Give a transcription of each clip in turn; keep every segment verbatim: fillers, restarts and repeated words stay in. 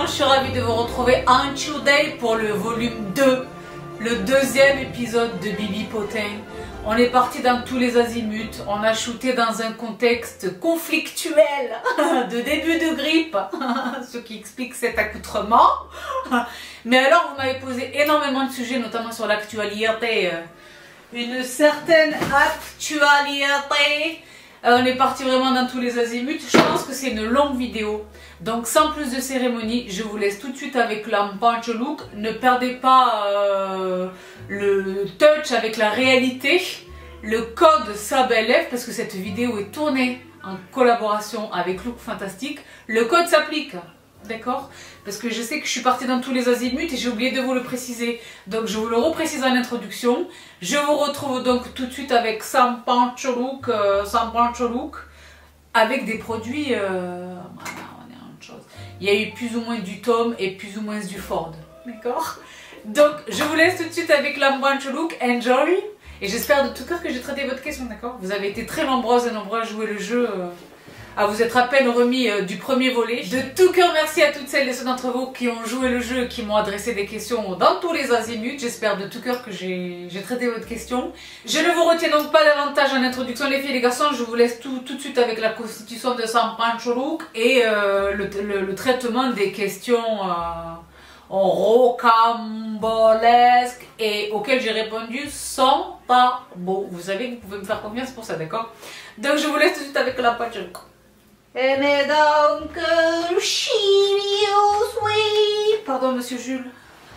je suis ravie de vous retrouver en today pour le volume deux, le deuxième épisode de Bibi Potin. On est parti dans tous les azimuts, on a shooté dans un contexte conflictuel de début de grippe, ce qui explique cet accoutrement. Mais alors vous m'avez posé énormément de sujets, notamment sur l'actualité, une certaine actualité. On est parti vraiment dans tous les azimuts. Je pense que c'est une longue vidéo. Donc sans plus de cérémonie, je vous laisse tout de suite avec la punch look. Ne perdez pas euh, le touch avec la réalité. Le code SABELF, parce que cette vidéo est tournée en collaboration avec Look Fantastique. Le code s'applique. D'accord? Parce que je sais que je suis partie dans tous les azimuts et j'ai oublié de vous le préciser. Donc je vous le reprécise en introduction. Je vous retrouve donc tout de suite avec Sam Punch Look, euh, Sam Punch Look, avec des produits... Euh, voilà, on est en autre chose. Il y a eu plus ou moins du Tom et plus ou moins du Ford. D'accord? Donc je vous laisse tout de suite avec la Punch Look. Enjoy! Et j'espère de tout cœur que j'ai traité votre question, d'accord? Vous avez été très nombreuses et nombreux à jouer le jeu... Euh, à vous être à peine remis euh, du premier volet. De tout cœur merci à toutes celles et ceux d'entre vous qui ont joué le jeu, qui m'ont adressé des questions dans tous les azimuts. J'espère de tout cœur que j'ai traité votre question. Je ne vous retiens donc pas davantage en introduction les filles et les garçons, je vous laisse tout, tout de suite avec la constitution de Sam Punch Look et euh, le, le, le traitement des questions euh, rocambolesques et auxquelles j'ai répondu sans tabou. Vous savez que vous pouvez me faire confiance pour ça, d'accord? Donc je vous laisse tout de suite avec la Punch Look. Et donc, euh, pardon, monsieur Jules.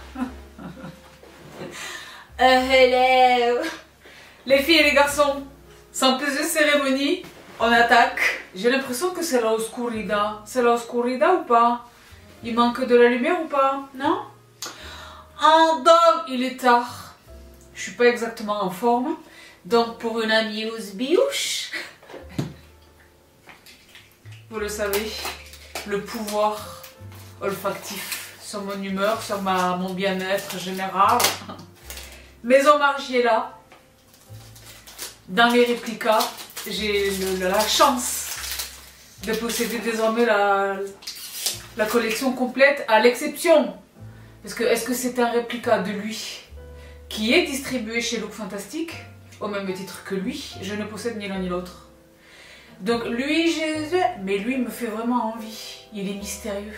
euh, hello. Les filles et les garçons, sans plus de cérémonie, on attaque. J'ai l'impression que c'est la oscurida. C'est la oscurida ou pas? Il manque de la lumière ou pas? Non? Ah, donc, il est tard. Je suis pas exactement en forme. Donc, pour une amuse biouche. Vous le savez, le pouvoir olfactif sur mon humeur, sur ma, mon bien-être général. Maison Margiela, dans les réplicas, j'ai la chance de posséder désormais la, la collection complète, à l'exception, parce que est-ce que c'est un réplica de lui qui est distribué chez Look Fantastique, au même titre que lui, je ne possède ni l'un ni l'autre. Donc lui, je... mais lui me fait vraiment envie. Il est mystérieux.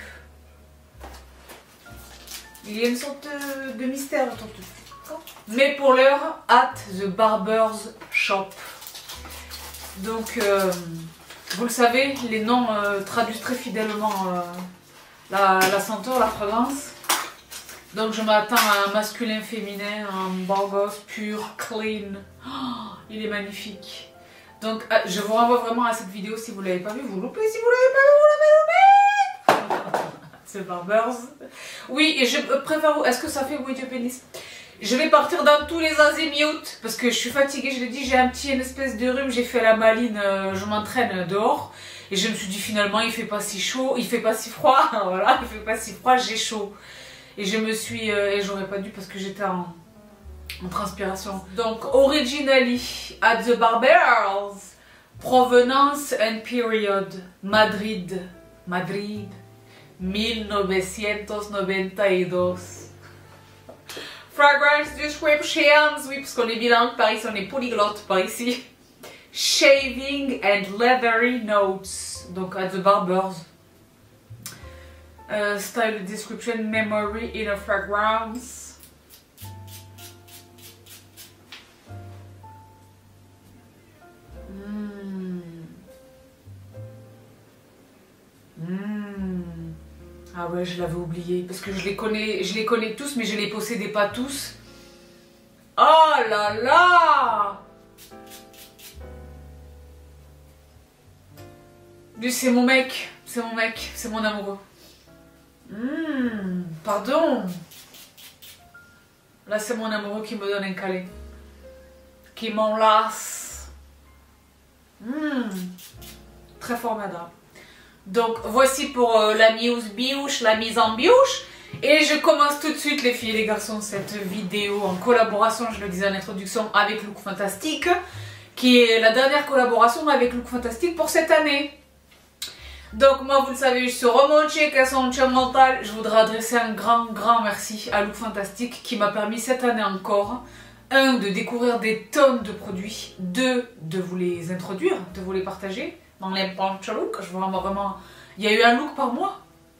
Il y a une sorte de mystère autour de tout. Mais pour l'heure, at the barber's shop. Donc, euh, vous le savez, les noms euh, traduisent très fidèlement euh, la, la senteur, la fragrance. Donc je m'attends à un masculin, féminin, un beau gosse, pur, clean. Oh, il est magnifique. Donc je vous renvoie vraiment à cette vidéo si vous ne l'avez pas vu, vous loupez, si vous ne l'avez pas vu, vous l'avez loupé. C'est Barbers. Oui, et je préfère vous, est-ce que ça fait bruit de pénis? Je vais partir dans tous les azimuts parce que je suis fatiguée, je l'ai dit, j'ai un petit une espèce de rhume, j'ai fait la maline, euh, je m'entraîne dehors. Et je me suis dit finalement il fait pas si chaud, il fait pas si froid, voilà, il fait pas si froid, j'ai chaud. Et je me suis, euh, et j'aurais pas dû parce que j'étais en... en transpiration. Donc, originally at the Barbers, provenance and period, Madrid, Madrid, mille novecientos noventa y dos. Fragrance descriptions, oui, parce qu'on est bilingue par ici, on est polyglotte par ici. Shaving and leathery notes, donc at the Barbers. Uh, style description, memory in a fragrance. Mmh. Ah ouais, je l'avais oublié parce que je les connais, je les connais tous, mais je les possédais pas tous. Oh là là! Lui, c'est mon mec, c'est mon mec, c'est mon amoureux. Mmh. Pardon. Là, c'est mon amoureux qui me donne un câlin, qui m'enlace. Mmh. Très formidable. Donc voici pour euh, la mise biouche, la mise en biouche. Et je commence tout de suite les filles et les garçons cette vidéo en collaboration, je le disais en introduction, avec Look Fantastique, qui est la dernière collaboration avec Look Fantastique pour cette année. Donc moi vous le savez, je suis remontée qu'à son chien mental. Je voudrais adresser un grand grand merci à Look Fantastic qui m'a permis cette année encore, un, de découvrir des tonnes de produits, deux, de vous les introduire, de vous les partager dans les Pancho Look. Je veux vraiment, vraiment... Il y a eu un look par mois.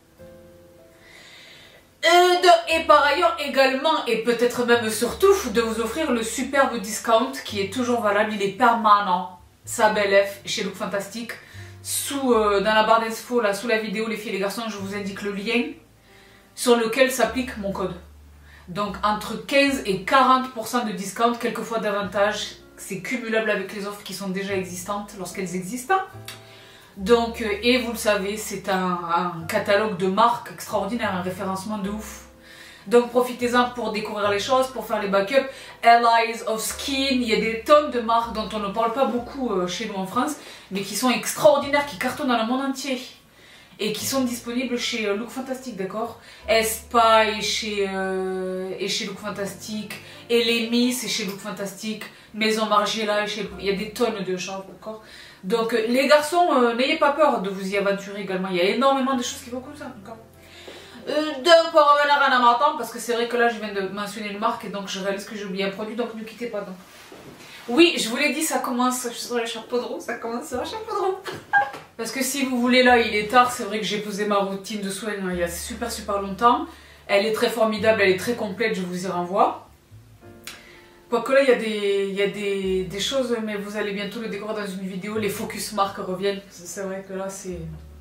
Et, de, et par ailleurs également, et peut-être même surtout, de vous offrir le superbe discount qui est toujours valable, il est permanent. Sa belle F chez Look Fantastic. Sous, euh, dans la barre d'infos, là, sous la vidéo, les filles et les garçons, je vous indique le lien sur lequel s'applique mon code. Donc entre quinze et quarante pour cent de discount, quelquefois davantage. C'est cumulable avec les offres qui sont déjà existantes lorsqu'elles existent. Donc, euh, et vous le savez, c'est un, un catalogue de marques extraordinaire, un référencement de ouf. Donc profitez-en pour découvrir les choses, pour faire les backups. Allies of Skin, il y a des tonnes de marques dont on ne parle pas beaucoup euh, chez nous en France, mais qui sont extraordinaires, qui cartonnent dans le monde entier. Et qui sont disponibles chez euh, Look Fantastic, d'accord? Espa est chez, euh, est chez Look Fantastic, Elemi c'est chez Look Fantastic, Maison Margiela est chez... Il y a des tonnes de choses, d'accord? Donc euh, les garçons, euh, n'ayez pas peur de vous y aventurer également, il y a énormément de choses qui vont comme ça, d'accord? Euh, donc pour revenir à Namatam, parce que c'est vrai que là je viens de mentionner une marque et donc je réalise que j'ai oublié un produit, donc ne quittez pas donc. Oui, je vous l'ai dit, ça commence sur les chapeaux de roue, ça commence sur les chapeaux de roue. Parce que si vous voulez, là il est tard, c'est vrai que j'ai posé ma routine de soins il y a super super longtemps. Elle est très formidable, elle est très complète, je vous y renvoie. Quoique là il y a, des, il y a des, des choses, mais vous allez bientôt le découvrir dans une vidéo, les focus marques reviennent. C'est vrai que là c'est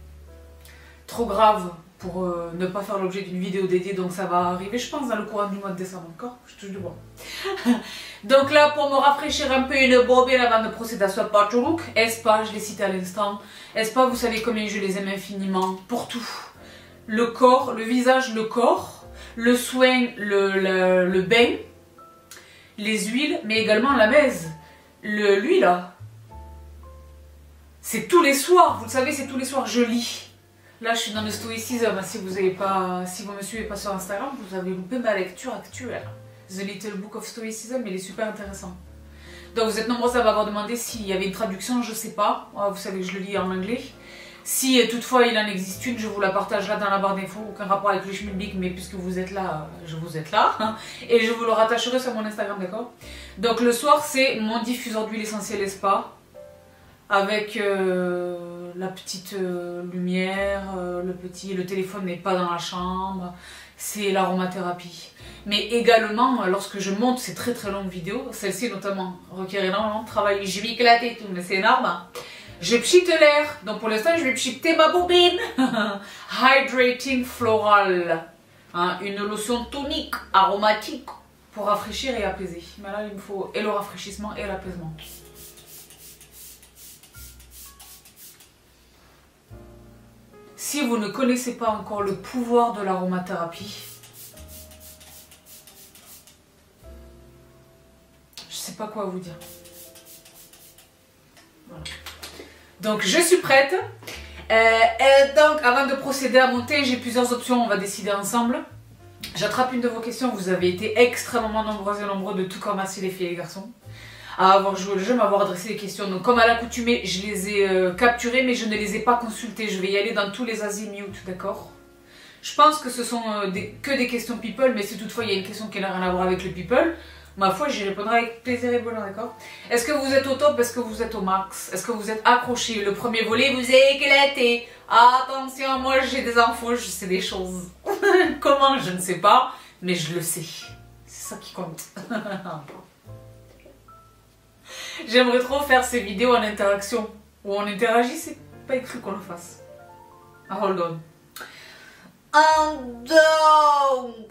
trop grave pour euh, ne pas faire l'objet d'une vidéo dédiée, donc ça va arriver je pense dans le courant du mois de décembre encore, je touche du bois. Donc là pour me rafraîchir un peu une bobine avant de procéder à ce Pancho Look, Espa, je l'ai cité à l'instant, Espa vous savez combien je les aime infiniment, pour tout. Le corps, le visage, le corps, le soin, le, le, le bain, les huiles, mais également la baise, l'huile là. C'est tous les soirs, vous le savez, c'est tous les soirs, je lis. Là, je suis dans le stoïcisme. Si vous avez pas, si vous me suivez pas sur Instagram, vous avez loupé ma lecture actuelle. The Little Book of Stoicism, il est super intéressant. Donc, vous êtes nombreux à m'avoir demandé s'il y avait une traduction, je sais pas. Vous savez que je le lis en anglais. Si toutefois il en existe une, je vous la partage là dans la barre d'infos. Aucun rapport avec le schmilblick, mais puisque vous êtes là, je vous êtes là. Et je vous le rattacherai sur mon Instagram, d'accord? Donc, le soir, c'est mon diffuseur d'huile essentielle Espa. Avec euh, la petite euh, lumière, euh, le petit, le téléphone n'est pas dans la chambre, c'est l'aromathérapie. Mais également, lorsque je monte ces très très longues vidéos, celle-ci notamment requiert énormément de travail, je vais éclater et tout, mais c'est énorme. Je pchite l'air, donc pour l'instant je vais pchiter ma bobine. Hydrating Floral, hein, une lotion tonique aromatique pour rafraîchir et apaiser. Mais là il me faut et le rafraîchissement et l'apaisement. Si vous ne connaissez pas encore le pouvoir de l'aromathérapie, je sais pas quoi vous dire. Voilà. Donc je suis prête. Euh, et donc avant de procéder à monter, j'ai plusieurs options, on va décider ensemble. J'attrape une de vos questions, vous avez été extrêmement nombreuses et nombreux de tout comme merci les filles et les garçons à avoir joué le jeu, m'avoir adressé des questions. Donc comme à l'accoutumée, je les ai euh, capturées mais je ne les ai pas consultées. Je vais y aller dans tous les azimuts, d'accord? Je pense que ce sont euh, des, que des questions people, mais si toutefois il y a une question qui n'a rien à voir avec le people, ma foi j'y répondrai avec plaisir et bonheur, d'accord? Est-ce que vous êtes au top? Est-ce que vous êtes au max? Est-ce que vous êtes accroché? Le premier volet vous est éclaté. Attention, moi j'ai des infos, je sais des choses. Comment? Je ne sais pas, mais je le sais. C'est ça qui compte. J'aimerais trop faire ces vidéos en interaction. Où on interagit, c'est pas écrit qu'on le fasse. Ah, hold on. Un, donc...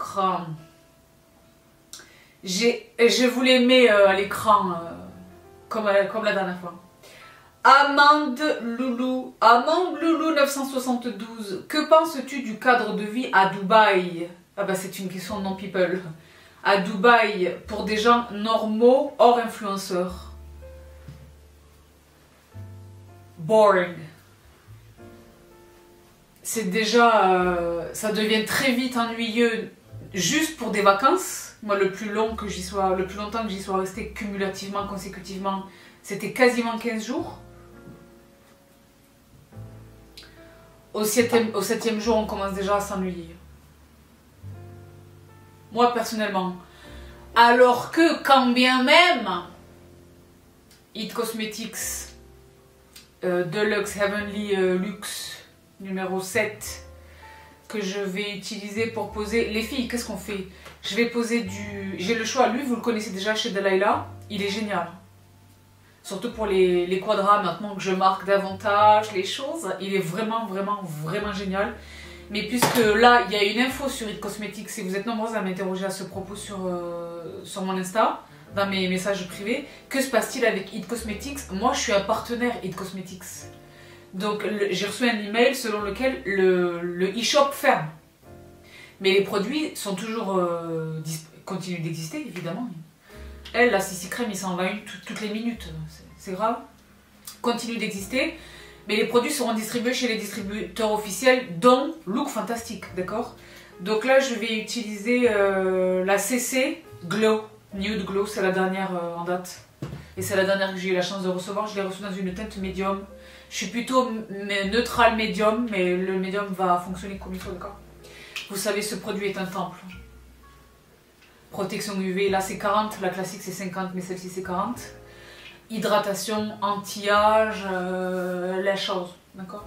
Je vous les mets euh, à l'écran euh, comme, euh, comme la dernière fois. Amande Loulou. Amande Loulou neuf cent soixante-douze. Que penses-tu du cadre de vie à Dubaï? Ah bah c'est une question non people. À Dubaï, pour des gens normaux, hors influenceurs. Boring. C'est déjà... Euh, ça devient très vite ennuyeux juste pour des vacances. Moi, le plus long que j'y sois, le plus longtemps que j'y sois restée cumulativement, consécutivement, c'était quasiment quinze jours. au septième, au septième jour, on commence déjà à s'ennuyer. Moi, personnellement. Alors que, quand bien même, It Cosmetics euh, Deluxe Heavenly euh, Luxe numéro sept que je vais utiliser pour poser... Les filles, qu'est-ce qu'on fait? Je vais poser du... J'ai le choix. Lui, vous le connaissez déjà chez Delilah. Il est génial. Surtout pour les, les quadras, maintenant que je marque davantage les choses. Il est vraiment, vraiment, vraiment génial. Mais puisque là, il y a une info sur It Cosmetics, et vous êtes nombreuses à m'interroger à ce propos sur, euh, sur mon Insta, dans mes messages privés, que se passe-t-il avec It Cosmetics? Moi, je suis un partenaire It Cosmetics. Donc, j'ai reçu un email selon lequel le, le e-shop ferme. Mais les produits sont toujours euh, continuent d'exister, évidemment. Elle, la C C Crème, il s'en va une tout, toutes les minutes. C'est grave. Continue d'exister. Mais les produits seront distribués chez les distributeurs officiels, dont Look Fantastic, d'accord? Donc là, je vais utiliser euh, la C C Glow, Nude Glow, c'est la dernière euh, en date. Et c'est la dernière que j'ai eu la chance de recevoir. Je l'ai reçue dans une teinte médium. Je suis plutôt neutrale médium, mais le médium va fonctionner comme il faut, d'accord? Vous savez, ce produit est un temple. Protection U V, là c'est quarante, la classique c'est cinquante, mais celle-ci c'est quarante. Hydratation, anti-âge, euh, les choses, d'accord?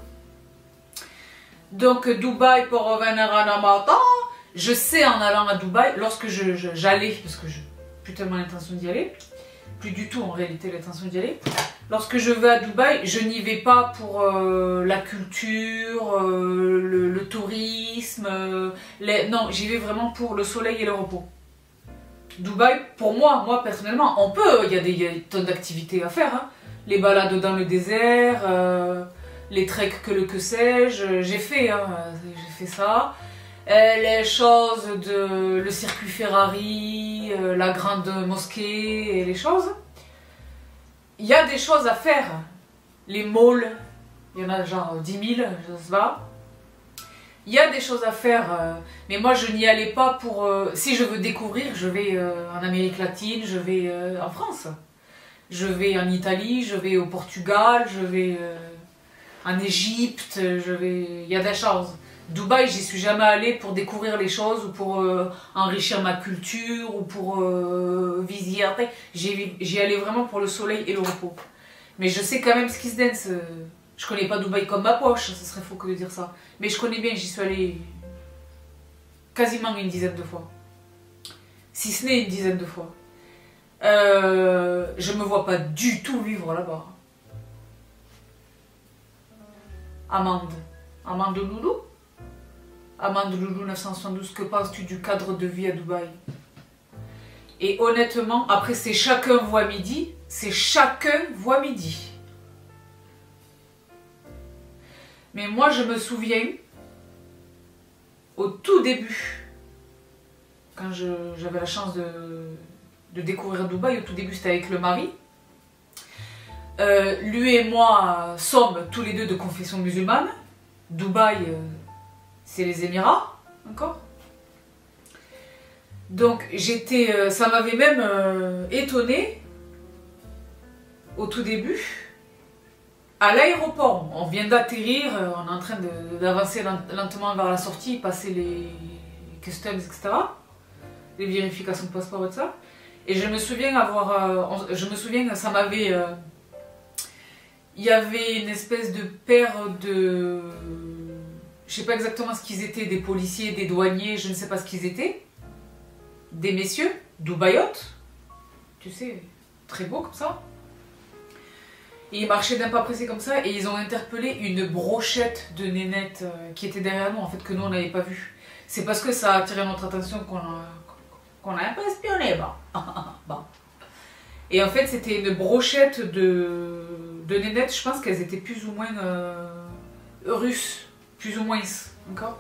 Donc Dubaï pour revenir à la matin, je sais en allant à Dubaï, lorsque j'allais, je, je, parce que je n'ai plus tellement l'intention d'y aller, plus du tout en réalité l'intention d'y aller, lorsque je vais à Dubaï, je n'y vais pas pour euh, la culture, euh, le, le tourisme, euh, les... non, j'y vais vraiment pour le soleil et le repos. Dubaï, pour moi, moi personnellement, on peut, il y a des, il y a des tonnes d'activités à faire, hein. Les balades dans le désert, euh, les treks que le que sais-je, j'ai fait, hein, j'ai fait ça. Euh, les choses de le circuit Ferrari, euh, la grande mosquée et les choses. Il y a des choses à faire. Les malls, il y en a genre dix mille, je sais pas. Il y a des choses à faire, euh, mais moi je n'y allais pas pour... Euh, si je veux découvrir, je vais euh, en Amérique latine, je vais euh, en France. Je vais en Italie, je vais au Portugal, je vais euh, en Égypte, je vais... Il y a des choses. Dubaï, j'y suis jamais allée pour découvrir les choses ou pour euh, enrichir ma culture ou pour euh, visiter. Après, j'y allais vraiment pour le soleil et le repos. Mais je sais quand même ce qui se dance. Euh, je connais pas Dubaï comme ma poche, ce serait faux que de dire ça. Mais je connais bien, j'y suis allée quasiment une dizaine de fois. Si ce n'est une dizaine de fois. Euh, je me vois pas du tout vivre là-bas. Amande. Amande Loulou Amande Loulou neuf cent soixante-douze, que penses-tu du cadre de vie à Dubaï? Et honnêtement, après c'est chacun voit midi, c'est chacun voit midi. Mais moi je me souviens, au tout début, quand j'avais la chance de, de découvrir Dubaï, au tout début c'était avec le mari. Euh, lui et moi sommes tous les deux de confession musulmane. Dubaï, euh, c'est les Émirats, d'accord? Donc j'étais, euh, ça m'avait même euh, étonnée au tout début. À l'aéroport, on vient d'atterrir, euh, on est en train d'avancer lentement vers la sortie, passer les customs, et cetera. Les vérifications de passeport et tout ça. Et je me souviens avoir, euh, je me souviens, ça m'avait, euh, il y avait une espèce de paire de, je sais pas exactement ce qu'ils étaient, des policiers, des douaniers, je ne sais pas ce qu'ils étaient, des messieurs, Dubaïotes, tu sais, très beau comme ça. Et ils marchaient d'un pas pressé comme ça et ils ont interpellé une brochette de nénettes euh, qui était derrière nous, en fait, que nous on n'avait pas vu. C'est parce que ça a attiré notre attention qu'on a, qu'on a un peu espionné, bah. Bon. Et en fait c'était une brochette de, de nénettes, je pense qu'elles étaient plus ou moins euh, russes, plus ou moins, d'accord?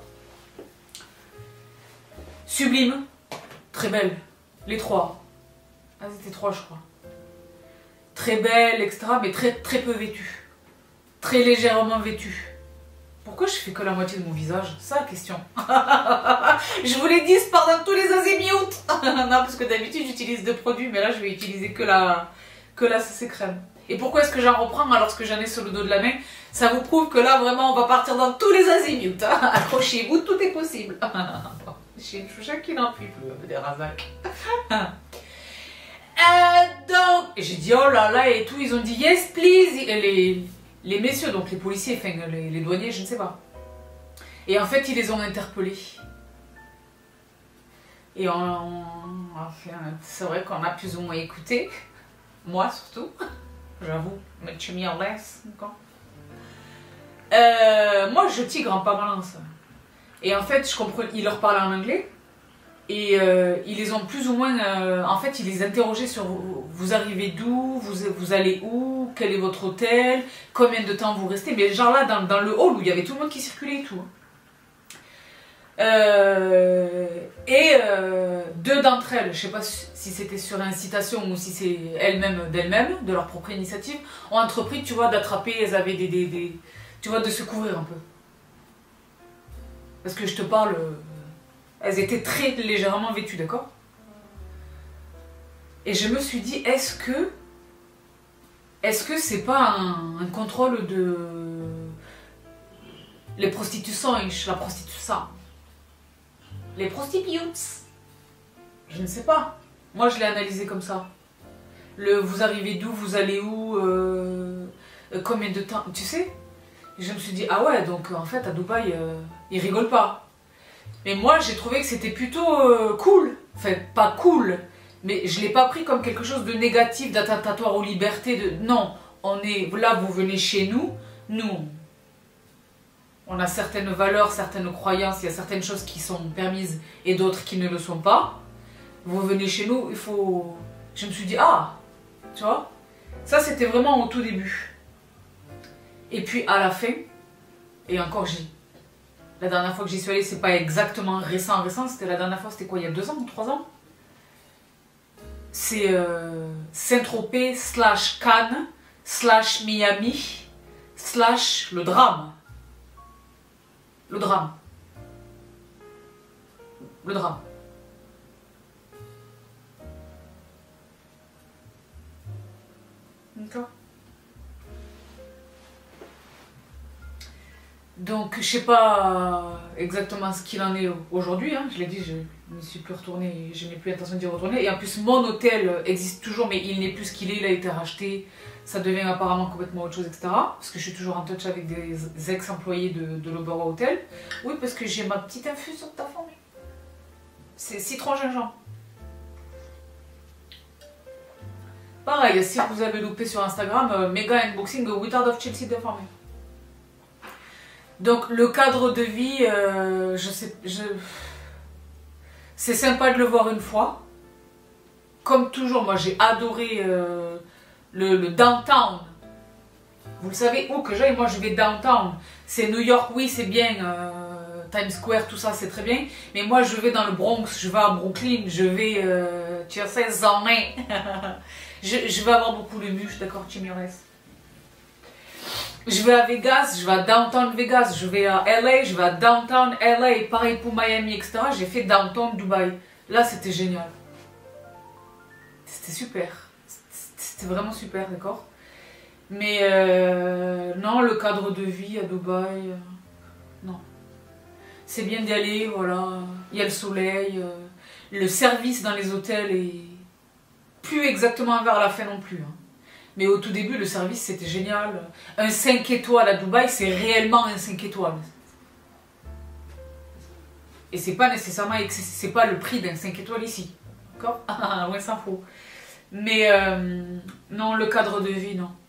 Sublime, très belle, les trois. Ah c'était trois je crois. Très belle, et cetera, mais très, très peu vêtue. Très légèrement vêtue. Pourquoi je fais que la moitié de mon visage? C'est ça la question. Je vous l'ai dit, pendant tous les azimuts. Non, parce que d'habitude j'utilise deux produits, mais là je vais utiliser que la, que la C C crème. Et pourquoi est-ce que j'en reprends alors que j'en ai sur le dos de la main? Ça vous prouve que là, vraiment, on va partir dans tous les azimuts. Hein. Accrochez-vous, tout est possible. J'ai une choucha qui n'en peut plus, des Razak. euh, donc, j'ai dit oh là là et tout. Ils ont dit yes, please. Et les, les messieurs, donc les policiers, enfin les, les douaniers, je ne sais pas. Et en fait, ils les ont interpellés. Et on, on, enfin, c'est vrai qu'on a plus ou moins écouté. Moi surtout. J'avoue, mais tu m'y en laisses. Euh, moi, je tigre en permanence. Et en fait, je comprends, ils leur parlaient en anglais. Et euh, ils les ont plus ou moins... Euh, en fait, ils les interrogeaient sur vous, vous arrivez d'où, vous, vous allez où, quel est votre hôtel, combien de temps vous restez. Mais genre là, dans, dans le hall où il y avait tout le monde qui circulait et tout. Euh, et euh, deux d'entre elles, je sais pas si c'était sur incitation ou si c'est elles-mêmes d'elles-mêmes, de leur propre initiative, ont entrepris, tu vois, d'attraper, elles avaient des, des, des... Tu vois, de se couvrir un peu. Parce que je te parle... Elles étaient très légèrement vêtues, d'accord? Et je me suis dit, est-ce que... Est-ce que c'est pas un, un contrôle de... Les prostitutions, la prostitution. Les prostitutes. Je ne sais pas. Moi, je l'ai analysé comme ça. Le vous arrivez d'où, vous allez où, euh, combien de temps, tu sais? Et je me suis dit, ah ouais, donc en fait, à Dubaï, euh, ils rigolent pas. Mais moi, j'ai trouvé que c'était plutôt euh, cool. Enfin, pas cool, mais je l'ai pas pris comme quelque chose de négatif, d'attentatoire aux libertés. De... Non, on est là, vous venez chez nous. Nous, on a certaines valeurs, certaines croyances, il y a certaines choses qui sont permises et d'autres qui ne le sont pas. Vous venez chez nous, il faut... Je me suis dit, ah, tu vois, ça c'était vraiment au tout début. Et puis à la fin, et encore j'y... La dernière fois que j'y suis allée, c'est pas exactement récent, récent, c'était la dernière fois, c'était quoi, il y a deux ans ou trois ans? C'est euh, Saint-Tropez slash Cannes slash Miami slash le drame. Le drame. Le drame. D'accord. Donc, je sais pas exactement ce qu'il en est aujourd'hui. Hein. Je l'ai dit, je ne suis plus retournée, je n'ai plus l'intention d'y retourner. Et en plus, mon hôtel existe toujours, mais il n'est plus ce qu'il est. Il a été racheté. Ça devient apparemment complètement autre chose, et cetera. Parce que je suis toujours en touch avec des ex-employés de, de l'Obera Hotel. Oui, parce que j'ai ma petite infusion de ta famille. C'est citron gingembre. Pareil, si vous avez loupé sur Instagram, euh, méga unboxing Wizard of Chelsea de famille. Donc le cadre de vie, euh, je sais, je... c'est sympa de le voir une fois. Comme toujours, moi j'ai adoré euh, le, le downtown. Vous le savez où que j'aille, moi je vais downtown. C'est New York, oui c'est bien, euh, Times Square, tout ça c'est très bien. Mais moi je vais dans le Bronx, je vais à Brooklyn, je vais, euh, tu sais, Zambé. je, je vais avoir beaucoup le muche, d'accord, tu m'y restes. Je vais à Vegas, je vais à Downtown Vegas, je vais à L A, je vais à Downtown L A, pareil pour Miami, et cetera. J'ai fait Downtown Dubaï. Là, c'était génial. C'était super. C'était vraiment super, d'accord? Mais euh, non, le cadre de vie à Dubaï, euh, non. C'est bien d'y aller, voilà. Il y a le soleil. Euh, le service dans les hôtels est plus exactement vers la fin non plus. Hein. Mais au tout début, le service, c'était génial. Un cinq étoiles à Dubaï, c'est réellement un cinq étoiles. Et c'est pas nécessairement, c'est pas le prix d'un cinq étoiles ici. D'accord? Ah, ouais, ça faut. Mais euh, non, le cadre de vie, non.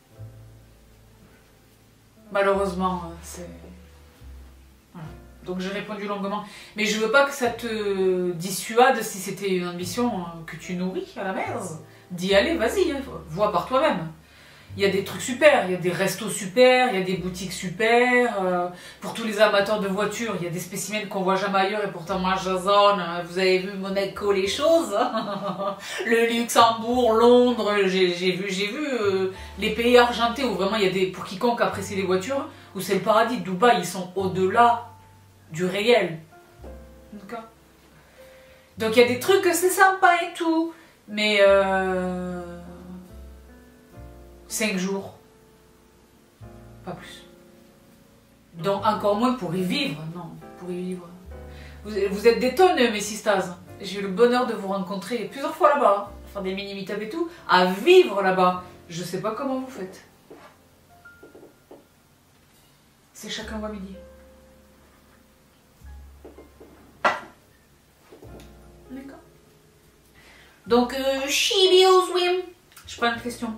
Malheureusement, c'est... Voilà. Donc j'ai répondu longuement. Mais je veux pas que ça te dissuade, si c'était une ambition que tu nourris à la base, d'y aller, vas-y, hein, vois par toi-même. Il y a des trucs super, il y a des restos super, il y a des boutiques super. Euh, pour tous les amateurs de voitures, il y a des spécimens qu'on voit jamais ailleurs et pourtant moi je zone. Vous avez vu Monaco, les choses. Le Luxembourg, Londres, j'ai vu, j'ai vu euh, les pays argentés où vraiment il y a des, pour quiconque apprécie les voitures, où c'est le paradis. Dubaï, ils sont au-delà du réel. D'accord. Donc il y a des trucs que c'est sympa et tout, mais... Euh... cinq jours. Pas plus. Donc encore moins pour y vivre. Non, pour y vivre. Vous, vous êtes des tonnes, mes sistas. J'ai eu le bonheur de vous rencontrer plusieurs fois là-bas. Faire des mini-meetups et tout. À vivre là-bas. Je sais pas comment vous faites. C'est chacun voit midi. D'accord. Donc, euh, Chibi Swim. Je prends une question.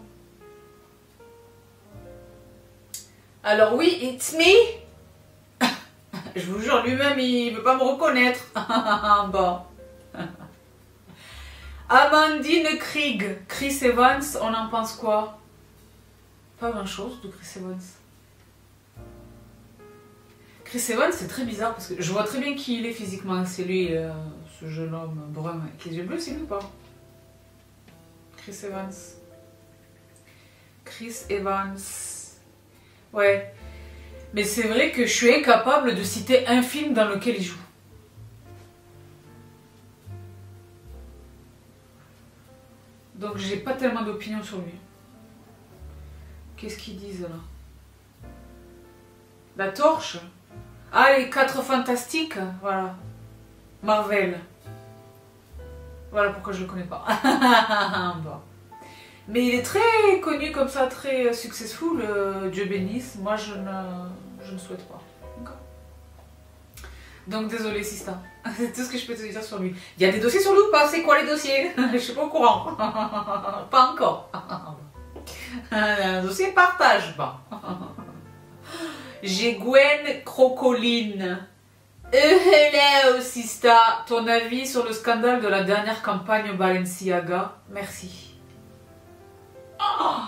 Alors oui, it's me. Je vous jure, lui-même, il veut pas me reconnaître. Bon. Amandine Krieg. Chris Evans, on en pense quoi? Pas grand-chose de Chris Evans. Chris Evans, c'est très bizarre parce que je vois très bien qui il est physiquement. C'est lui, euh, ce jeune homme brun avec les yeux bleus, c'est lui ou pas? Chris Evans. Chris Evans. Ouais. Mais c'est vrai que je suis incapable de citer un film dans lequel il joue. Donc j'ai pas tellement d'opinion sur lui. Qu'est-ce qu'ils disent là? La torche? Ah, les quatre fantastiques, voilà. Marvel. Voilà pourquoi je le connais pas. Bon. Mais il est très connu comme ça, très successful, euh, Dieu bénisse. Moi, je ne, je ne souhaite pas. Donc, désolé, Sista. C'est tout ce que je peux te dire sur lui. Il y a des dossiers sur lui ou pas? C'est quoi les dossiers? Je suis pas au courant. Pas encore. Un dossier partage pas. J'ai Gwen Crocoline. Hello, Sista. Ton avis sur le scandale de la dernière campagne Balenciaga? Merci. Oh.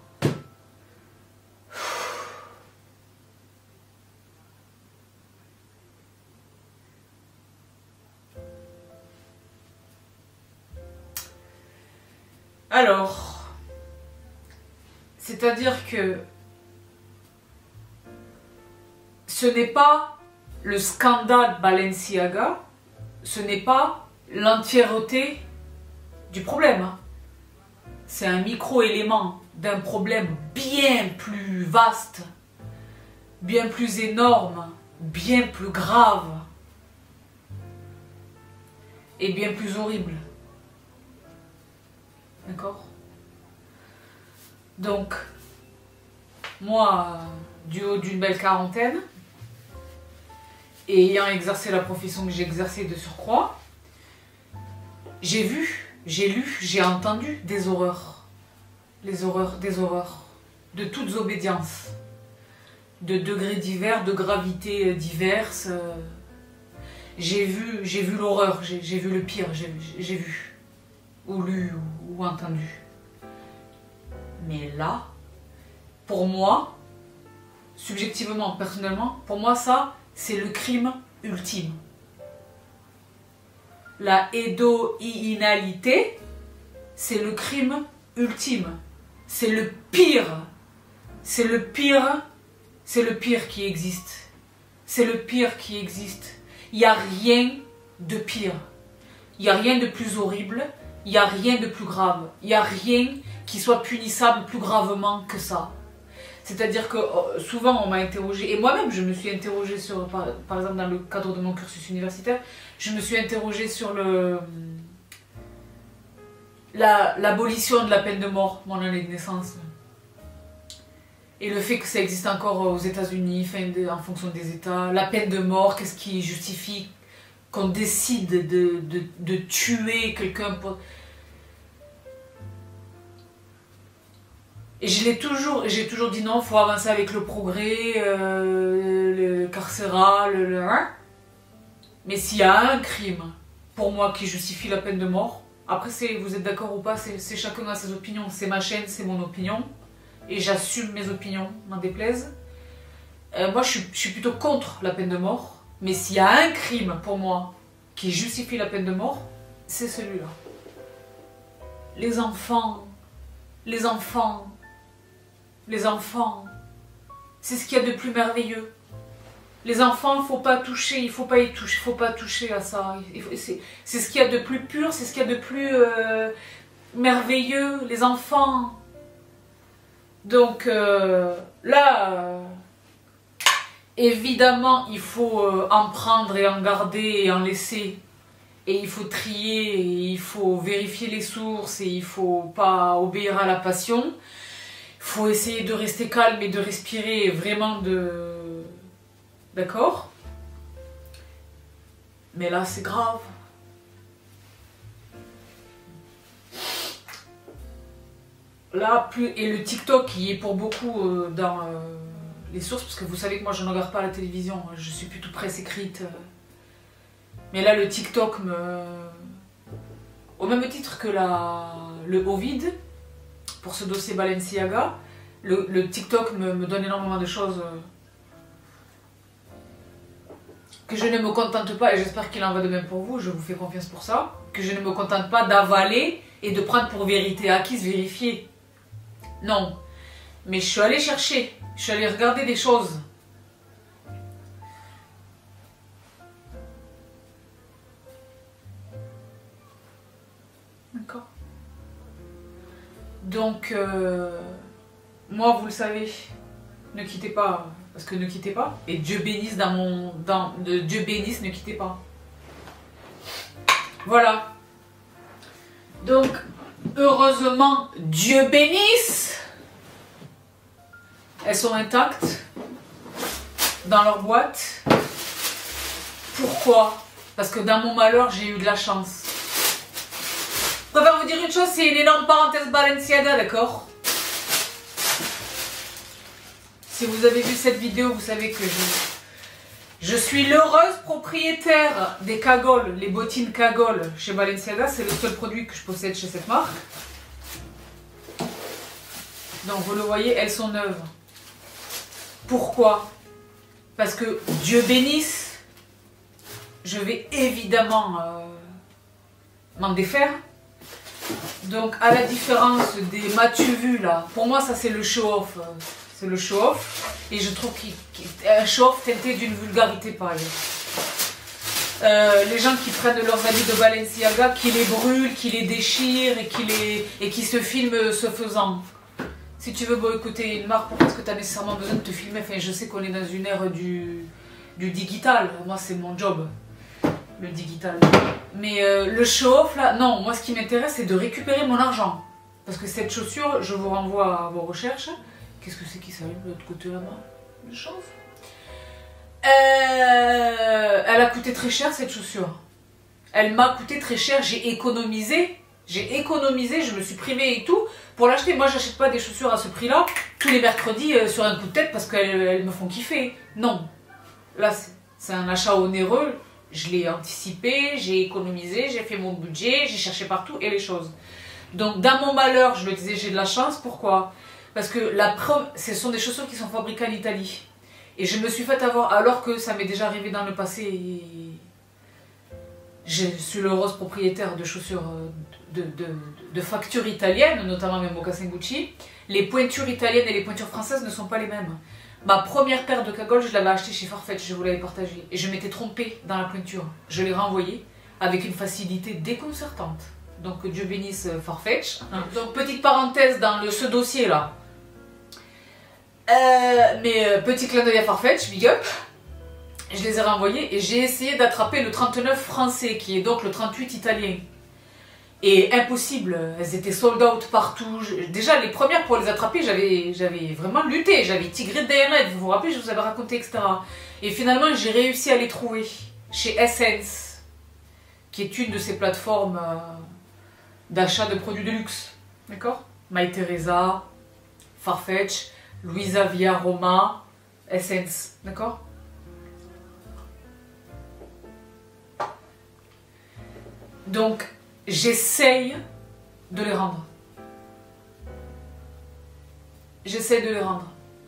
Alors, c'est-à-dire que ce n'est pas le scandale Balenciaga, ce n'est pas l'entièreté du problème. C'est un micro-élément d'un problème bien plus vaste, bien plus énorme, bien plus grave et bien plus horrible. D'accord? Donc, moi, du haut d'une belle quarantaine, et ayant exercé la profession que j'ai exercée de surcroît, j'ai vu, j'ai lu, j'ai entendu des horreurs. Les horreurs, des horreurs. De toutes obédiences. De degrés divers, de gravité diverses. J'ai vu, j'ai vu l'horreur, j'ai vu le pire, j'ai vu. Ou lu, ou, ou entendu. Mais là, pour moi, subjectivement, personnellement, pour moi ça, c'est le crime ultime. La hédoïnalité, c'est le crime ultime. C'est le pire. C'est le pire. C'est le pire qui existe. C'est le pire qui existe. Il n'y a rien de pire. Il n'y a rien de plus horrible. Il n'y a rien de plus grave. Il n'y a rien qui soit punissable plus gravement que ça. C'est-à-dire que souvent on m'a interrogé, et moi-même je me suis interrogée sur, par, par exemple dans le cadre de mon cursus universitaire, je me suis interrogée sur le l'abolition de la peine de mort, mon année de naissance. Et le fait que ça existe encore aux États-Unis, en fonction des États, la peine de mort, qu'est-ce qui justifie qu'on décide de, de, de tuer quelqu'un pour... Et je l'ai toujours, j'ai toujours dit non, il faut avancer avec le progrès, euh, le carcéral, le, le hein. Mais s'il y a un crime, pour moi, qui justifie la peine de mort, après vous êtes d'accord ou pas, c'est chacun a ses opinions, c'est ma chaîne, c'est mon opinion, et j'assume mes opinions, m'en déplaise. Euh, moi, je suis, je suis plutôt contre la peine de mort, mais s'il y a un crime, pour moi, qui justifie la peine de mort, c'est celui-là. Les enfants, les enfants, les enfants, c'est ce qu'il y a de plus merveilleux. Les enfants, il ne faut pas toucher, il ne faut pas y toucher, il faut pas toucher à ça. C'est ce qu'il y a de plus pur, c'est ce qu'il y a de plus euh, merveilleux. Les enfants, Donc euh, là, euh, évidemment, il faut euh, en prendre et en garder et en laisser. Et il faut trier, et il faut vérifier les sources, et il faut pas obéir à la passion. Il faut essayer de rester calme et de respirer, et vraiment de... D'accord? Mais là, c'est grave. Là, plus... Et le TikTok, qui est pour beaucoup euh, dans euh, les sources, parce que vous savez que moi, je ne regarde pas la télévision, je suis plutôt presse écrite. Euh... Mais là, le TikTok me... Au même titre que la... le Ovid, pour ce dossier Balenciaga, le, le TikTok me, me donne énormément de choses que je ne me contente pas, et j'espère qu'il en va de même pour vous, je vous fais confiance pour ça, que je ne me contente pas d'avaler et de prendre pour vérité acquise, vérifier. Non. Mais je suis allée chercher, je suis allée regarder des choses. D'accord. Donc, euh, moi, vous le savez, ne quittez pas, parce que ne quittez pas, et Dieu bénisse dans mon... Dans, de, Dieu bénisse, ne quittez pas. Voilà. Donc, heureusement, Dieu bénisse, elles sont intactes dans leur boîte. Pourquoi? Parce que dans mon malheur, j'ai eu de la chance. Je préfère vous dire une chose, c'est une énorme parenthèse Balenciaga, d'accord? Si vous avez vu cette vidéo, vous savez que je, je suis l'heureuse propriétaire des cagoles, les bottines cagoles chez Balenciaga. C'est le seul produit que je possède chez cette marque. Donc vous le voyez, elles sont neuves. Pourquoi? Parce que Dieu bénisse, je vais évidemment euh, m'en défaire. Donc à la différence des m'as-tu vu là, pour moi ça c'est le show-off, c'est le show-off, et je trouve qu'il qu un show-off teinté d'une vulgarité pareille. Euh, les gens qui prennent leurs habits de Balenciaga, qui les brûlent, qui les déchirent et qui, les, et qui se filment ce faisant. Si tu veux boycotter une marque, pourquoi est-ce que tu as nécessairement besoin de te filmer? Enfin, je sais qu'on est dans une ère du, du digital, moi c'est mon job. Le digital. Mais euh, le show-off là, non, moi ce qui m'intéresse c'est de récupérer mon argent. Parce que cette chaussure, je vous renvoie à vos recherches. Qu'est-ce que c'est qui s'allume de l'autre côté là-bas? Une chance. Euh, elle a coûté très cher cette chaussure. Elle m'a coûté très cher, j'ai économisé. J'ai économisé, je me suis primée et tout pour l'acheter. Moi j'achète pas des chaussures à ce prix là tous les mercredis euh, sur un coup de tête parce qu'elles elles me font kiffer. Non. Là c'est un achat onéreux. Je l'ai anticipé, j'ai économisé, j'ai fait mon budget, j'ai cherché partout et les choses. Donc dans mon malheur, je le disais, j'ai de la chance. Pourquoi? Parce que la preuve, ce sont des chaussures qui sont fabriquées en Italie. Et je me suis fait avoir, alors que ça m'est déjà arrivé dans le passé. Et je suis l'heureuse propriétaire de chaussures de, de, de, de facture italienne, notamment mes mocassins Gucci. Les pointures italiennes et les pointures françaises ne sont pas les mêmes. Ma première paire de cagoles, je l'avais achetée chez Farfetch, je vous l'avais partagée. Et je m'étais trompée dans la pointure. Je l'ai renvoyée avec une facilité déconcertante. Donc Dieu bénisse Farfetch. Donc petite parenthèse dans le, ce dossier là. Euh, mais euh, petit clin d'œil à Farfetch, big up. Je les ai renvoyées et j'ai essayé d'attraper le trente-neuf français, qui est donc le trente-huit italien. Et impossible, elles étaient sold out partout. Je, déjà, les premières pour les attraper, j'avais vraiment lutté, j'avais tigré derrière elles. Vous vous rappelez, je vous avais raconté, et cetera. Et finalement, j'ai réussi à les trouver chez Essence, qui est une de ces plateformes euh, d'achat de produits de luxe. D'accord? Mytheresa, Farfetch, Luisa Via Roma, Essence. D'accord? Donc, j'essaye de les rendre. J'essaye de les rendre.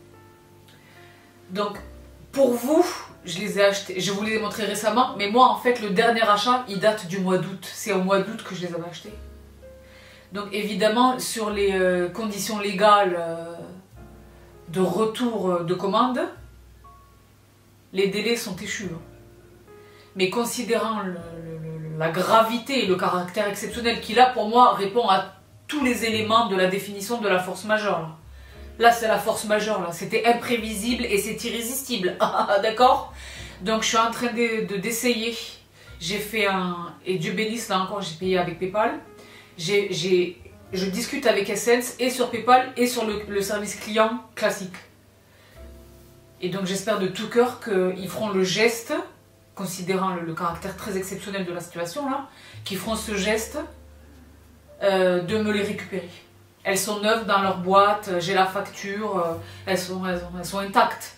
Donc, pour vous, je les ai achetés. Je vous les ai montrés récemment. Mais moi, en fait, le dernier achat, il date du mois d'août. C'est au mois d'août que je les avais achetés. Donc, évidemment, sur les euh, conditions légales euh, de retour de commande, les délais sont échus. Mais considérant le, le, la gravité et le caractère exceptionnel qu'il a, pour moi, répond à tous les éléments de la définition de la force majeure. Là, c'est la force majeure, là. C'était imprévisible et c'est irrésistible. D'accord? Donc, je suis en train de, de, d'essayer. J'ai fait un... Et Dieu bénisse, là encore, j'ai payé avec PayPal. J'ai, j'ai, je discute avec Essence et sur PayPal et sur le, le service client classique. Et donc, j'espère de tout cœur qu'ils feront le geste, considérant le, le caractère très exceptionnel de la situation, là, qu'ils feront ce geste euh, de me les récupérer. Elles sont neuves dans leur boîte, j'ai la facture, euh, elles, sont, elles, sont, elles sont intactes.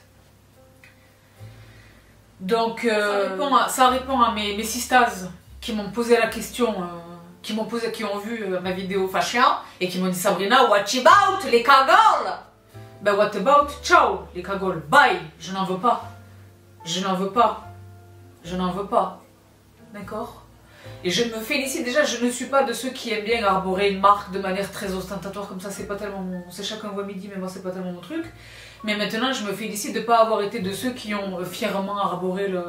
Donc euh, ça, répond à, ça répond à mes, mes sistas qui m'ont posé la question, euh, qui m'ont posé, qui ont vu euh, ma vidéo fashion et qui m'ont dit Sabrina, what about les cagoles? Ben what about, ciao les cagoles, bye, je n'en veux pas, je n'en veux pas, je n'en veux pas, d'accord? Et je me félicite déjà, je ne suis pas de ceux qui aiment bien arborer une marque de manière très ostentatoire comme ça, c'est pas tellement mon... c'est chacun voit midi, mais moi c'est pas tellement mon truc. Mais maintenant je me félicite de ne pas avoir été de ceux qui ont fièrement arboré le...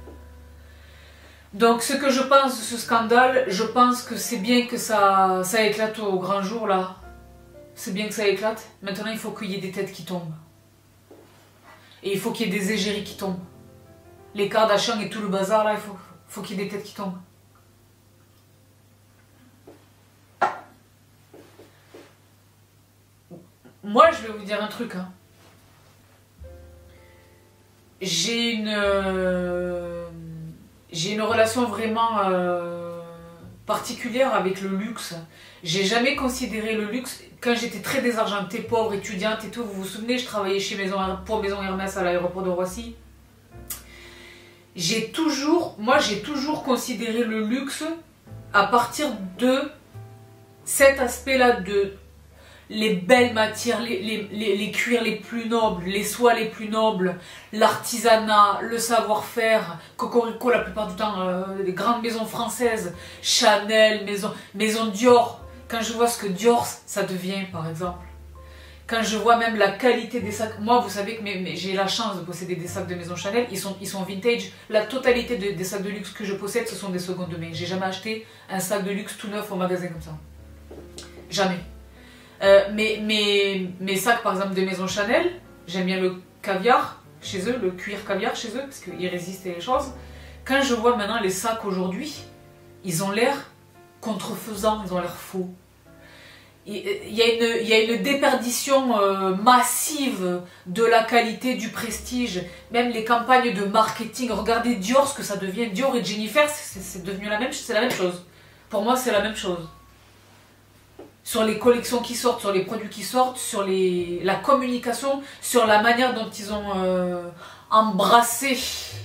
Donc ce que je pense de ce scandale, je pense que c'est bien que ça, ça éclate au grand jour là. C'est bien que ça éclate. Maintenant il faut qu'il y ait des têtes qui tombent. Et il faut qu'il y ait des égéries qui tombent. Les Kardashian et tout le bazar là, il faut, faut qu'il y ait des têtes qui tombent. Moi, je vais vous dire un truc. Hein. J'ai une, euh, j'ai une relation vraiment euh, particulière avec le luxe. J'ai jamais considéré le luxe. Quand j'étais très désargentée, pauvre, étudiante et tout, vous vous souvenez, je travaillais chez Maison, pour Maison Hermès à l'aéroport de Roissy. J'ai toujours, moi, j'ai toujours considéré le luxe à partir de cet aspect-là de les belles matières, les, les, les, les cuirs les plus nobles, les soies les plus nobles, l'artisanat, le savoir-faire, Cocorico la plupart du temps, euh, les grandes maisons françaises, Chanel, maison, maison Dior. Quand je vois ce que Dior ça devient par exemple, quand je vois même la qualité des sacs, moi vous savez que j'ai la chance de posséder des sacs de maison Chanel, ils sont, ils sont vintage, la totalité de, des sacs de luxe que je possède ce sont des secondes main, j'ai jamais acheté un sac de luxe tout neuf au magasin comme ça, jamais. Euh, mes, mes, mes sacs par exemple de maison Chanel, j'aime bien le caviar chez eux, le cuir caviar chez eux, parce qu'ils résistent et les choses. Quand je vois maintenant les sacs aujourd'hui, ils ont l'air contrefaisants, ils ont l'air faux. Il y a une, il y a une déperdition euh, massive de la qualité, du prestige, même les campagnes de marketing. Regardez Dior, ce que ça devient. Dior et Jennifer, c'est devenu la même, c'est la même chose. Pour moi, c'est la même chose. Sur les collections qui sortent, sur les produits qui sortent, sur les, la communication, sur la manière dont ils ont euh, embrassé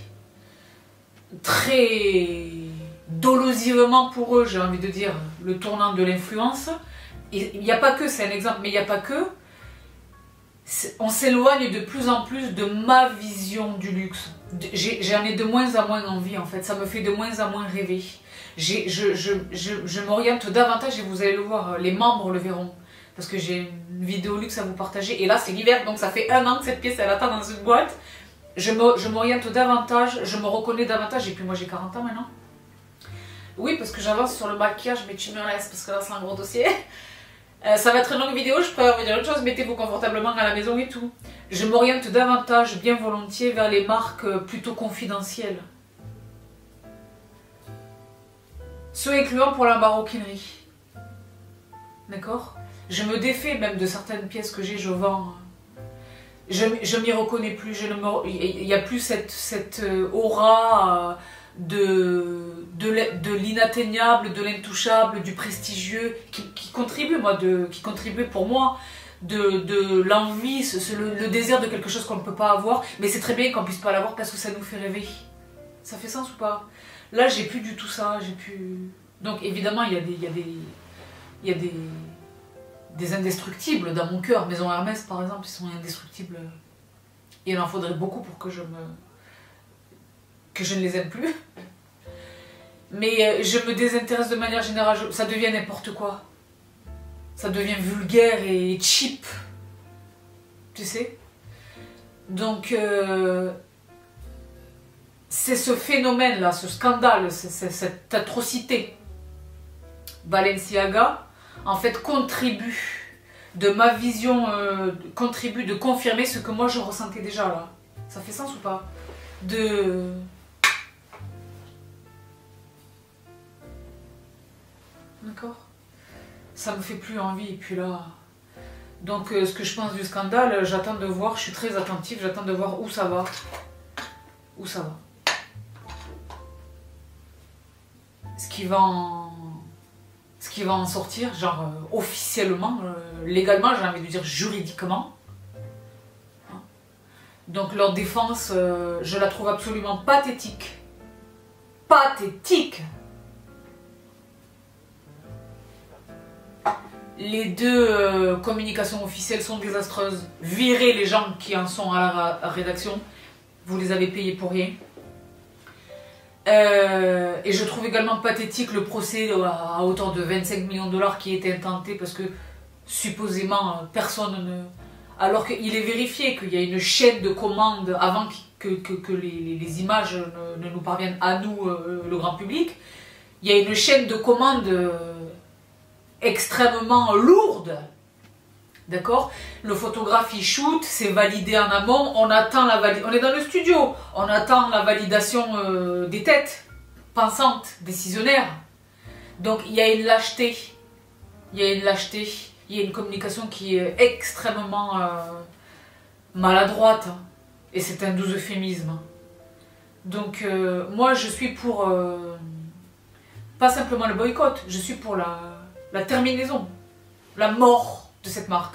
très dolosivement pour eux, j'ai envie de dire, le tournant de l'influence. Il n'y a pas que, c'est un exemple, mais il n'y a pas que. On s'éloigne de plus en plus de ma vision du luxe. J'en ai, ai de moins en moins envie en fait, ça me fait de moins en moins rêver. Je, je, je, je m'oriente davantage et vous allez le voir, les membres le verront. Parce que j'ai une vidéo luxe à vous partager. Et là c'est l'hiver, donc ça fait un an que cette pièce elle attend dans une boîte. Je m'oriente davantage, je me reconnais davantage. Et puis moi j'ai quarante ans maintenant. Oui, parce que j'avance sur le maquillage, mais tu me laisses parce que là c'est un gros dossier. Euh, ça va être une longue vidéo, je préfère vous dire une chose, mettez-vous confortablement à la maison et tout. Je m'oriente davantage, bien volontiers, vers les marques plutôt confidentielles. Ce incluant pour la maroquinerie. D'accord? Je me défais même de certaines pièces que j'ai, je vends. Je, je m'y reconnais plus, je ne me, il n'y a plus cette, cette aura de, de, de l'inatteignable, de l'intouchable, du prestigieux, qui, qui contribue moi, de, qui contribue pour moi de, de l'envie, le, le désir de quelque chose qu'on ne peut pas avoir, mais c'est très bien qu'on ne puisse pas l'avoir parce que ça nous fait rêver. Ça fait sens ou pas? Là, j'ai plus du tout ça, j'ai plus... Donc évidemment, il y a des, il y a des, il y a des, des indestructibles dans mon cœur. Maison Hermès, par exemple, ils sont indestructibles. Il en faudrait beaucoup pour que je me... que je ne les aime plus. Mais je me désintéresse de manière générale, je... ça devient n'importe quoi. Ça devient vulgaire et cheap. Tu sais? Donc... Euh... c'est ce phénomène-là, ce scandale, cette atrocité. Balenciaga, en fait, contribue de ma vision euh, contribue de confirmer ce que moi je ressentais déjà là. Ça fait sens ou pas? De... D'accord? Ça me fait plus envie, et puis là... Donc euh, ce que je pense du scandale, j'attends de voir, je suis très attentive, j'attends de voir où ça va. Où ça va. Ce qui va en... Ce qui va en sortir, genre euh, officiellement, euh, légalement, j'ai envie de dire juridiquement. Donc leur défense, euh, je la trouve absolument pathétique. Pathétique! Les deux euh, communications officielles sont désastreuses. Virez les gens qui en sont à la rédaction. Vous les avez payés pour rien. Euh, et je trouve également pathétique le procès à hauteur de vingt-cinq millions de dollars qui a été intenté parce que supposément personne ne... Alors qu'il est vérifié qu'il y a une chaîne de commandes avant que, que, que les, les images ne, ne nous parviennent à nous, euh, le grand public. Il y a une chaîne de commandes euh, extrêmement lourde. D'accord? Le photographe il shoot, c'est validé en amont, on attend la validation, on est dans le studio, on attend la validation euh, des têtes pensantes, décisionnaires. Donc il y a une lâcheté, il y a une lâcheté, il y a une communication qui est extrêmement euh, maladroite, et c'est un doux euphémisme. Donc euh, moi je suis pour, euh, pas simplement le boycott, je suis pour la, la terminaison, la mort de cette marque.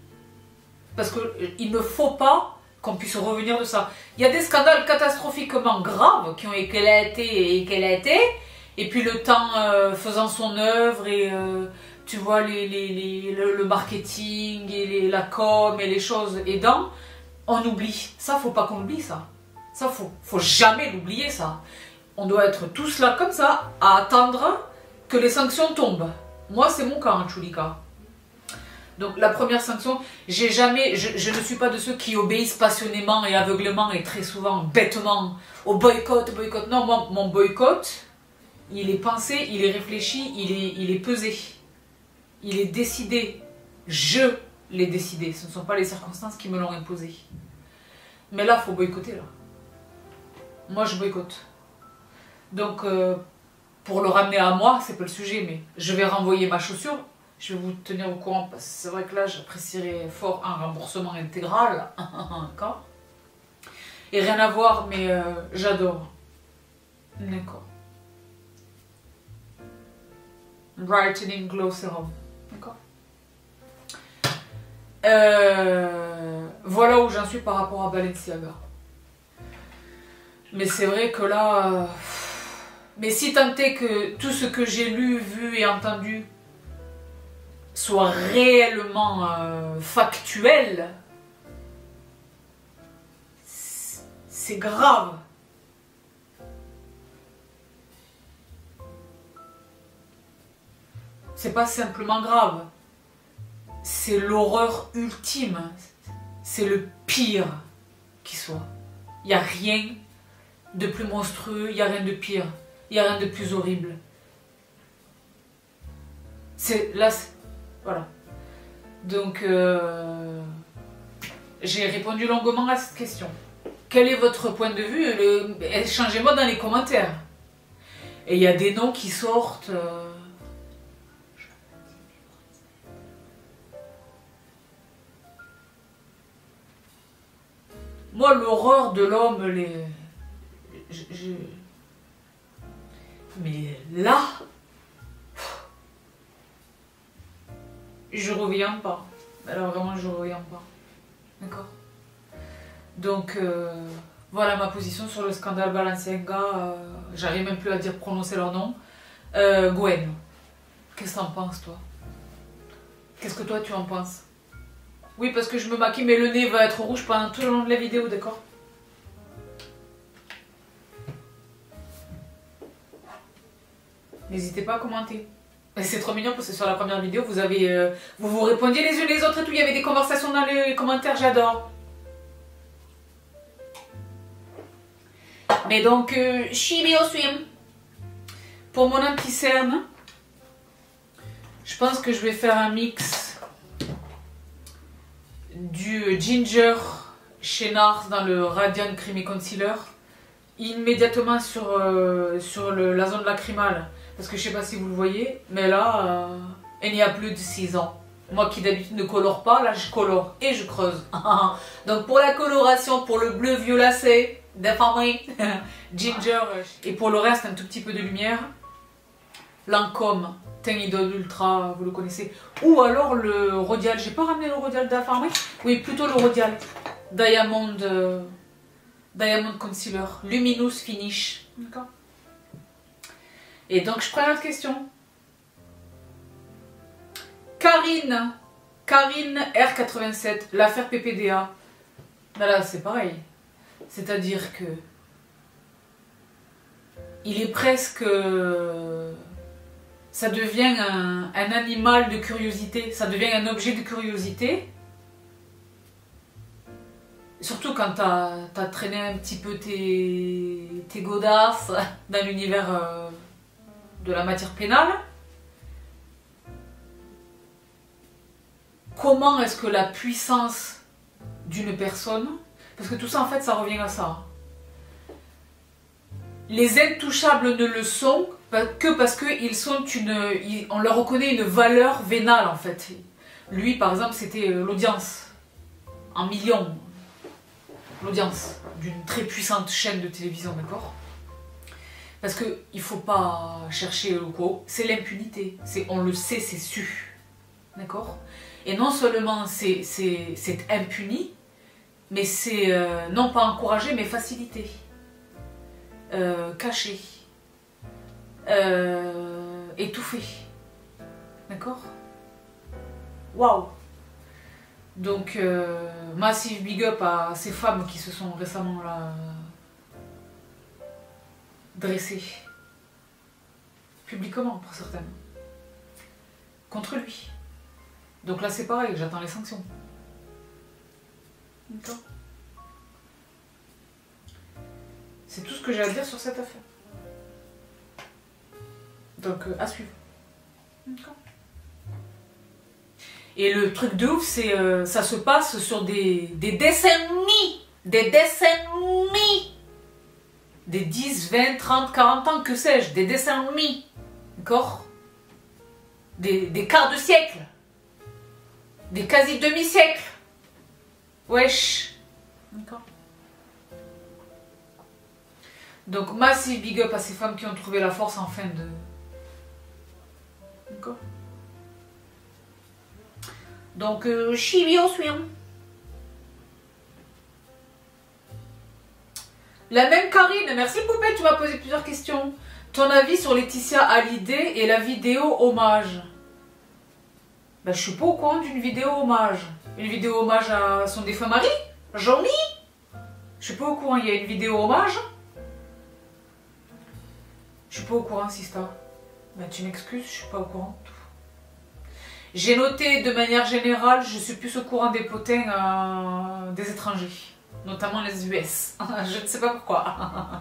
Parce qu'il ne faut pas qu'on puisse revenir de ça. Il y a des scandales catastrophiquement graves qui ont éclaté et éclaté, et puis le temps euh, faisant son œuvre, et euh, tu vois les, les, les, le, le marketing, et les, la com, et les choses aidant, on oublie. Ça, faut pas qu'on oublie ça. Ça, faut, faut jamais l'oublier ça. On doit être tous là comme ça, à attendre que les sanctions tombent. Moi, c'est mon cas, hein, Chulika. Donc la première sanction, j'ai jamais, je, je ne suis pas de ceux qui obéissent passionnément et aveuglément et très souvent bêtement au boycott, boycott. Non, moi, mon boycott, il est pensé, il est réfléchi, il est, il est pesé, il est décidé. Je l'ai décidé, ce ne sont pas les circonstances qui me l'ont imposé. Mais là, il faut boycotter là. Moi, je boycotte. Donc, euh, pour le ramener à moi, c'est pas le sujet, mais je vais renvoyer ma chaussure. Je vais vous tenir au courant parce que c'est vrai que là j'apprécierais fort un remboursement intégral. D'accord. Et rien à voir, mais euh, j'adore. D'accord. Brightening Glow Serum. D'accord. Euh, voilà où j'en suis par rapport à Balenciaga. Mais c'est vrai que là... Euh, mais si tant est que tout ce que j'ai lu, vu et entendu soit réellement euh, factuel, c'est grave. C'est pas simplement grave, c'est l'horreur ultime, c'est le pire qui soit. Il n'y a rien de plus monstrueux, il n'y a rien de pire, il n'y a rien de plus horrible. C'est là... Voilà. Donc, euh, j'ai répondu longuement à cette question. Quel est votre point de vue? Échangez-moi dans les commentaires. Et il y a des noms qui sortent. Euh... Moi, l'horreur de l'homme, les... Je, je... Mais là... Je reviens pas. Alors vraiment, je reviens pas. D'accord. Donc, euh, voilà ma position sur le scandale Balenciaga. Euh, J'arrive même plus à dire prononcer leur nom. Euh, Gwen, qu'est-ce que t'en penses, toi? Qu'est-ce que toi, tu en penses? Oui, parce que je me maquille, mais le nez va être rouge pendant tout le long de la vidéo, d'accord? N'hésitez pas à commenter. C'est trop mignon parce que sur la première vidéo, vous avez, euh, vous vous répondiez les uns les autres et tout. Il y avait des conversations dans les commentaires, j'adore. Mais donc, euh, Chibi au swim. Pour mon anti-cerne, je pense que je vais faire un mix du Ginger chez Nars dans le Radiant Creamy Concealer immédiatement sur, euh, sur le, la zone lacrymale. Parce que je sais pas si vous le voyez, mais là, euh, il y a plus de six ans. Moi qui d'habitude ne colore pas, là je colore et je creuse. Donc pour la coloration, pour le bleu violacé, Ginger, et pour le reste un tout petit peu de lumière, Lancôme Teint Idol Ultra, vous le connaissez. Ou alors le Rodial, j'ai pas ramené le Rodial d'Infarmé. Oui, plutôt le Rodial Diamond, euh, Diamond Concealer, Luminous Finish. D'accord. Et donc je prends une autre question. Karine, Karine R quatre-vingt-sept, l'affaire P P D A. Ben là c'est pareil. C'est-à-dire que il est presque... Ça devient un, un animal de curiosité, ça devient un objet de curiosité. Surtout quand tu as, as traîné un petit peu tes, tes godasses dans l'univers euh, de la matière pénale. Comment est-ce que la puissance d'une personne, parce que tout ça en fait ça revient à ça. Les intouchables ne le sont que parce qu'ils sont une, on leur reconnaît une valeur vénale en fait. Lui par exemple c'était l'audience, en millions, l'audience d'une très puissante chaîne de télévision, d'accord? Parce qu'il ne faut pas chercher le quoi, c'est l'impunité, on le sait, c'est su, d'accord? Et non seulement c'est impuni, mais c'est euh, non pas encouragé, mais facilité, euh, caché, euh, étouffé. D'accord? Waouh! Donc, euh, massive big up à ces femmes qui se sont récemment là, dressées, publiquement pour certaines, contre lui. Donc là c'est pareil, j'attends les sanctions. D'accord. C'est tout ce que j'ai à dire sur cette affaire. Donc euh, à suivre. D'accord. Et le truc de ouf, c'est euh, ça se passe sur des, des décennies, des décennies, des dix, vingt, trente, quarante ans, que sais-je, des décennies, d'accord, des, des quarts de siècle. Des quasi demi-siècles. Wesh. D'accord. Donc, massive big up à ces femmes qui ont trouvé la force enfin de... D'accord. Donc, euh, chibio suivant. La même Karine, merci Poupette, tu m'as posé plusieurs questions. Ton avis sur Laetitia Hallyday et la vidéo hommage? Ben, je suis pas au courant d'une vidéo hommage. Une vidéo hommage à son défunt mari, Johnny. Je suis pas au courant, il y a une vidéo hommage. Je suis pas au courant, Sista. Ben, tu m'excuses, je suis pas au courant. J'ai noté de manière générale, je suis plus au courant des potins euh, des étrangers, notamment les U S. Je ne sais pas pourquoi.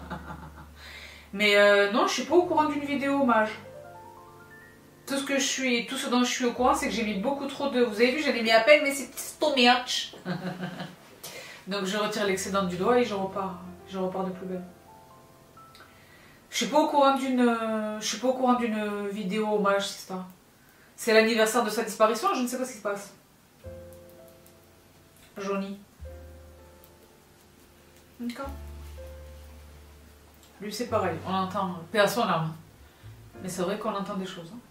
Mais euh, non, je suis pas au courant d'une vidéo hommage. Tout ce que je suis, tout ce dont je suis au courant, c'est que j'ai mis beaucoup trop de... Vous avez vu, j'en ai mis à peine, mais c'est stomiach. Donc je retire l'excédent du doigt et je repars, je repars de plus belle. Je suis pas au courant d'une, je suis pas au courant d'une vidéo hommage, c'est ça. C'est l'anniversaire de sa disparition, je ne sais pas ce qui se passe. Johnny. D'accord. Lui c'est pareil, on entend, paix à son âme. Mais c'est vrai qu'on entend des choses. Hein.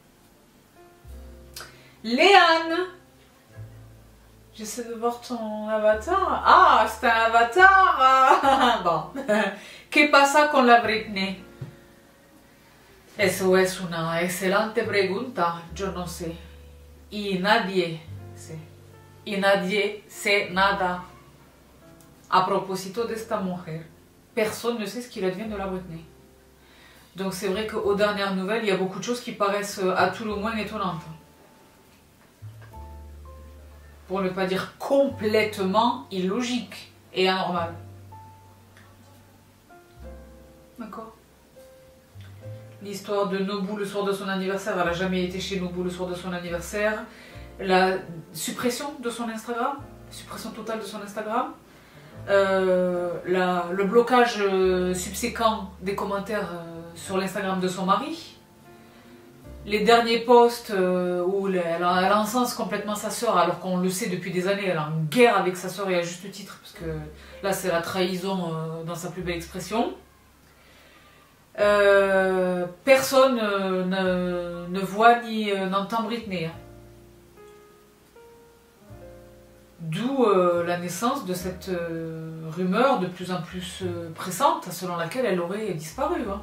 Léane, j'essaie de voir ton avatar. Ah, c'est un avatar. Ah, bon. ¿Qué pasa con la Britney? Eso es una excelente pregunta. Yo no sé. Y nadie sé. Y nadie sait nada. A propósito de esta mujer, personne ne sait ce qu'il advient de la Britney. Donc c'est vrai qu'aux dernières nouvelles, il y a beaucoup de choses qui paraissent à tout le moins étonnantes. Pour ne pas dire complètement illogique et anormal. D'accord. L'histoire de Nobu le soir de son anniversaire, elle n'a jamais été chez Nobu le soir de son anniversaire. La suppression de son Instagram, suppression totale de son Instagram, euh, la, le blocage euh, subséquent des commentaires euh, sur l'Instagram de son mari, les derniers posts euh, où elle, elle, elle encense complètement sa soeur, alors qu'on le sait depuis des années, elle est en guerre avec sa soeur et à juste titre, parce que là c'est la trahison euh, dans sa plus belle expression. Euh, personne euh, ne, ne voit ni euh, n'entend Britney. Hein. D'où euh, la naissance de cette euh, rumeur de plus en plus euh, pressante, selon laquelle elle aurait disparu. Hein.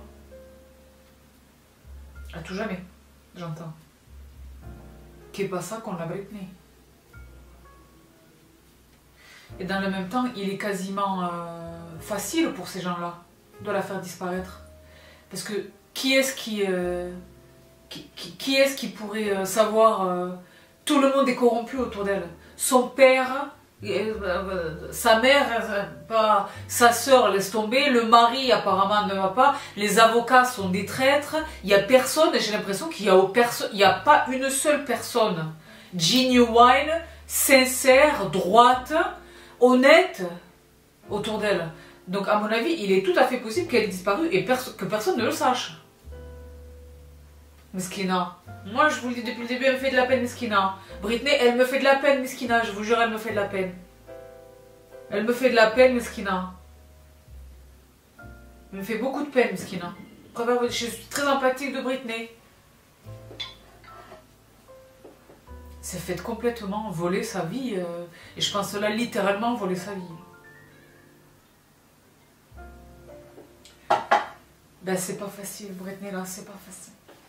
À tout jamais, j'entends. Qu'est pas ça qu'on l'a Britney. Et dans le même temps, il est quasiment euh, facile pour ces gens-là de la faire disparaître. Parce que qui est-ce qui, euh, qui, qui, qui, est-ce qui pourrait euh, savoir euh, tout le monde est corrompu autour d'elle. Son père, euh, euh, sa mère, euh, pas, sa soeur laisse tomber, le mari apparemment ne va pas, les avocats sont des traîtres, il n'y a personne, et j'ai l'impression qu'il n'y a, a pas une seule personne genuine, sincère, droite, honnête autour d'elle. Donc à mon avis, il est tout à fait possible qu'elle ait disparu et perso que personne ne le sache. Miskina. Moi je vous le dis depuis le début, elle me fait de la peine, Miskina. Britney, elle me fait de la peine, Miskina, je vous jure, elle me fait de la peine. Elle me fait de la peine, Miskina. Elle me fait beaucoup de peine, Miskina. Je suis très empathique de Britney. C'est fait complètement voler sa vie. Euh, et je pense là littéralement voler sa vie. Ben c'est pas facile, Britney là, c'est pas facile.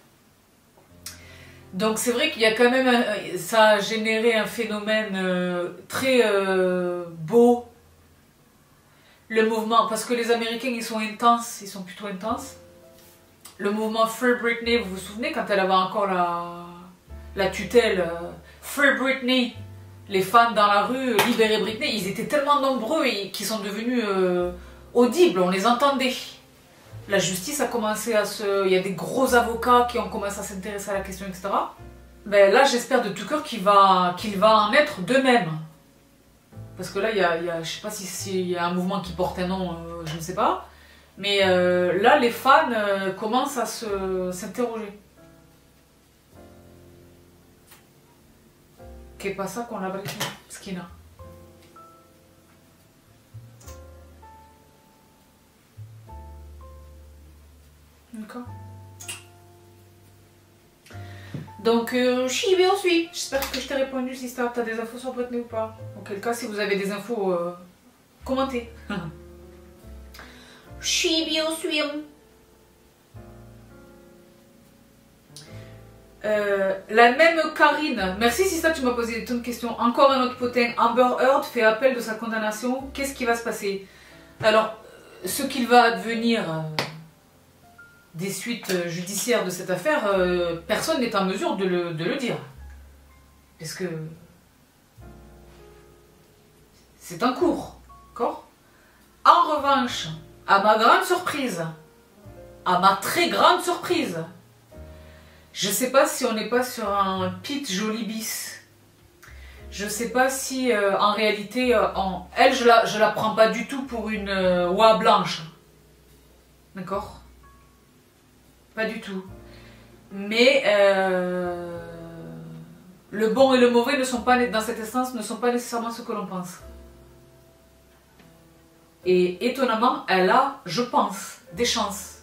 Donc c'est vrai qu'il y a quand même, un, ça a généré un phénomène euh, très euh, beau. Le mouvement, parce que les Américains ils sont intenses, ils sont plutôt intenses. Le mouvement Free Britney, vous vous souvenez quand elle avait encore la, la tutelle, euh, Free Britney, les fans dans la rue, libérer Britney, ils étaient tellement nombreux et qu'ils sont devenus euh, audibles, on les entendait. La justice a commencé à se... Il y a des gros avocats qui ont commencé à s'intéresser à la question, et cetera. Ben là, j'espère de tout cœur qu'il va, qu'il va en être de même. Parce que là, il y a, il y a, je sais pas si s'il y a un mouvement qui porte un nom, euh, je ne sais pas. Mais euh, là, les fans euh, commencent à se, s'interroger. Qu'est pas ça qu'on l'a brisé, Skina. D'accord. Donc, euh, je vais on suit. J'espère que je t'ai répondu si tu as des infos sur Britney ou pas. Auquel cas, si vous avez des infos, euh, commentez. Je vais on suit. Euh, la même Karine, merci si ça tu m'as posé des tonnes de questions. Encore un autre potin. Amber Heard fait appel de sa condamnation. Qu'est-ce qui va se passer? Alors, ce qu'il va advenir euh, des suites judiciaires de cette affaire, euh, personne n'est en mesure de le, de le dire. Parce que c'est en cours, d'accord? En revanche, à ma grande surprise, à ma très grande surprise, je sais pas si on n'est pas sur un Pete Jolie bis. Je sais pas si euh, en réalité, euh, en... elle, je la, je la prends pas du tout pour une euh, oie blanche. D'accord? Pas du tout. Mais euh, le bon et le mauvais ne sont pas, dans cette instance, ne sont pas nécessairement ce que l'on pense. Et étonnamment, elle a, je pense, des chances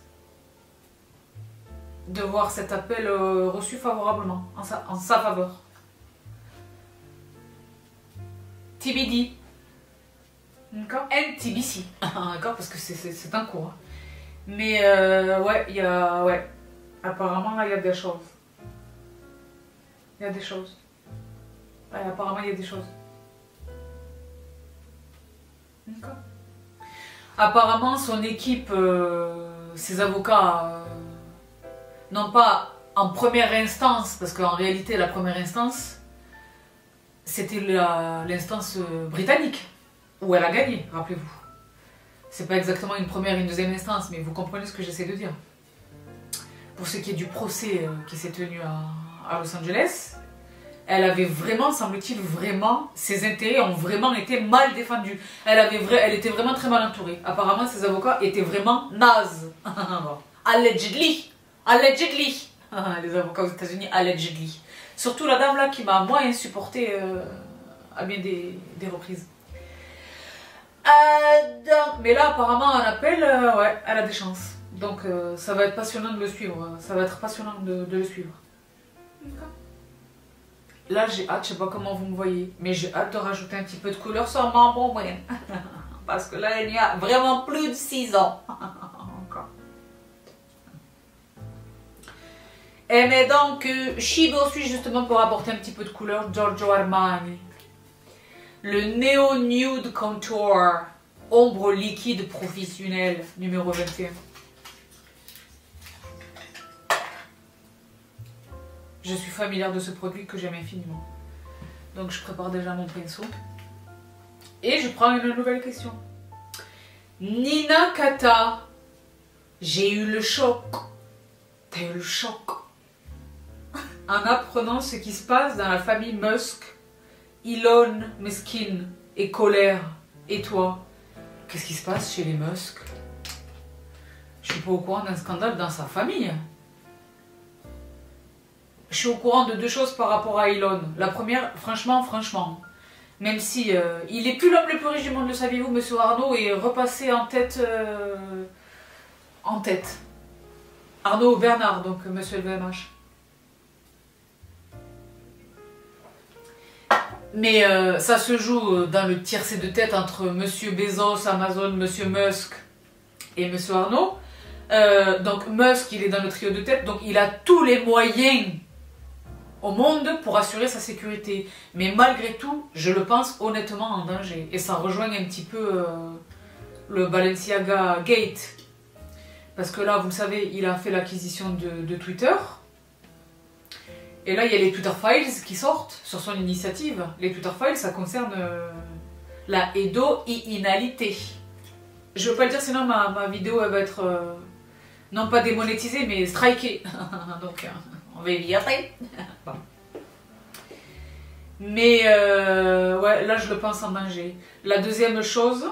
de voir cet appel euh, reçu favorablement, en sa, en sa faveur. T B D. D'accord? N T B C. D'accord? Parce que c'est un cours. Hein. Mais euh, ouais, il y a... Ouais. Apparemment, il y a des choses. Il y a des choses. Ouais, apparemment, il y a des choses. D'accord? Apparemment, son équipe, euh, ses avocats, euh, non pas en première instance, parce qu'en réalité, la première instance, c'était l'instance britannique, où elle a gagné, rappelez-vous. C'est pas exactement une première et une deuxième instance, mais vous comprenez ce que j'essaie de dire. Pour ce qui est du procès euh, qui s'est tenu à, à Los Angeles, elle avait vraiment, semble-t-il, vraiment, ses intérêts ont vraiment été mal défendus. Elle, avait vra elle était vraiment très mal entourée. Apparemment, ses avocats étaient vraiment nazes. Allegedly. Allegedly. Les avocats aux États-Unis, allegedly. Surtout la dame là qui m'a moins insupportée euh, à bien des, des reprises. Euh, donc, mais là, apparemment, en appel, euh, ouais, elle a des chances. Donc, euh, ça va être passionnant de le suivre. Ça va être passionnant de, de le suivre. Là, j'ai hâte, je sais pas comment vous me voyez, mais j'ai hâte de rajouter un petit peu de couleur sur ma bombrine. Parce que là, il y a vraiment plus de six ans. Encore. Et mais donc, euh, Shibo suit justement pour apporter un petit peu de couleur Giorgio Armani. Le Neo Nude Contour, ombre liquide professionnelle, numéro vingt et un. Je suis familière de ce produit que j'aime infiniment. Donc je prépare déjà mon pinceau. Et je prends une nouvelle question. Nina Kata, j'ai eu le choc. T'as eu le choc. En apprenant ce qui se passe dans la famille Musk, Elon, Meskin et Colère. Et toi, qu'est-ce qui se passe chez les Musk? Je suis pas au courant d'un scandale dans sa famille. Je suis au courant de deux choses par rapport à Elon. La première, franchement, franchement, même si euh, il est plus l'homme le plus riche du monde, le saviez-vous, monsieur Arnaud est repassé en tête, euh, en tête. Arnaud Bernard, donc monsieur L V M H. Mais euh, ça se joue dans le tiercé de tête entre monsieur Bezos, Amazon, monsieur Musk et monsieur Arnaud. Euh, donc Musk, il est dans le trio de tête, donc il a tous les moyens au monde pour assurer sa sécurité. Mais malgré tout, je le pense honnêtement en danger. Et ça rejoint un petit peu euh, le Balenciaga Gate. Parce que là, vous le savez, il a fait l'acquisition de, de Twitter. Et là, il y a les Twitter Files qui sortent sur son initiative. Les Twitter Files, ça concerne euh, la hédo-inalité. Je ne veux pas le dire, sinon ma, ma vidéo, elle va être... Euh, non pas démonétisée, mais strikée. Donc... Euh, on va éviter. Bon. Mais euh, ouais, là je le pense en danger. La deuxième chose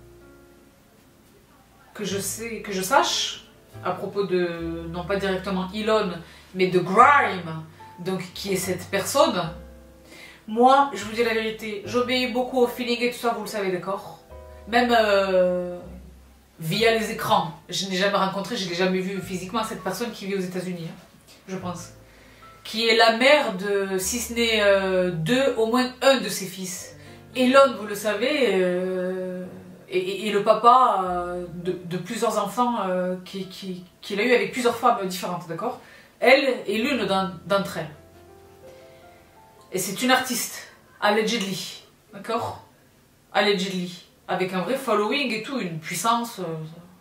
que je sais, que je sache à propos de, non pas directement Elon, mais de Grime, donc qui est cette personne. Moi, je vous dis la vérité, j'obéis beaucoup au feeling et tout ça, vous le savez, d'accord. Même euh, via les écrans. Je n'ai jamais rencontré, je n'ai jamais vu physiquement cette personne qui vit aux États-Unis, hein, je pense. Qui est la mère de, si ce n'est euh, deux, au moins un de ses fils. Elon, vous le savez, euh, et, et le papa euh, de, de plusieurs enfants euh, qu'il qui, qui a eu avec plusieurs femmes différentes, d'accord. Elle est l'une d'entre elles. Et c'est une artiste, allegedly, d'accord. Allegedly, avec un vrai following et tout, une puissance... Euh,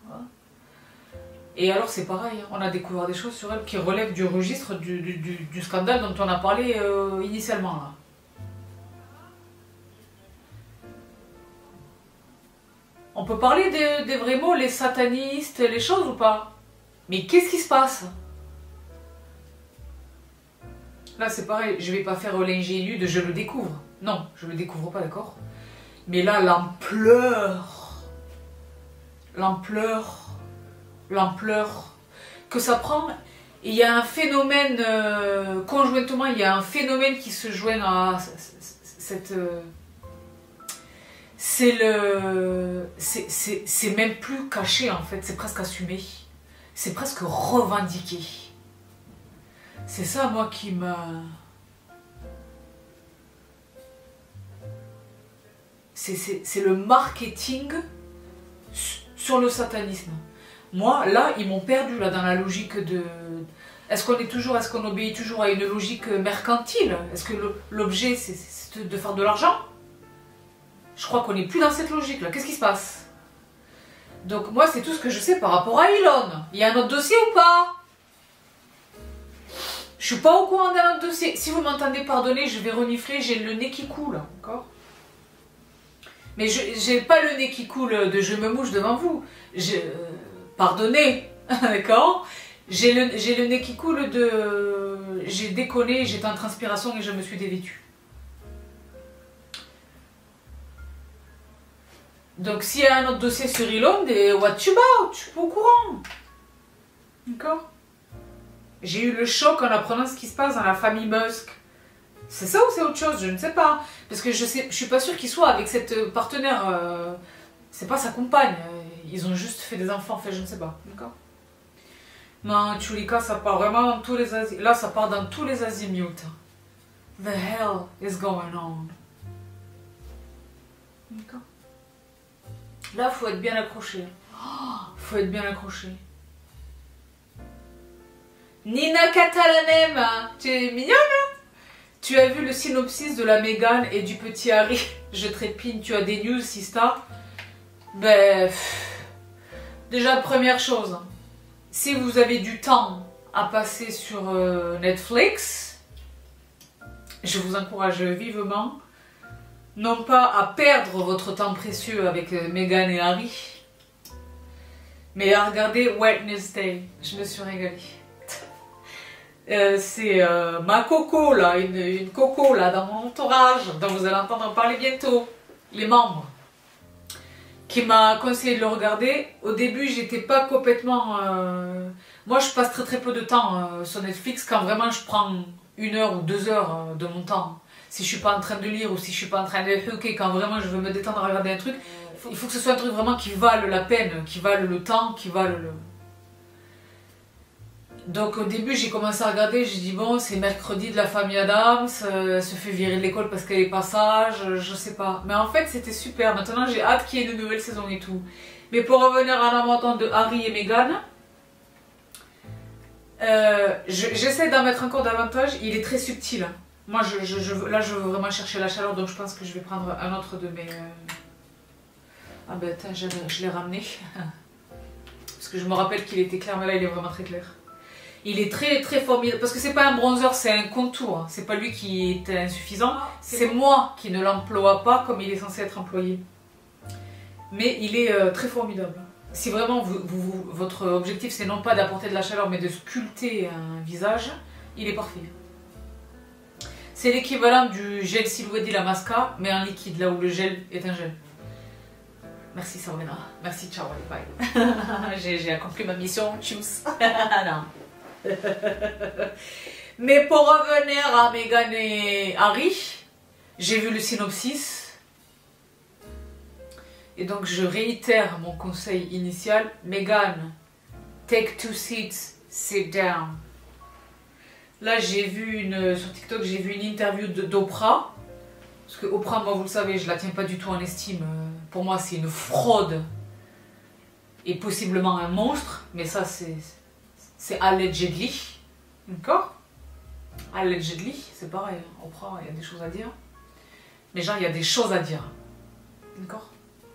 Et alors c'est pareil, on a découvert des choses sur elle qui relèvent du registre du, du, du, du scandale dont on a parlé euh, initialement là. On peut parler des, des vrais mots, les satanistes, les choses ou pas? Mais qu'est-ce qui se passe? Là c'est pareil, je vais pas faire l'ingénu de je le découvre. Non, je le découvre pas, d'accord? Mais là l'ampleur, l'ampleur... l'ampleur que ça prend, et il y a un phénomène euh, conjointement, il y a un phénomène qui se joint à cette euh, c'est le c'est même plus caché en fait, c'est presque assumé, c'est presque revendiqué. C'est ça moi qui me c'est le marketing sur le satanisme. Moi, là, ils m'ont perdu là, dans la logique de... Est-ce qu'on est toujours, est-ce qu'on obéit toujours à une logique mercantile? Est-ce que l'objet, c'est de faire de l'argent? Je crois qu'on n'est plus dans cette logique-là. Qu'est-ce qui se passe? Donc moi, c'est tout ce que je sais par rapport à Elon. Il y a un autre dossier ou pas? Je suis pas au courant d'un autre dossier. Si vous m'entendez, pardonnez, je vais renifler, j'ai le nez qui coule, d'accord? Mais je j'ai pas le nez qui coule de je me mouche devant vous. Je... Pardonnez, d'accord? J'ai le, le nez qui coule de... j'ai déconné, j'étais en transpiration et je me suis dévêtue. Donc s'il y a un autre dossier sur Elon, what you about? Je suis pas au courant. D'accord? J'ai eu le choc en apprenant ce qui se passe dans la famille Musk. C'est ça ou c'est autre chose? Je ne sais pas. Parce que je sais, je suis pas sûre qu'il soit avec cette partenaire. Euh, c'est pas sa compagne. Ils ont juste fait des enfants, en fait, je ne sais pas. D'accord? Mais en tous les cas, ça part vraiment dans tous les azimuts. Là, ça part dans tous les azimuts. The hell is going on? D'accord? Là, faut être bien accroché. Oh, faut être bien accroché. Nina Catalanem, hein, tu es mignonne, hein? Tu as vu le synopsis de la Meghan et du petit Harry? Je trépigne, tu as des news, Sista? Ben, pff, déjà, première chose, si vous avez du temps à passer sur euh, Netflix, je vous encourage vivement, non pas à perdre votre temps précieux avec euh, Meghan et Harry, mais à regarder Wednesday. Je me suis régalée. Euh, c'est euh, ma coco là, une, une coco là dans mon entourage, dont vous allez entendre parler bientôt, les membres, qui m'a conseillé de le regarder. Au début, j'étais pas complètement... Euh... Moi, je passe très très peu de temps euh, sur Netflix quand vraiment je prends une heure ou deux heures euh, de mon temps. Si je suis pas en train de lire ou si je suis pas en train de... Ok, quand vraiment je veux me détendre à regarder un truc, il faut, il faut que ce soit un truc vraiment qui vale la peine, qui vale le temps, qui vale le... Donc au début j'ai commencé à regarder, j'ai dit bon c'est mercredi de la famille Adams, euh, elle se fait virer de l'école parce qu'elle est pas sage, je, je sais pas. Mais en fait c'était super, maintenant j'ai hâte qu'il y ait de nouvelles saisons et tout. Mais pour revenir à la montant de Harry et Meghan, euh, j'essaie d'en mettre encore davantage, il est très subtil. Moi je, je, je, là je veux vraiment chercher la chaleur, donc je pense que je vais prendre un autre de mes... Euh... Ah ben attends, je, je l'ai ramené. Parce que je me rappelle qu'il était clair, mais là il est vraiment très clair. Il est très très formidable, parce que c'est pas un bronzer, c'est un contour. C'est pas lui qui est insuffisant, c'est bon. Moi qui ne l'emploie pas comme il est censé être employé. Mais il est euh, très formidable. Si vraiment vous, vous, votre objectif c'est non pas d'apporter de la chaleur mais de sculpter un visage, il est parfait. C'est l'équivalent du gel Silhouette Illamasqua, mais en liquide, là où le gel est un gel. Merci Sarmena, merci, ciao, bye. J'ai accompli ma mission, tchuss. Non. Mais pour revenir à Meghan et Harry, j'ai vu le synopsis et donc je réitère mon conseil initial. Meghan, take two seats, sit down. Là j'ai vu une, sur TikTok, j'ai vu une interview d'Oprah, parce que Oprah, moi vous le savez, je la tiens pas du tout en estime. Pour moi c'est une fraude et possiblement un monstre, mais ça c'est c'est allegedly, d'accord? Allegedly, c'est pareil, Oprah, il y a des choses à dire. Mais genre, il y a des choses à dire, d'accord?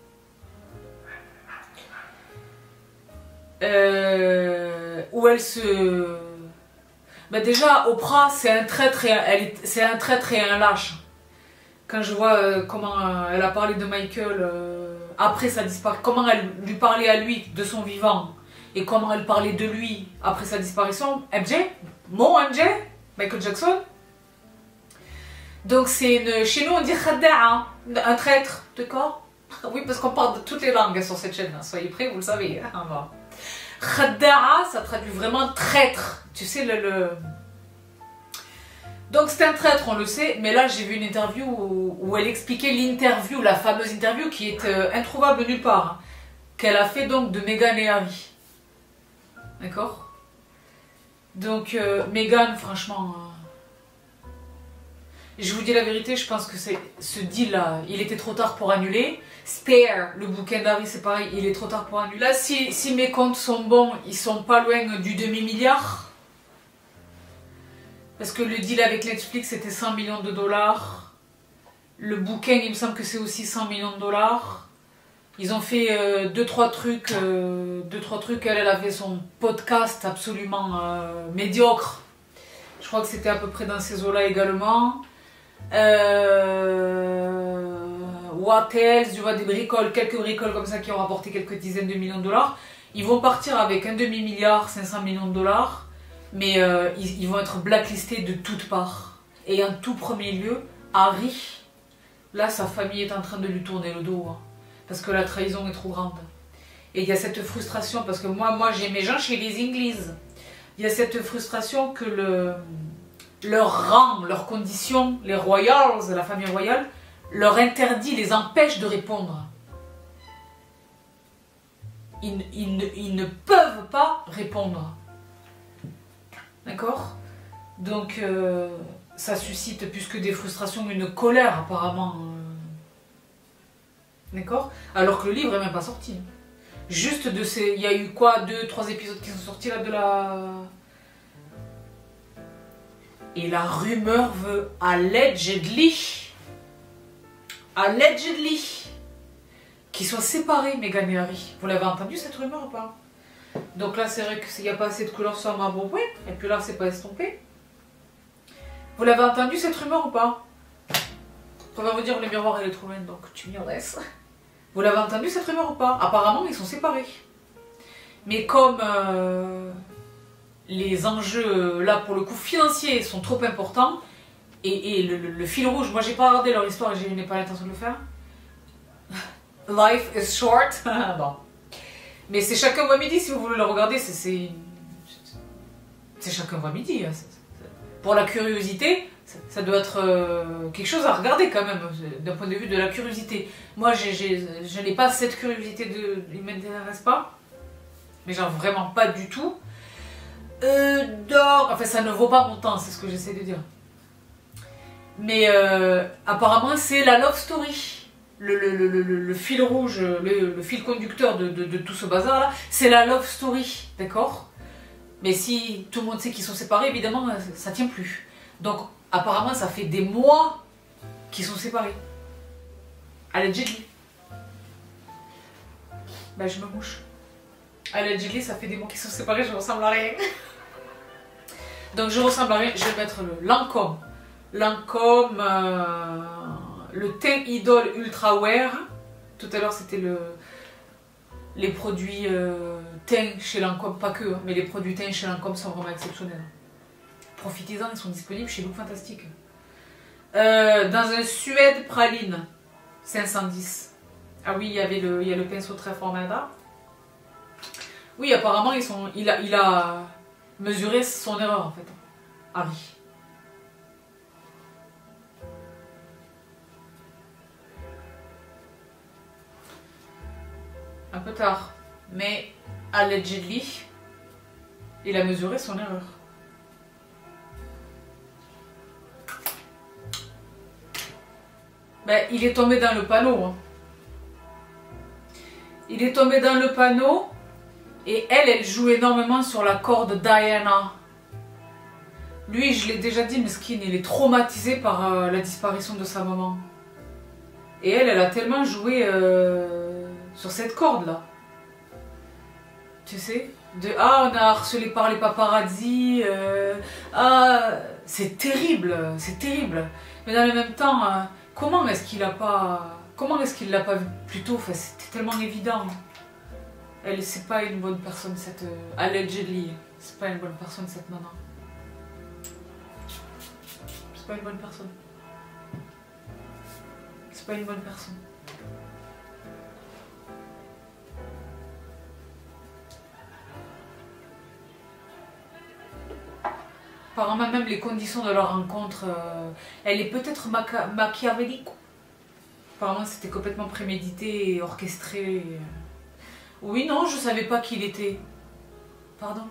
euh, Où elle se... Bah déjà, Oprah, c'est un traître et un, c'est un traître et un lâche. Quand je vois euh, comment euh, elle a parlé de Michael euh, après sa disparition, comment elle lui parlait à lui de son vivant, et comment elle parlait de lui après sa disparition. M J, mon M J, Michael Jackson. Donc c'est une... Chez nous on dit khadda'a, un traître, d'accord? Oui, parce qu'on parle de toutes les langues sur cette chaîne, soyez prêts, vous le savez. Hein, khadda'a, ça traduit vraiment traître, tu sais le... le... Donc c'est un traître, on le sait, mais là j'ai vu une interview où, où elle expliquait l'interview, la fameuse interview qui est euh, introuvable nulle part, hein, qu'elle a fait donc de Meghan et Harry. D'accord? Donc, euh, Meghan, franchement, euh, je vous dis la vérité, je pense que ce deal-là, il était trop tard pour annuler. Spare, le bouquin d'Harry, c'est pareil, il est trop tard pour annuler. Là, si, si mes comptes sont bons, ils sont pas loin du demi-milliard. Parce que le deal avec Netflix, c'était cent millions de dollars. Le bouquin, il me semble que c'est aussi cent millions de dollars. Ils ont fait euh, deux trois trucs, euh, deux trois trucs. Elle, elle avait son podcast absolument euh, médiocre. Je crois que c'était à peu près dans ces eaux-là également. Euh, what else? Je vois des bricoles, quelques bricoles comme ça qui ont rapporté quelques dizaines de millions de dollars. Ils vont partir avec un demi-milliard, cinq cents millions de dollars. Mais euh, ils, ils vont être blacklistés de toutes parts. Et en tout premier lieu, Harry, là sa famille est en train de lui tourner le dos. Hein, parce que la trahison est trop grande. Et il y a cette frustration, parce que moi, moi j'ai mes gens chez les Inglis. Il y a cette frustration que le, leur rang, leurs conditions, les royals, la famille royale, leur interdit, les empêche de répondre. Ils, ils, ne, ils ne peuvent pas répondre. D'accord? Donc, euh, ça suscite plus que des frustrations, une colère apparemment. D'accord? Alors que le livre n'est même pas sorti. Juste de ces... Il y a eu quoi? Deux, trois épisodes qui sont sortis là de la... Et la rumeur veut allegedly, allegedly, qu'ils soient séparés, Meghan et Harry. Vous l'avez entendu cette rumeur ou pas? Donc là, c'est vrai qu'il n'y a pas assez de couleurs sur ma boue, et puis là, c'est pas estompé. Vous l'avez entendu cette rumeur ou pas? On va vous dire, le miroir, elle est trop loin, donc tu m'y laisses. Vous l'avez entendu cette rumeur ou pas? Apparemment, ils sont séparés. Mais comme euh, les enjeux, là, pour le coup, financiers sont trop importants, et, et le, le, le fil rouge, moi, j'ai pas regardé leur histoire et je n'ai pas l'intention de le faire. Life is short. Bon. Mais c'est Chacun voit midi, si vous voulez le regarder, c'est... C'est Chacun voit midi. Hein. Pour la curiosité, ça doit être euh, quelque chose à regarder quand même, d'un point de vue de la curiosité. Moi, j'ai, j'ai, je n'ai pas cette curiosité, de, il ne m'intéresse pas. Mais genre vraiment pas du tout. Euh, donc, enfin, ça ne vaut pas mon temps, c'est ce que j'essaie de dire. Mais euh, apparemment, c'est la love story. Le, le, le, le, le fil rouge, le, le fil conducteur de, de, de tout ce bazar-là, c'est la love story, d'accord? Mais si tout le monde sait qu'ils sont séparés, évidemment, ça tient plus. Donc, apparemment, ça fait des mois qu'ils sont séparés. Allegedly. Ben, je me mouche. Allegedly, ça fait des mois qu'ils sont séparés, je ressemble à rien. Donc, je ressemble à rien. Je vais mettre le Lancôme. Lancôme, euh, le teint Idol Ultra Wear. Tout à l'heure, c'était le... les produits euh, teint chez Lancôme, pas que, hein, mais les produits teint chez Lancôme sont vraiment exceptionnels. Profitez-en, ils sont disponibles chez Look Fantastique. Euh, dans un Suède praline, cinq cent dix. Ah oui, il y avait le, il y a le pinceau très formada. Oui, apparemment, ils sont, il, a, il a mesuré son erreur, en fait. Harry. Un peu tard. Mais, allegedly, il a mesuré son erreur. Ben, il est tombé dans le panneau. Hein. Il est tombé dans le panneau et elle, elle joue énormément sur la corde Diana. Lui, je l'ai déjà dit, mesquine, il est traumatisé par euh, la disparition de sa maman. Et elle, elle a tellement joué euh, sur cette corde-là. Tu sais, de ah, on a harcelé par les paparazzi. Euh, ah, c'est terrible, c'est terrible. Mais dans le même temps... Euh, Comment est-ce qu'il a pas... Comment est-ce qu'il l'a pas vu plus tôt? Enfin, c'était tellement évident. Elle, c'est pas une bonne personne, cette... Euh, allegedly. C'est pas une bonne personne, cette nana. C'est pas une bonne personne. C'est pas une bonne personne. Apparemment, même les conditions de leur rencontre, euh, elle est peut-être maca machiavélique. Apparemment, c'était complètement prémédité et orchestré. Oui, non, je savais pas qui il était. Pardon.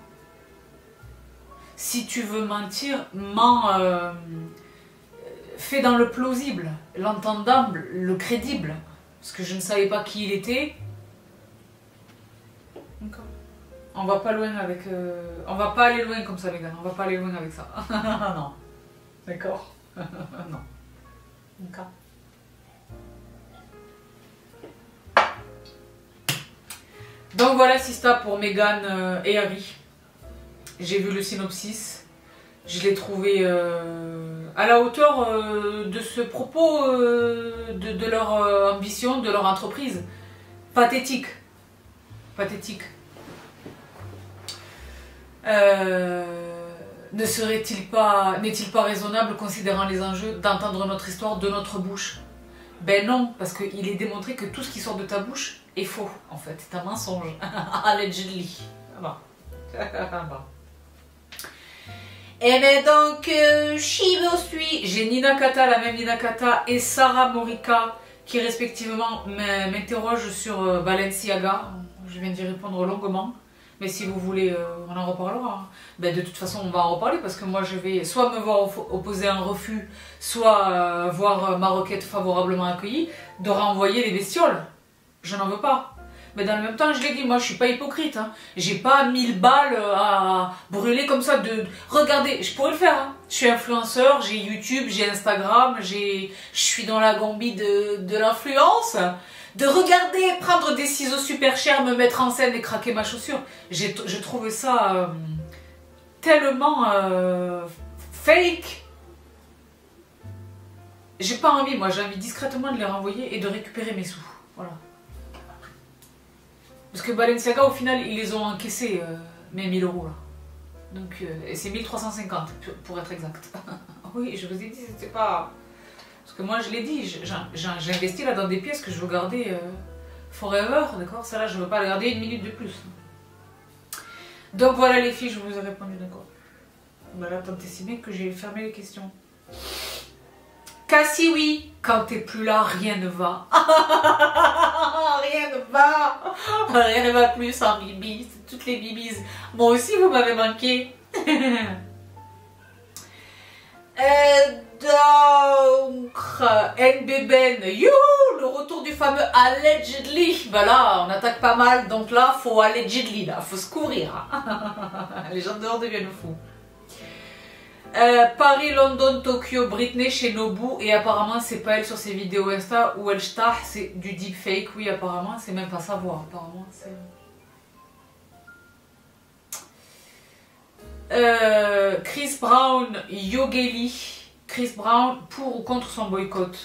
Si tu veux mentir, mens. Euh, fais dans le plausible, l'entendable, le crédible. Parce que je ne savais pas qui il était. D'accord. On va pas loin avec... Euh... On va pas aller loin comme ça, les gars. On va pas aller loin avec ça. Non. D'accord. Non. D'accord. Donc voilà, Sista pour Meghan euh, et Harry. J'ai vu le synopsis. Je l'ai trouvé euh, à la hauteur euh, de ce propos, euh, de, de leur euh, ambition, de leur entreprise. Pathétique. Pathétique. Euh, ne serait-il pas, n'est-il pas raisonnable, considérant les enjeux, d'entendre notre histoire de notre bouche? Ben non, parce qu'il est démontré que tout ce qui sort de ta bouche est faux, en fait. C'est un mensonge. Allegedly. Bon. Bon. Et bien donc, euh, Shibo suis. J'ai Nina Kata, la même Nina Kata, et Sarah Morika, qui respectivement m'interrogent sur euh, Balenciaga. Je viens d'y répondre longuement. Mais si vous voulez, euh, on en reparlera. Ben, de toute façon, on va en reparler parce que moi, je vais soit me voir opposer un refus, soit euh, voir ma requête favorablement accueillie, de renvoyer les bestioles. Je n'en veux pas. Mais dans le même temps, je l'ai dit, moi, je suis pas hypocrite. Hein. J'ai pas mille balles à brûler comme ça. De... Regardez, je pourrais le faire. Hein. Je suis influenceur, j'ai YouTube, j'ai Instagram, j'ai... je suis dans la gambie de, de l'influence. De regarder, prendre des ciseaux super chers, me mettre en scène et craquer ma chaussure. Je trouve ça euh, tellement euh, fake. J'ai pas envie, moi j'ai envie discrètement de les renvoyer et de récupérer mes sous. Voilà. Parce que Balenciaga, au final, ils les ont encaissés, euh, mes mille euros là. Donc, euh, et c'est mille trois cent cinquante pour être exact. Oui, je vous ai dit, c'était pas... Parce que moi, je l'ai dit, j'ai investi là dans des pièces que je veux garder euh, forever, d'accord? Ça là, je veux pas la garder une minute de plus. Donc voilà les filles, je vous ai répondu, d'accord? Voilà, tant et si bien que j'ai fermé les questions. Cassie, oui, quand t'es plus là, rien ne va. Rien ne va. Rien ne va plus sans Bibi, c'est toutes les bibis. Moi aussi, vous m'avez manqué. euh, donc, N B Ben, youhou, le retour du fameux allegedly. Bah là, on attaque pas mal, donc là, faut allegedly, là, faut se couvrir. Les gens dehors deviennent fous. Euh, Paris, London, Tokyo, Britney chez Nobu, et apparemment c'est pas elle sur ses vidéos Insta où elle stah, c'est du deepfake. Oui, apparemment, c'est même pas savoir. Apparemment, c'est. Euh, Chris Brown, Yogeli. Chris Brown, pour ou contre son boycott?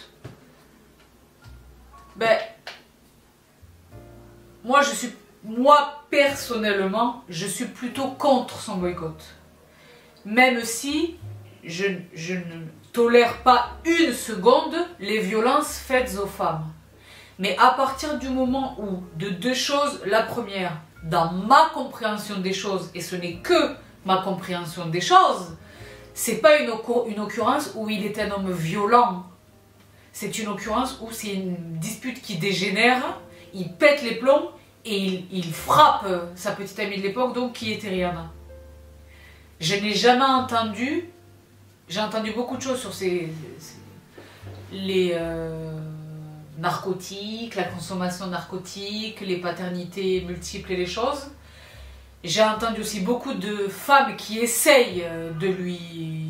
Ben, moi je suis, moi personnellement, je suis plutôt contre son boycott. Même si je, je ne tolère pas une seconde les violences faites aux femmes. Mais à partir du moment où, de deux choses, la première, dans ma compréhension des choses, et ce n'est que ma compréhension des choses, c'est pas une, une occurrence où il est un homme violent. C'est une occurrence où c'est une dispute qui dégénère, il pète les plombs et il, il frappe sa petite amie de l'époque, donc qui était Rihanna. Je n'ai jamais entendu, j'ai entendu beaucoup de choses sur ces, ces les euh, narcotiques, la consommation narcotique, les paternités multiples et les choses. J'ai entendu aussi beaucoup de femmes qui essayent de lui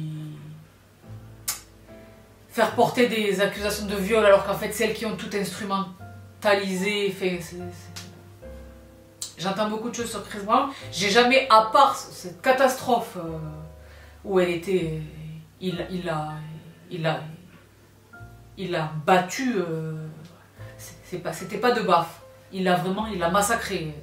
faire porter des accusations de viol alors qu'en fait c'est elles qui ont tout instrumentalisé. Fait, J'entends beaucoup de choses sur Chris Brown. J'ai jamais, à part cette catastrophe euh, où elle était, il, il a, il a, il a battu. Euh, c'est pas, c'était pas de baffe. Il a vraiment, il a massacré.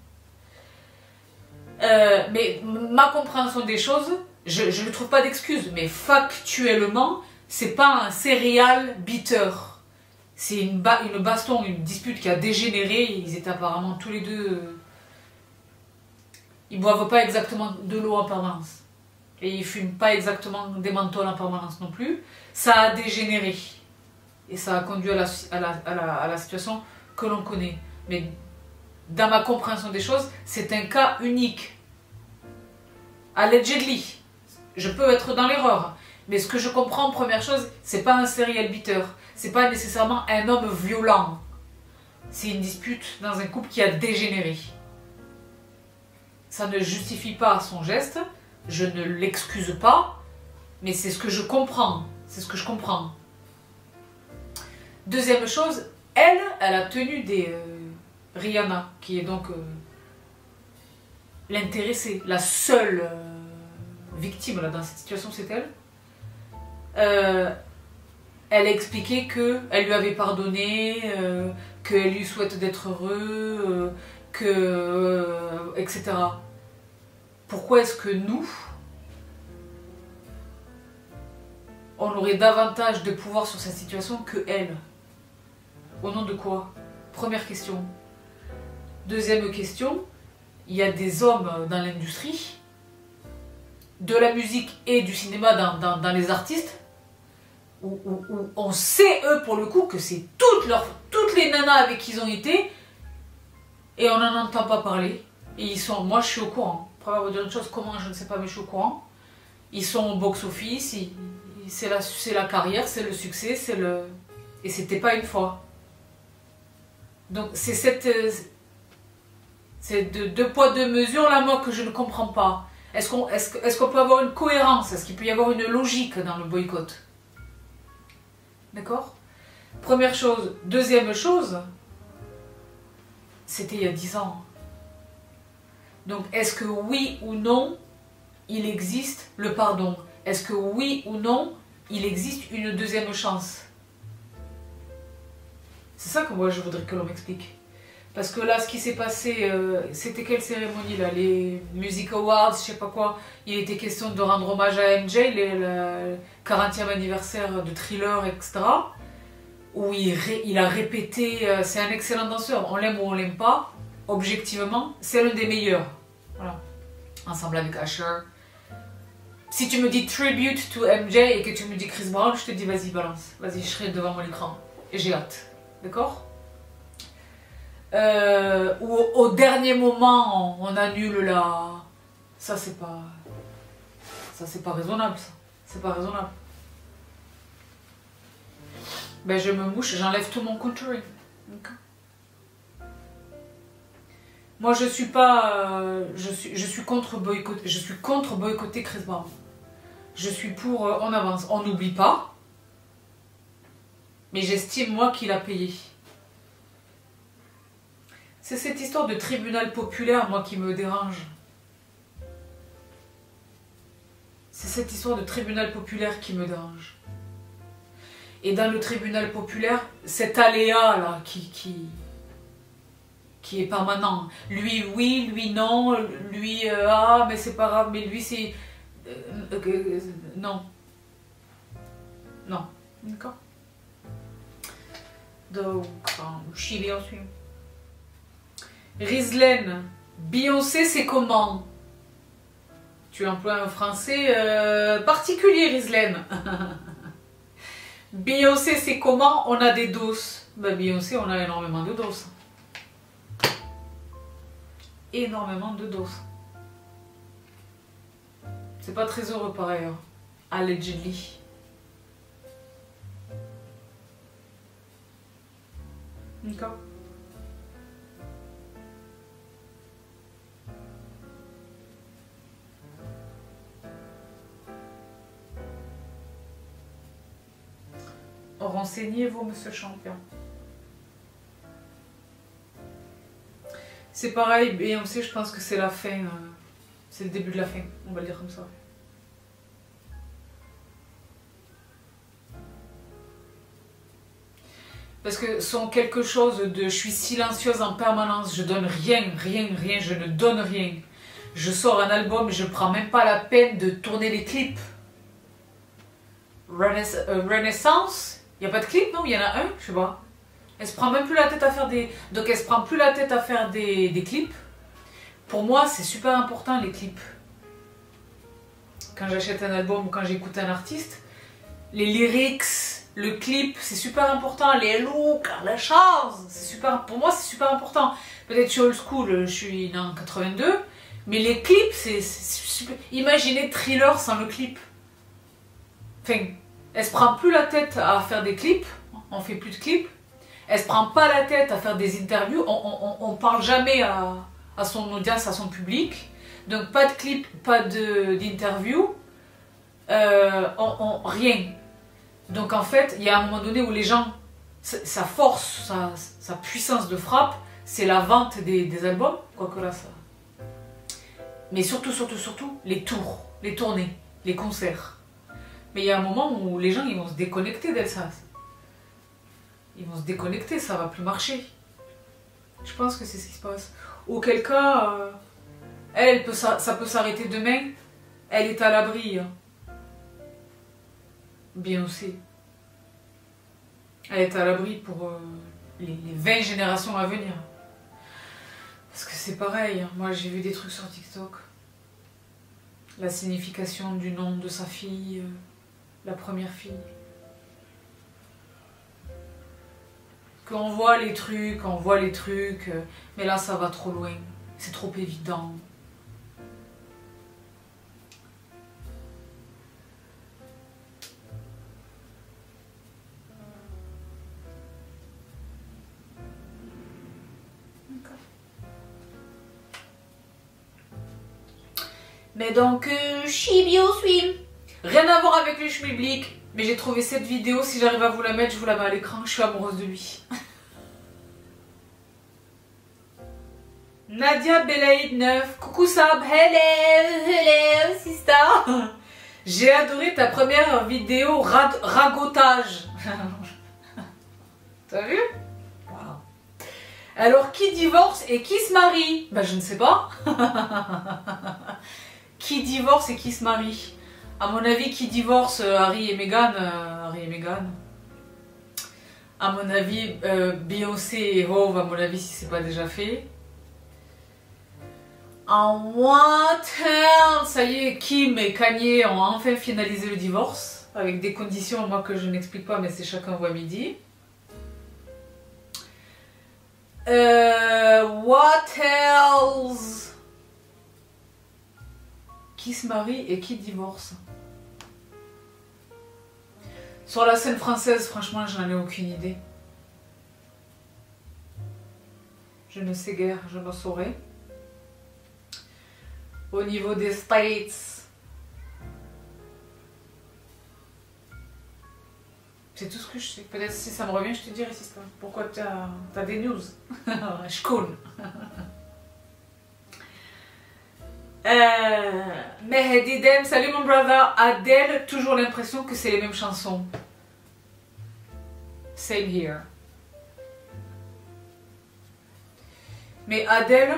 Euh, mais ma compréhension des choses, je ne trouve pas d'excuses, mais factuellement, c'est pas un serial beater. C'est une, ba une baston, une dispute qui a dégénéré. Ils étaient apparemment tous les deux. Euh, ils boivent pas exactement de l'eau en permanence. Et ils fument pas exactement des menthols en permanence non plus. Ça a dégénéré. Et ça a conduit à la, à la, à la, à la situation que l'on connaît. Mais dans ma compréhension des choses, c'est un cas unique. Allegedly. Je peux être dans l'erreur. Mais ce que je comprends, première chose, c'est pas un serial beater. C'est pas nécessairement un homme violent. C'est une dispute dans un couple qui a dégénéré. Ça ne justifie pas son geste. Je ne l'excuse pas. Mais c'est ce que je comprends. C'est ce que je comprends. Deuxième chose, elle, elle a tenu des... Euh, Rihanna, qui est donc euh, l'intéressée, la seule euh, victime là, dans cette situation, c'est elle. Euh, elle a expliqué qu'elle lui avait pardonné, euh, qu'elle lui souhaite d'être heureux, euh, que, euh, et cetera. Pourquoi est-ce que nous, on aurait davantage de pouvoir sur cette situation que elle. Au nom de quoi? Première question. Deuxième question, il y a des hommes dans l'industrie, de la musique et du cinéma dans, dans, dans les artistes, où, où, où on sait, eux, pour le coup, que c'est toutes, leurs, toutes les nanas avec qui ils ont été, et on n'en entend pas parler. Et ils sont, moi je suis au courant. Après, on va dire une chose, comment, je ne sais pas, mais je suis au courant. Ils sont au box-office, c'est la, la carrière, c'est le succès, c'est le... Et c'était pas une fois. Donc c'est cette... C'est de deux poids, deux mesures, là, moi, que je ne comprends pas. Est-ce qu'on est-ce, est-ce qu'on peut avoir une cohérence? Est-ce qu'il peut y avoir une logique dans le boycott? D'accord? Première chose. Deuxième chose, c'était il y a dix ans. Donc, est-ce que oui ou non, il existe le pardon? Est-ce que oui ou non, il existe une deuxième chance? C'est ça que moi, je voudrais que l'on m'explique. Parce que là, ce qui s'est passé, euh, c'était quelle cérémonie là? Les Music Awards, je sais pas quoi. Il était question de rendre hommage à M J, les, le quarantième anniversaire de Thriller, et cetera. Où il, ré, il a répété, euh, c'est un excellent danseur, on l'aime ou on l'aime pas, objectivement, c'est l'un des meilleurs. Voilà. Ensemble avec Usher. Si tu me dis tribute to M J et que tu me dis Chris Brown, je te dis vas-y, balance. Vas-y, je serai devant mon écran. Et j'ai hâte. D'accord? Euh, ou au dernier moment on, on annule la... Ça c'est pas... Ça c'est pas raisonnable ça. C'est pas raisonnable. Ben je me mouche, j'enlève tout mon country. Okay. Moi je suis pas... Euh, je, suis, je suis contre boycotter. Je suis contre boycotter Chris Brown. Je suis pour... Euh, on avance. On n'oublie pas. Mais j'estime moi qu'il a payé. C'est cette histoire de tribunal populaire, moi, qui me dérange. C'est cette histoire de tribunal populaire qui me dérange. Et dans le tribunal populaire, cet aléa-là qui, qui, qui est permanent. Lui, oui, lui, non. Lui, euh, ah, mais c'est pas grave. Mais lui, c'est... Euh, euh, non. Non. D'accord. Donc, Chili ensuite. Rizlen, Beyoncé, c'est comment? Tu emploies un français euh, particulier, Rizlen. Beyoncé, c'est comment? On a des doses. Ben, Beyoncé, on a énormément de doses. Énormément de doses. C'est pas très heureux par ailleurs. Allegedly. D'accord. Renseignez-vous, monsieur le champion. C'est pareil, Beyoncé, je pense que c'est la fin. Euh, c'est le début de la fin, on va le dire comme ça. Parce que son quelque chose de je suis silencieuse en permanence, je donne rien, rien, rien, je ne donne rien. Je sors un album, je ne prends même pas la peine de tourner les clips. Renaissance, euh, Renaissance, il n'y a pas de clip, non? Il y en a un, je sais pas. Elle se prend même plus la tête à faire des... Donc elle se prend plus la tête à faire des, des clips. Pour moi, c'est super important les clips. Quand j'achète un album ou quand j'écoute un artiste, les lyrics, le clip, c'est super important. Les looks, la chose, c'est super. Pour moi, c'est super important. Peut-être je suis old school, je suis né en quatre-vingt-deux, mais les clips, c'est super. Imaginez Thriller sans le clip. Enfin, elle se prend plus la tête à faire des clips. On fait plus de clips. Elle se prend pas la tête à faire des interviews. On, on, on parle jamais à, à son audience, à son public. Donc pas de clip, pas d'interview. Euh, on, on, rien. Donc en fait, il y a un moment donné où les gens, sa force, sa, sa puissance de frappe, c'est la vente des, des albums. Quoique là, ça... Mais surtout, surtout, surtout, les tours, les tournées, les concerts. Mais il y a un moment où les gens, ils vont se déconnecter d'Elsa. Ils vont se déconnecter, ça va plus marcher. Je pense que c'est ce qui se passe. Auquel cas, euh, elle, peut, ça, ça peut s'arrêter demain. Elle est à l'abri. Beyoncé. Elle est à l'abri pour euh, les, les vingt générations à venir. Parce que c'est pareil, hein. Moi j'ai vu des trucs sur TikTok. La signification du nom de sa fille, euh, la première fille. Qu'on voit les trucs, on voit les trucs, euh, mais là ça va trop loin. C'est trop évident. Mais donc, euh, Shibio Swim. Rien à voir avec le schmilblick, mais j'ai trouvé cette vidéo, si j'arrive à vous la mettre, je vous la mets à l'écran, je suis amoureuse de lui. Nadia Belaïd neuf, coucou Sab, hello, hello, sister. J'ai adoré ta première vidéo rad ragotage. T'as vu? Wow. Alors, qui divorce et qui se marie? Bah, je ne sais pas. Qui divorce et qui se marie? À mon avis, qui divorce, euh, Harry et Meghan, euh, Harry et Meghan. À mon avis, euh, Beyoncé et Hove, à mon avis, si c'est pas déjà fait. En what else? Ça y est, Kim et Kanye ont enfin finalisé le divorce, avec des conditions, moi, que je n'explique pas, mais c'est chacun voit midi. Euh, what else? Qui se marie et qui divorce? Sur la scène française, franchement, je n'en ai aucune idée. Je ne sais guère, je ne saurais. Au niveau des States, c'est tout ce que je sais. Peut-être si ça me revient, je te dirai si c'est pourquoi tu as, as des news. Je connais. Euh, Mehdi Dem, salut mon brother. Adele, toujours l'impression que c'est les mêmes chansons. Same here. Mais Adele,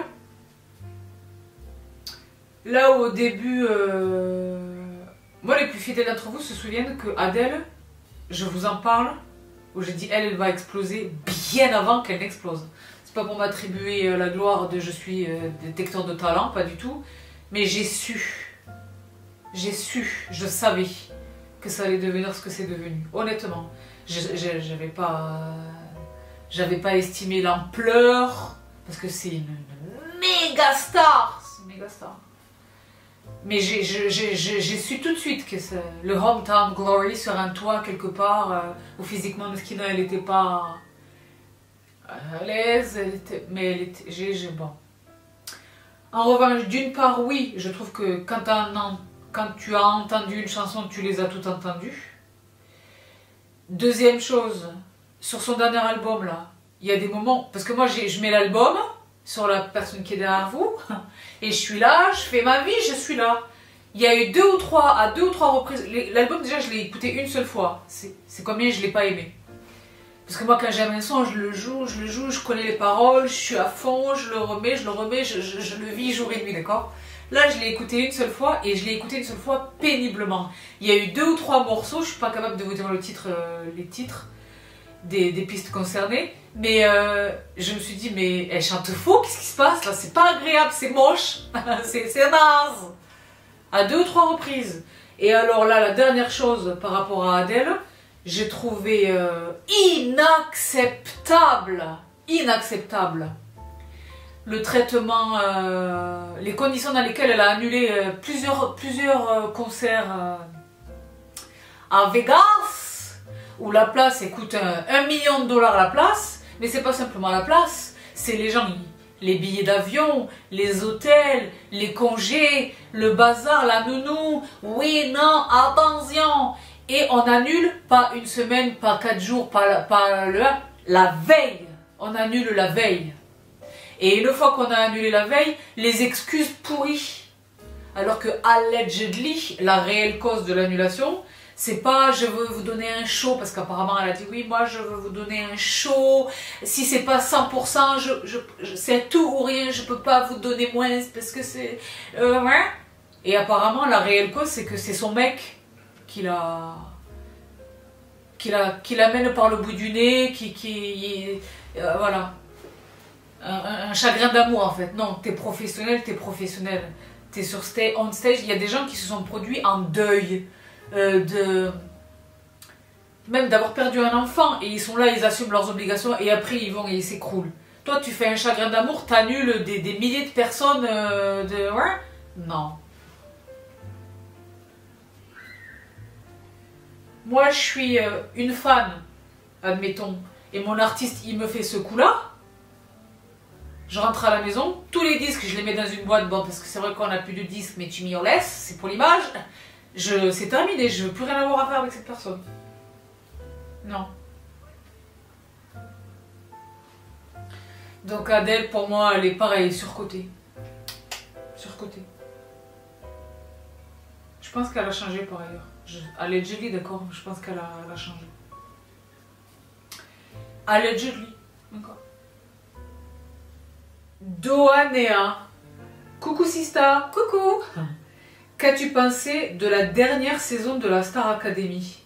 là où au début, euh, moi les plus fidèles d'entre vous se souviennent que Adele, je vous en parle, où j'ai dit elle, elle va exploser bien avant qu'elle n'explose. C'est pas pour m'attribuer la gloire de je suis détecteur de talent, pas du tout. Mais j'ai su, j'ai su, je savais que ça allait devenir ce que c'est devenu. Honnêtement, j'avais pas, j'avais pas estimé l'ampleur, parce que c'est une, une méga star, c'est une méga star. Mais j'ai su tout de suite que le Hometown Glory sur un toit quelque part, euh, où physiquement Meskina elle n'était pas à l'aise, mais elle était, j'ai, bon. En revanche, d'une part, oui, je trouve que quand, quand tu as entendu une chanson, tu les as toutes entendues. Deuxième chose, sur son dernier album, là, il y a des moments... Parce que moi, je mets l'album sur la personne qui est derrière vous, et je suis là, je fais ma vie, je suis là. Il y a eu deux ou trois, à deux ou trois reprises... L'album, déjà, je l'ai écouté une seule fois. C'est combien je ne l'ai pas aimé. Parce que moi, quand j'aime un son, je le joue, je le joue, je connais les paroles, je suis à fond, je le remets, je le remets, je, je, je le vis jour et nuit, d'accord? Là, je l'ai écouté une seule fois, et je l'ai écouté une seule fois péniblement. Il y a eu deux ou trois morceaux, je suis pas capable de vous dire le titre, euh, les titres des, des pistes concernées, mais euh, je me suis dit, mais elle chante faux, qu'est-ce qui se passe là? C'est pas agréable, c'est moche, c'est naze. À deux ou trois reprises. Et alors là, la dernière chose par rapport à Adele, j'ai trouvé euh, inacceptable, inacceptable, le traitement, euh, les conditions dans lesquelles elle a annulé euh, plusieurs, plusieurs euh, concerts euh, à Vegas, où la place elle coûte un, un million de dollars la place, mais c'est pas simplement la place, c'est les gens, les billets d'avion, les hôtels, les congés, le bazar, la nounou, oui, non, attention. Et on annule pas une semaine, pas quatre jours, pas, pas le, la veille. On annule la veille. Et une fois qu'on a annulé la veille, les excuses pourries. Alors que allegedly, la réelle cause de l'annulation, c'est pas je veux vous donner un show, parce qu'apparemment elle a dit oui, moi je veux vous donner un show. Si c'est pas cent pour cent, je, je, je, c'est tout ou rien, je peux pas vous donner moins parce que c'est. Euh, Et apparemment, la réelle cause, c'est que c'est son mec qui l'a qui la, qui l'amène par le bout du nez, qui... qui euh, voilà. Un, un, un chagrin d'amour en fait. Non, t'es professionnel, t'es professionnel. T'es sur stage, on stage. Il y a des gens qui se sont produits en deuil. Euh, de... Même d'avoir perdu un enfant. Et ils sont là, ils assument leurs obligations. Et après, ils vont et ils s'écroulent. Toi, tu fais un chagrin d'amour, t'annules des, des milliers de personnes euh, de... Ouais. Non. Moi, je suis euh, une fan, admettons, et mon artiste, il me fait ce coup-là. Je rentre à la maison, tous les disques, je les mets dans une boîte, bon, parce que c'est vrai qu'on n'a plus de disques, mais tu m'y en laisses, c'est pour l'image. Je, c'est terminé, je veux plus rien avoir à faire avec cette personne. Non. Donc Adèle, pour moi, elle est pareille, surcotée. Surcotée. Je pense qu'elle a changé par ailleurs. Je, allegedly, d'accord, je pense qu'elle a, elle a changé. Allegedly, d'accord. Doanea. Coucou Sista, coucou. Qu'as-tu pensé de la dernière saison de la Star Academy?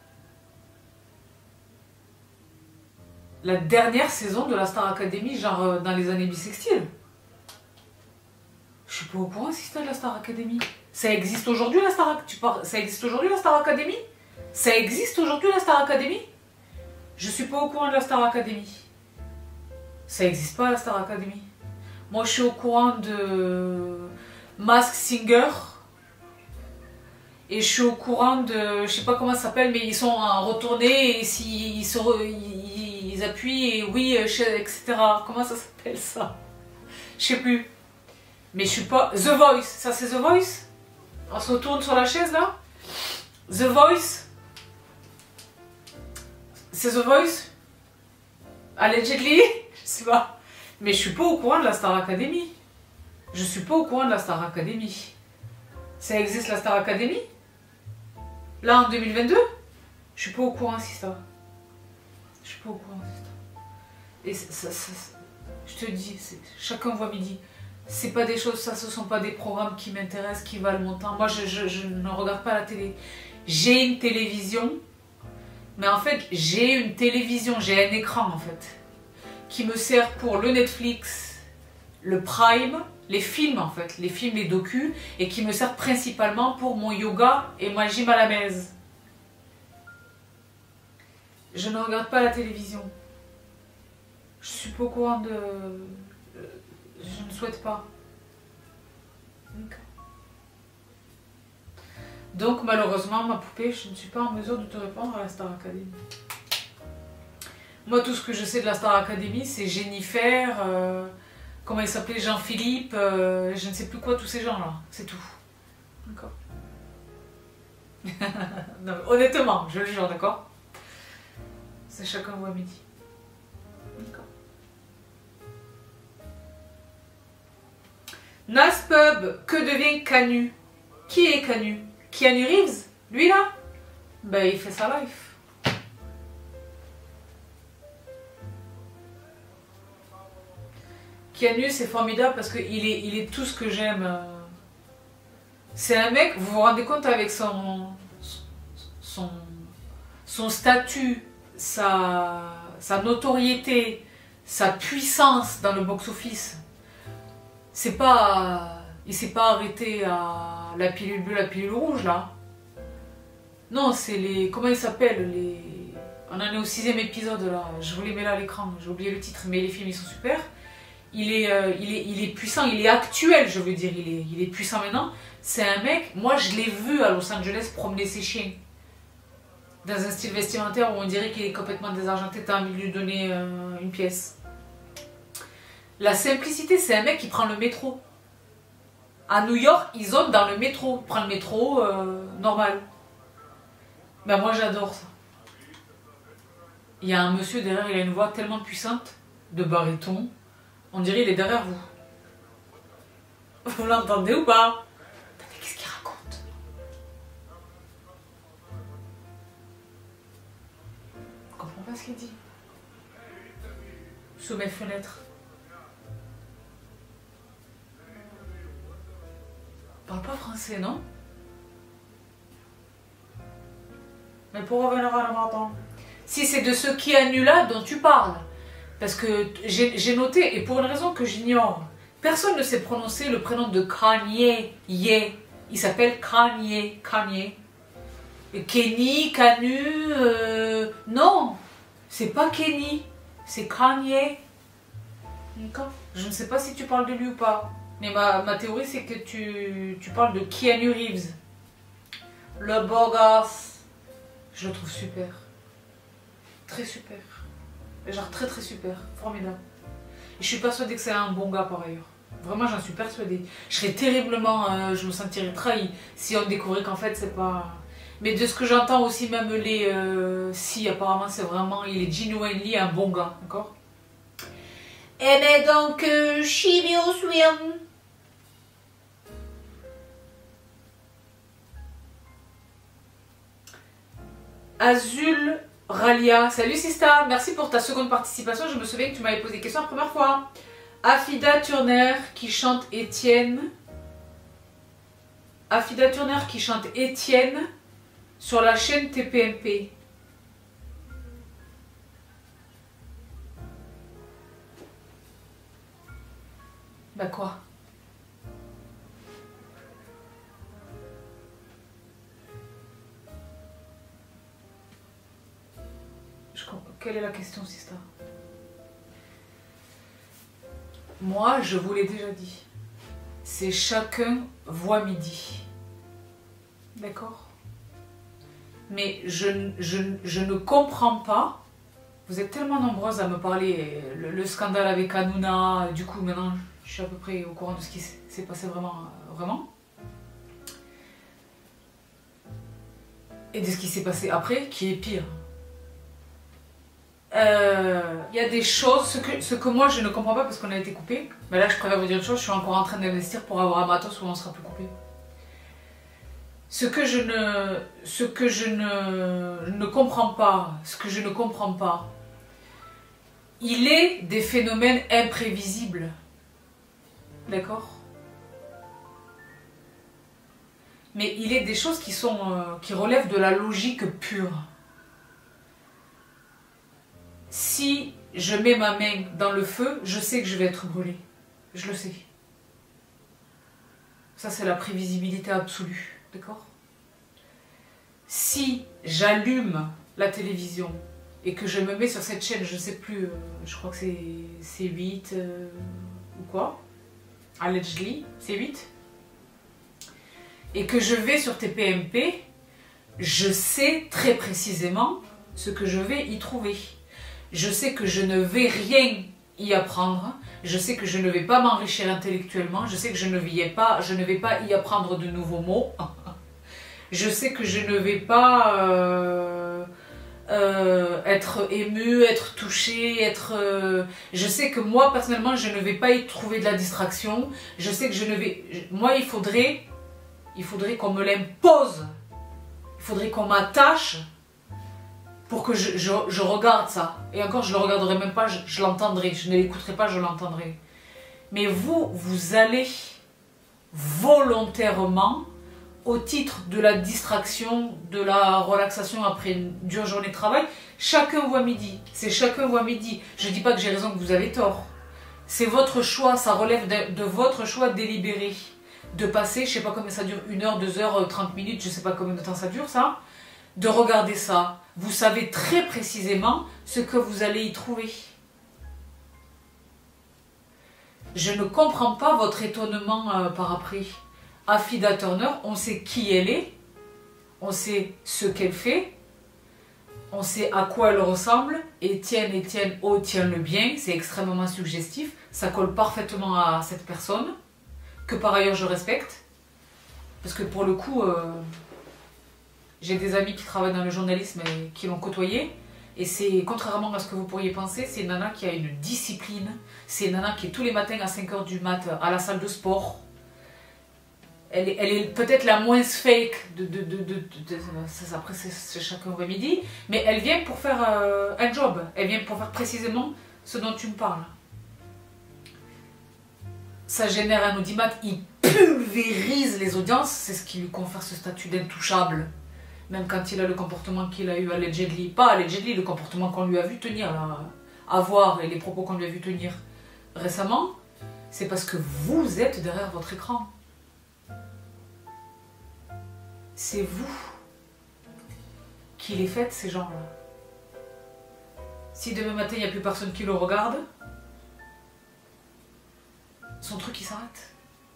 La dernière saison de la Star Academy, genre euh, dans les années bissextiles. Je suis pas au courant, Sista, de la Star Academy. Ça existe aujourd'hui la Star tu parles... Ça existe aujourd'hui la Star Academy? Ça existe aujourd'hui la Star Academy? Je suis pas au courant de la Star Academy. Ça existe pas la Star Academy. Moi je suis au courant de Mask Singer. Et je suis au courant de... Je sais pas comment ça s'appelle, mais ils sont retournés et s'ils se re... ils, ils appuient et oui, et cetera. Comment ça s'appelle ça? Je sais plus. Mais je suis pas... The Voice, ça c'est The Voice? On se retourne sur la chaise là. The Voice. C'est The Voice. Allegedly. Je sais pas. Mais je suis pas au courant de la Star Academy. Je suis pas au courant de la Star Academy. Ça existe la Star Academy? Là en deux mille vingt-deux? Je suis pas au courant si ça. Je suis pas au courant si ça. Et ça, ça, ça, je te dis, chacun voit midi. C'est pas des choses, ça ce sont pas des programmes qui m'intéressent, qui valent mon temps. Moi je, je, je ne regarde pas la télé. J'ai une télévision, mais en fait j'ai une télévision, j'ai un écran en fait, qui me sert pour le Netflix, le Prime, les films en fait, les films, les docus, et qui me sert principalement pour mon yoga et ma gym à la maison. Je ne regarde pas la télévision. Je suis pas au courant de... Je ne souhaite pas. Donc malheureusement, ma poupée, je ne suis pas en mesure de te répondre à la Star Academy. Moi, tout ce que je sais de la Star Academy, c'est Jennifer, euh, comment il s'appelait, Jean-Philippe, euh, je ne sais plus quoi, tous ces gens-là. C'est tout. D'accord. Non, honnêtement, je le jure, d'accord. C'est chacun voit midi. D'accord. Naspub, que devient Canu? Qui est Canu? Keanu Reeves? Lui là? Ben il fait sa life. Keanu c'est formidable parce qu'il est, il est tout ce que j'aime. C'est un mec, vous vous rendez compte avec son, son, son statut, sa, sa notoriété, sa puissance dans le box-office. C'est pas... Il s'est pas arrêté à la pilule bleue, la pilule rouge là. Non, c'est les... Comment ils s'appellent les... On en est au sixième épisode là. Je vous les mets là à l'écran. J'ai oublié le titre, mais les films ils sont super. Il est, euh, il est, il est puissant, il est actuel, je veux dire. Il est, il est puissant maintenant. C'est un mec, moi je l'ai vu à Los Angeles promener ses chiens. Dans un style vestimentaire où on dirait qu'il est complètement désargenté. T'as envie de lui donner euh, une pièce. La simplicité, c'est un mec qui prend le métro. À New York, ils zone dans le métro. Il prend le métro euh, normal. Ben moi j'adore ça. Il y a un monsieur derrière, il a une voix tellement puissante, de baryton. On dirait il est derrière vous. Vous l'entendez ou pas? Qu'est-ce qu'il raconte? Je comprends pas ce qu'il dit. Sous mes fenêtres. Il parle pas français, non? Mais pour revenir à la marathon, si c'est de ce Keanu-là dont tu parles, parce que j'ai noté, et pour une raison que j'ignore, personne ne sait prononcer le prénom de Kanye, Ye. Il s'appelle Kanye, Kanye. Et Kenny, Canu, euh, non, c'est pas Kenny, c'est Kanye. Je ne sais pas si tu parles de lui ou pas, mais ma, ma théorie c'est que tu, tu parles de Keanu Reeves. Le beau gosse. Je le trouve super. Très super. Genre très très super. Formidable. Et je suis persuadée que c'est un bon gars par ailleurs. Vraiment j'en suis persuadée. Je serais terriblement, euh, je me sentirais trahie si on découvrait qu'en fait c'est pas... Mais de ce que j'entends aussi même les... Euh, si apparemment c'est vraiment, il est genuinely un bon gars. D'accord. Et mais donc, euh, Shibio Swim. Azul Ralia, salut Sista, merci pour ta seconde participation. Je me souviens que tu m'avais posé des questions la première fois. Afida Turner qui chante Étienne. Afida Turner qui chante Étienne sur la chaîne T P M P. Bah quoi? Je... Quelle est la question, Sista? Moi, je vous l'ai déjà dit. C'est chacun voit midi. D'accord? Mais je, je, je ne comprends pas. Vous êtes tellement nombreuses à me parler. Le, le scandale avec Hanouna, du coup, maintenant... Je suis à peu près au courant de ce qui s'est passé vraiment, vraiment. Et de ce qui s'est passé après, qui est pire. Il euh, y a des choses, ce que, ce que moi je ne comprends pas parce qu'on a été coupé. Mais là je préfère vous dire une chose, je suis encore en train d'investir pour avoir un matos où on ne sera plus coupé. Ce que je ne, ce que je ne, ne comprends pas, ce que je ne comprends pas, il est des phénomènes imprévisibles. D'accord? Mais il est des choses qui sont euh, qui relèvent de la logique pure. Si je mets ma main dans le feu, je sais que je vais être brûlée. Je le sais. Ça, c'est la prévisibilité absolue. D'accord? Si j'allume la télévision et que je me mets sur cette chaîne, je ne sais plus, euh, je crois que c'est C huit euh, ou quoi, allegedly, C huit, et que je vais sur T P M P, je sais très précisément ce que je vais y trouver. Je sais que je ne vais rien y apprendre, je sais que je ne vais pas m'enrichir intellectuellement, je sais que je ne vais pas, je ne vais pas y apprendre de nouveaux mots, je sais que je ne vais pas euh, euh, être ému, être touché, être... Euh, je sais que moi, personnellement, je ne vais pas y trouver de la distraction, je sais que je ne vais... Moi, il faudrait, il faudrait qu'on me l'impose, il faudrait qu'on m'attache pour que je, je, je regarde ça. Et encore, je ne le regarderai même pas, je, je l'entendrai. Je ne l'écouterai pas, je l'entendrai. Mais vous, vous allez volontairement, au titre de la distraction, de la relaxation après une dure journée de travail, chacun voit midi. C'est chacun voit midi. Je ne dis pas que j'ai raison, que vous avez tort. C'est votre choix, ça relève de, de votre choix délibéré. De passer, je ne sais pas combien ça dure, une heure, deux heures, trente minutes, je ne sais pas combien de temps ça dure ça. De regarder ça. Vous savez très précisément ce que vous allez y trouver. Je ne comprends pas votre étonnement euh, par après. Afida Turner, on sait qui elle est, on sait ce qu'elle fait, on sait à quoi elle ressemble. Étienne, Étienne, oh tiens le bien, c'est extrêmement suggestif, ça colle parfaitement à cette personne, que par ailleurs je respecte, parce que pour le coup... Euh, j'ai des amis qui travaillent dans le journalisme et qui l'ont côtoyé. Et c'est, contrairement à ce que vous pourriez penser, c'est une nana qui a une discipline. C'est une nana qui est tous les matins à cinq heures du mat à la salle de sport. Elle est, elle est peut-être la moins fake de... de, de, de, de, de ça, après, c'est chacun voit midi. Mais elle vient pour faire euh, un job. Elle vient pour faire précisément ce dont tu me parles. Ça génère un audimat. Il pulvérise les audiences. C'est ce qui lui confère ce statut d'intouchable. Même quand il a le comportement qu'il a eu allegedly, pas allegedly, le comportement qu'on lui a vu tenir, là, avoir et les propos qu'on lui a vu tenir récemment, c'est parce que vous êtes derrière votre écran. C'est vous qui les faites, ces gens-là. Si demain matin, il n'y a plus personne qui le regarde, son truc, il s'arrête.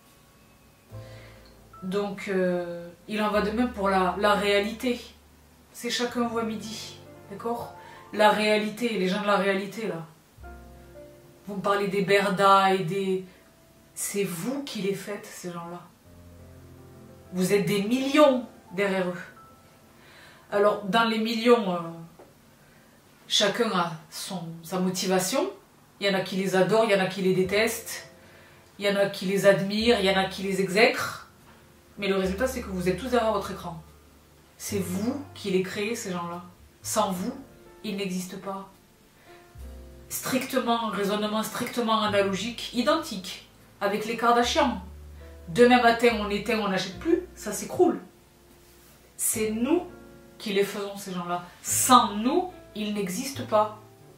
Donc, euh, il en va de même pour la, la réalité. C'est chacun voit midi, d'accord? La réalité, les gens de la réalité, là. Vous me parlez des Berda et des... C'est vous qui les faites, ces gens-là. Vous êtes des millions derrière eux. Alors, dans les millions, euh, chacun a son, sa motivation. Il y en a qui les adorent, il y en a qui les détestent. Il y en a qui les admirent, il y en a qui les exècrent. Mais le résultat, c'est que vous êtes tous derrière votre écran. C'est vous qui les créez, ces gens-là. Sans vous, ils n'existent pas. Strictement, raisonnement strictement analogique, identique, avec les Kardashians. Demain matin, on éteint, on n'achète plus, ça s'écroule. C'est nous qui les faisons, ces gens-là. Sans nous, ils n'existent pas.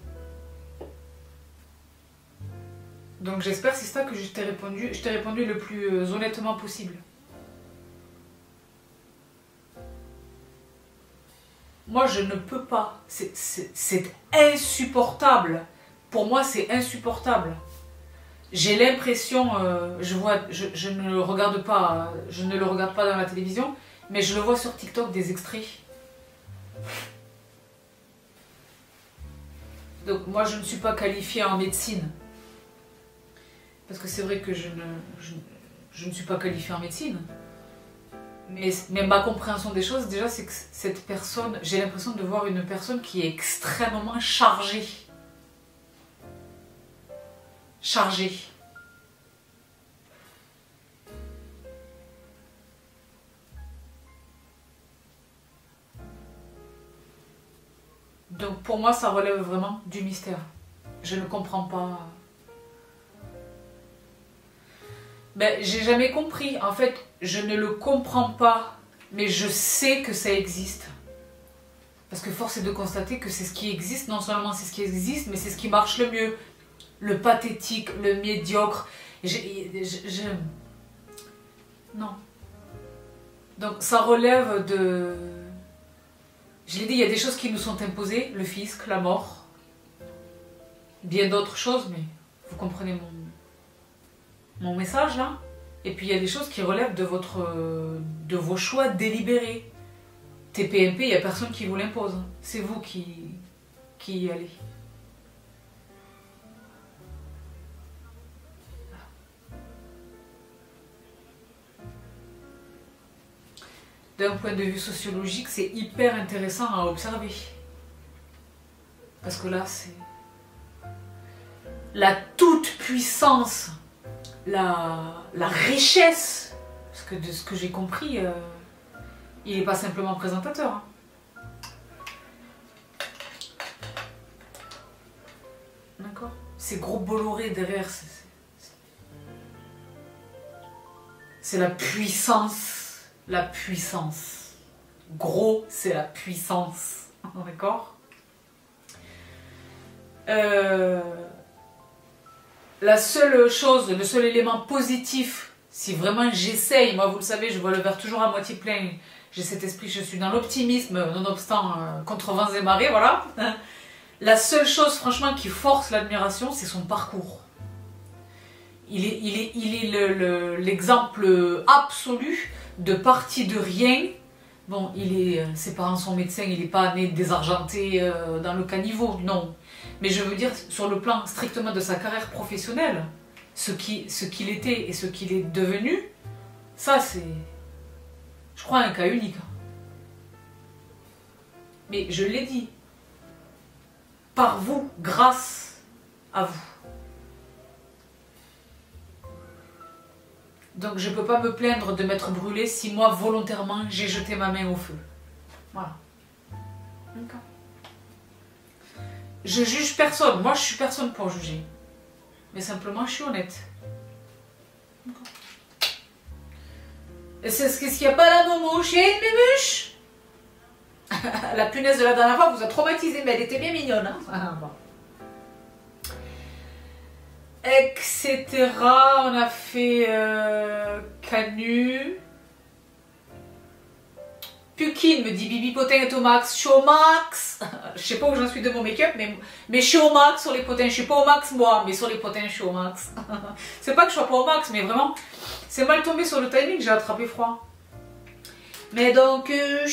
Donc j'espère, c'est ça que je t'ai répondu. Je t'ai répondu le plus euh, honnêtement possible. Moi, je ne peux pas. C'est insupportable. Pour moi, c'est insupportable. J'ai l'impression, euh, je vois, je, je ne le regarde pas, je ne le regarde pas dans la télévision, mais je le vois sur TikTok des extraits. Donc moi, je ne suis pas qualifiée en médecine. Parce que c'est vrai que je ne, je, je ne suis pas qualifiée en médecine. Mais, mais ma compréhension des choses, déjà, c'est que cette personne, j'ai l'impression de voir une personne qui est extrêmement chargée. Chargée. Donc pour moi, ça relève vraiment du mystère. Je ne comprends pas. Ben, j'ai jamais compris. En fait, je ne le comprends pas, mais je sais que ça existe. Parce que force est de constater que c'est ce qui existe. Non seulement c'est ce qui existe, mais c'est ce qui marche le mieux. Le pathétique, le médiocre. Je, je, je... Non. Donc ça relève de... Je l'ai dit, il y a des choses qui nous sont imposées. Le fisc, la mort. Bien d'autres choses, mais vous comprenez mon... mon message là. Et puis il y a des choses qui relèvent de, votre, de vos choix délibérés. T P M P, il n'y a personne qui vous l'impose. C'est vous qui, qui y allez. D'un point de vue sociologique, c'est hyper intéressant à observer. Parce que là, c'est la toute-puissance, la, la richesse, parce que de ce que j'ai compris, euh, il n'est pas simplement présentateur. Hein. D'accord? Ces gros Bolloré derrière, c'est la puissance. La puissance. Gros, c'est la puissance. D'accord? euh, La seule chose, le seul élément positif, si vraiment j'essaye, moi vous le savez, je vois le verre toujours à moitié plein, j'ai cet esprit, je suis dans l'optimisme, nonobstant euh, contre vents et marées, voilà. La seule chose franchement qui force l'admiration, c'est son parcours. Il est, il est, il est l'exemple le, le, absolu de parti de rien. Bon, il est, ses parents sont médecins, il n'est pas né désargenté euh, dans le caniveau, non. Mais je veux dire, sur le plan strictement de sa carrière professionnelle, ce qu'il ce qu'il était et ce qu'il est devenu, ça c'est, je crois, un cas unique. Mais je l'ai dit, par vous, grâce à vous. Donc je ne peux pas me plaindre de m'être brûlée si moi, volontairement, j'ai jeté ma main au feu. Voilà. D'accord. Je juge personne. Moi, je suis personne pour juger. Mais simplement, je suis honnête. Et c'est ce qu'il n'y a pas la momouche et une mémuche. La punaise de la dernière fois vous a traumatisé, mais elle était bien mignonne. Hein. Ah, bon. Etc. On a fait euh, Canu. Pukin me dit Bibi Potin est au max. Je suis au max. Je sais pas où j'en suis de mon make-up, mais, mais je suis au max sur les potins. Je suis pas au max moi, mais sur les potins je suis au max. C'est pas que je sois pas au max, mais vraiment, c'est mal tombé sur le timing, j'ai attrapé froid. Mais donc, euh,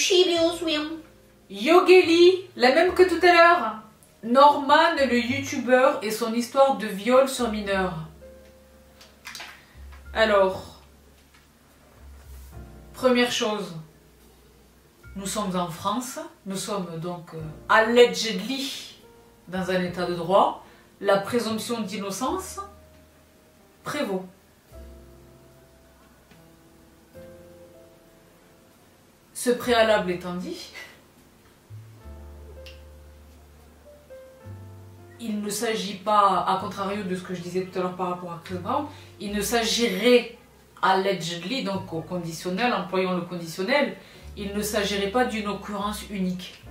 Yogeli, la même que tout à l'heure. Norman, le youtubeur, et son histoire de viol sur mineur. Alors, première chose, nous sommes en France, nous sommes donc euh, allegedly dans un état de droit, la présomption d'innocence prévaut. Ce préalable étant dit, il ne s'agit pas, à contrario de ce que je disais tout à l'heure par rapport à Chris Brown, il ne s'agirait allegedly, donc au conditionnel, employant le conditionnel, il ne s'agirait pas d'une occurrence unique.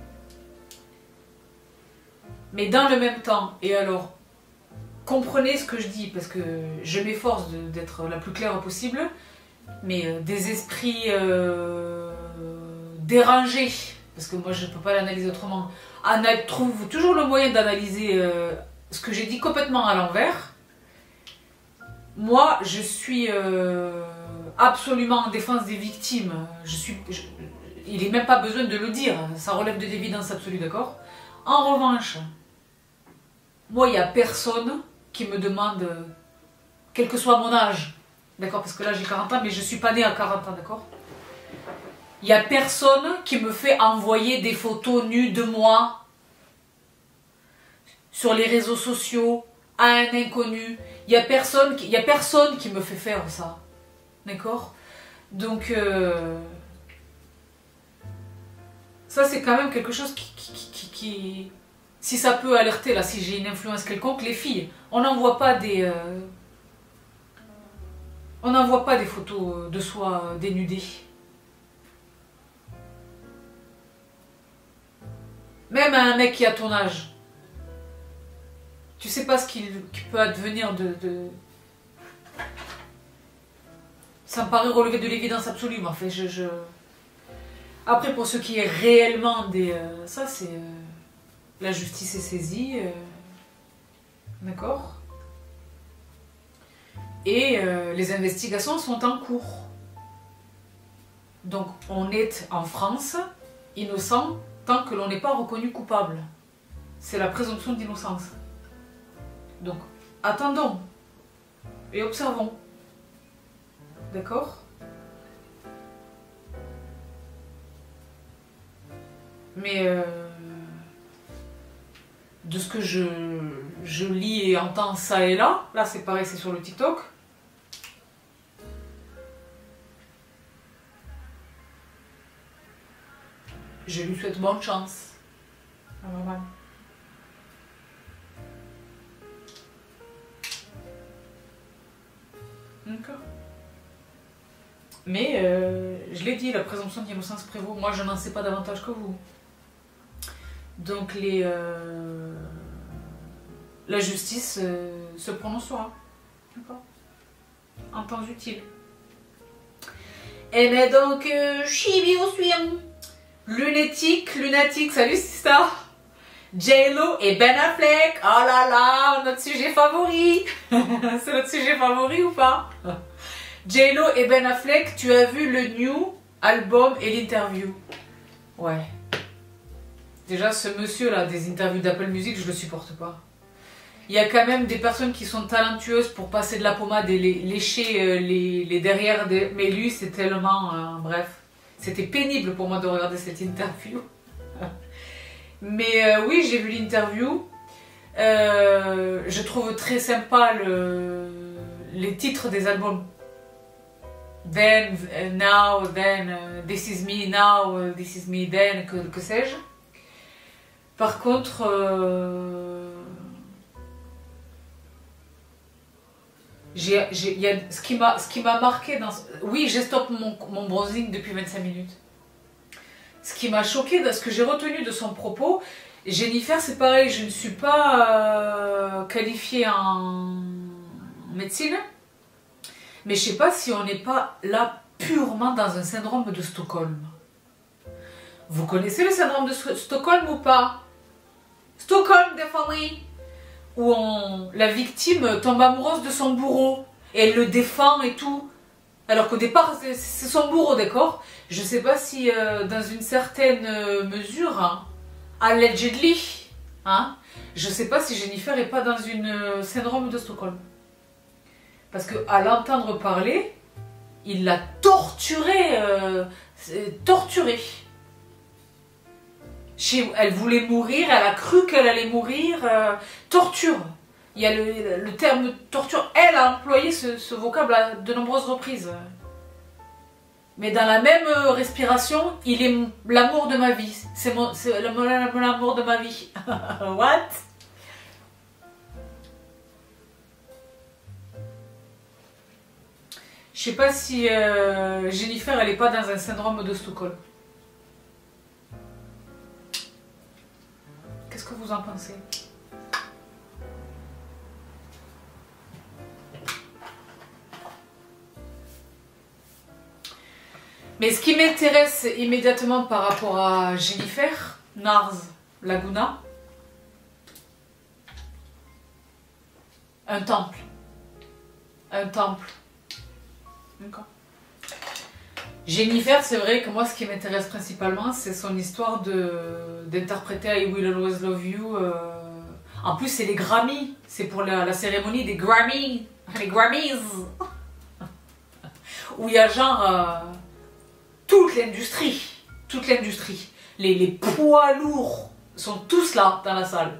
Mais dans le même temps, et alors, comprenez ce que je dis, parce que je m'efforce d'être la plus claire possible, mais euh, des esprits euh, dérangés, parce que moi je ne peux pas l'analyser autrement, trouvent toujours le moyen d'analyser euh, ce que j'ai dit complètement à l'envers. Moi, je suis euh, absolument en défense des victimes. Je suis, je, il n'est même pas besoin de le dire, ça relève de l'évidence absolue, d'accord? En revanche, moi, il n'y a personne qui me demande, quel que soit mon âge, d'accord? Parce que là, j'ai quarante ans, mais je ne suis pas née à quarante ans, d'accord? Il n'y a personne qui me fait envoyer des photos nues de moi sur les réseaux sociaux à un inconnu. Il n'y a personne qui, il y a personne qui me fait faire ça. D'accord? Donc, euh, ça c'est quand même quelque chose qui, qui, qui, qui... Si ça peut alerter, là, si j'ai une influence quelconque, les filles, on n'envoie pas des... Euh, on n'envoie pas des photos de soi dénudées. Même à un mec qui a ton âge, tu sais pas ce qu'il peut advenir de, de... Ça me paraît relever de l'évidence absolue, mais en fait, je, je... Après, pour ce qui est réellement des... Euh, ça, c'est... Euh, la justice est saisie, euh, d'accord? Et euh, les investigations sont en cours. Donc, on est en France, innocent, tant que l'on n'est pas reconnu coupable. C'est la présomption d'innocence. Donc, attendons et observons. D'accord? Mais euh, de ce que je, je lis et entends ça et là, là c'est pareil, c'est sur le TikTok. Je lui souhaite bonne chance. Ah, maman. D'accord. Mais euh, je l'ai dit, la présomption d'innocence prévaut. Moi, je n'en sais pas davantage que vous. Donc, les, euh, la justice euh, se prononcera. D'accord. En temps utile. Et mais donc, euh, Chibio suivant. Lunatique, lunatique, salut Sista. J-Lo et Ben Affleck, oh là là, notre sujet favori. C'est notre sujet favori ou pas? J-Lo et Ben Affleck, tu as vu le new album et l'interview? Ouais. Déjà, ce monsieur-là, des interviews d'Apple Music, je le supporte pas. Il y a quand même des personnes qui sont talentueuses pour passer de la pommade et les, lécher euh, les, les derrière des... Mais lui, c'est tellement... Euh, bref. C'était pénible pour moi de regarder cette interview. Mais euh, oui, j'ai vu l'interview. Euh, je trouve très sympa le, les titres des albums. Then, uh, Now, Then, uh, This Is Me, Now, uh, This Is Me, Then, que, que sais-je. Par contre... Euh, J'ai, j'ai, y a, ce qui m'a marqué dans... Oui, j'ai stoppé mon, mon browsing depuis vingt-cinq minutes. ce qui m'a choqué, ce que j'ai retenu de son propos, Jennifer, c'est pareil, je ne suis pas euh, qualifiée en médecine, mais je ne sais pas si on n'est pas là purement dans un syndrome de Stockholm. Vous connaissez le syndrome de Stockholm ou pas? Stockholm des familles, où on, la victime tombe amoureuse de son bourreau et elle le défend et tout, alors qu'au départ c'est son bourreau, d'accord? Je ne sais pas si euh, dans une certaine euh, mesure, hein, allegedly, hein, je ne sais pas si Jennifer n'est pas dans une euh, syndrome de Stockholm. Parce qu'à l'entendre parler, il l'a torturée, euh, torturée. Elle voulait mourir, elle a cru qu'elle allait mourir, euh, torture. Il y a le, le terme torture, elle a employé ce, ce vocable à de nombreuses reprises. Mais dans la même respiration, il est l'amour de ma vie. C'est l'amour de ma vie. What? Je sais pas si euh, Jennifer, elle n'est pas dans un syndrome de Stockholm. Qu'est-ce que vous en pensez? Mais ce qui m'intéresse immédiatement par rapport à Jennifer, Nars Laguna, un temple. Un temple. D'accord. Jennifer, c'est vrai que moi, ce qui m'intéresse principalement, c'est son histoire d'interpréter I Will Always Love You. Euh... En plus, c'est les Grammys. C'est pour la, la cérémonie des Grammys. Les Grammys. Où il y a genre euh, toute l'industrie. Toute l'industrie. Les, les poids lourds sont tous là dans la salle.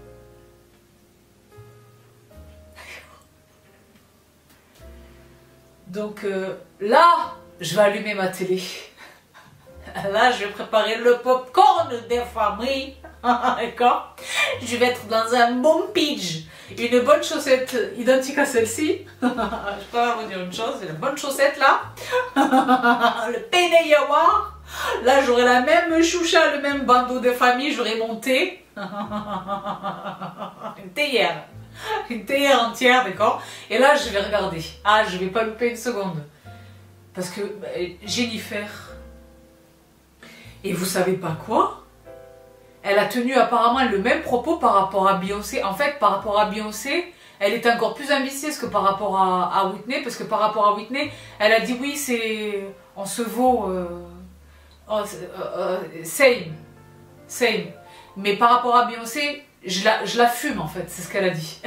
Donc euh, là, je vais allumer ma télé. Là, je vais préparer le popcorn des familles. D'accord? Je vais être dans un bon pitch. Une bonne chaussette identique à celle-ci. Je peux vous dire une chose, c'est la bonne chaussette là. Le penne yawa. Là, j'aurai la même choucha, le même bandeau de famille. J'aurai mon thé. Une théière. Une théière entière, d'accord? Et là, je vais regarder. Ah, je vais pas louper une seconde. Parce que bah, Jennifer, et vous savez pas quoi? Elle a tenu apparemment le même propos par rapport à Beyoncé. En fait, par rapport à Beyoncé, elle était encore plus ambitieuse que par rapport à, à Whitney. Parce que par rapport à Whitney, elle a dit oui, c'est... On se vaut... Euh, oh, euh, same. Same. Mais par rapport à Beyoncé... Je la, je la fume en fait, c'est ce qu'elle a dit.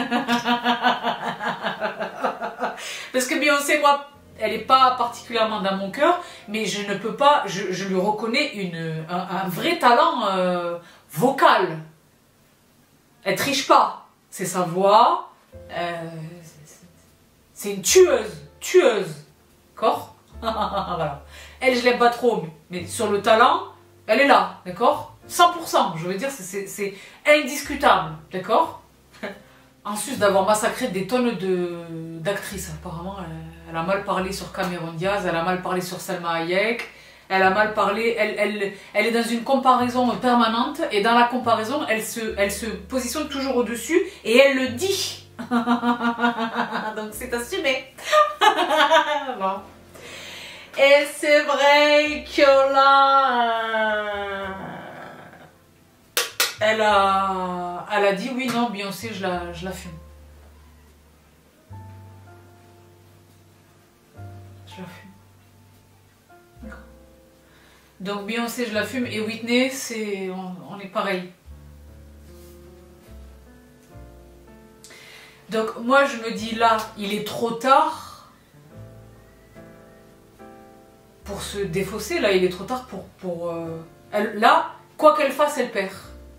Parce que Beyoncé, moi, elle n'est pas particulièrement dans mon cœur, mais je ne peux pas, je, je lui reconnais une, un, un vrai talent euh, vocal. Elle triche pas, c'est sa voix, euh, c'est une tueuse, tueuse, d'accord? Voilà. Elle, je l'aime pas trop, mais, mais sur le talent, elle est là, d'accord? cent pour cent, je veux dire, c'est indiscutable, d'accord? En sus d'avoir massacré des tonnes d'actrices, apparemment, elle, elle a mal parlé sur Cameron Diaz, elle a mal parlé sur Salma Hayek, elle a mal parlé, elle, elle, elle est dans une comparaison permanente, et dans la comparaison, elle se, elle se positionne toujours au-dessus, et elle le dit. Donc c'est assumé. Bon. Et c'est vrai que là... Elle a, elle a dit oui, non, Beyoncé, je la, je la fume. Je la fume. Donc Beyoncé, je la fume, et Whitney, c'est, on, on est pareil. Donc moi, je me dis là, il est trop tard pour se défausser. Là, il est trop tard pour... pour euh, elle, là, quoi qu'elle fasse, elle perd.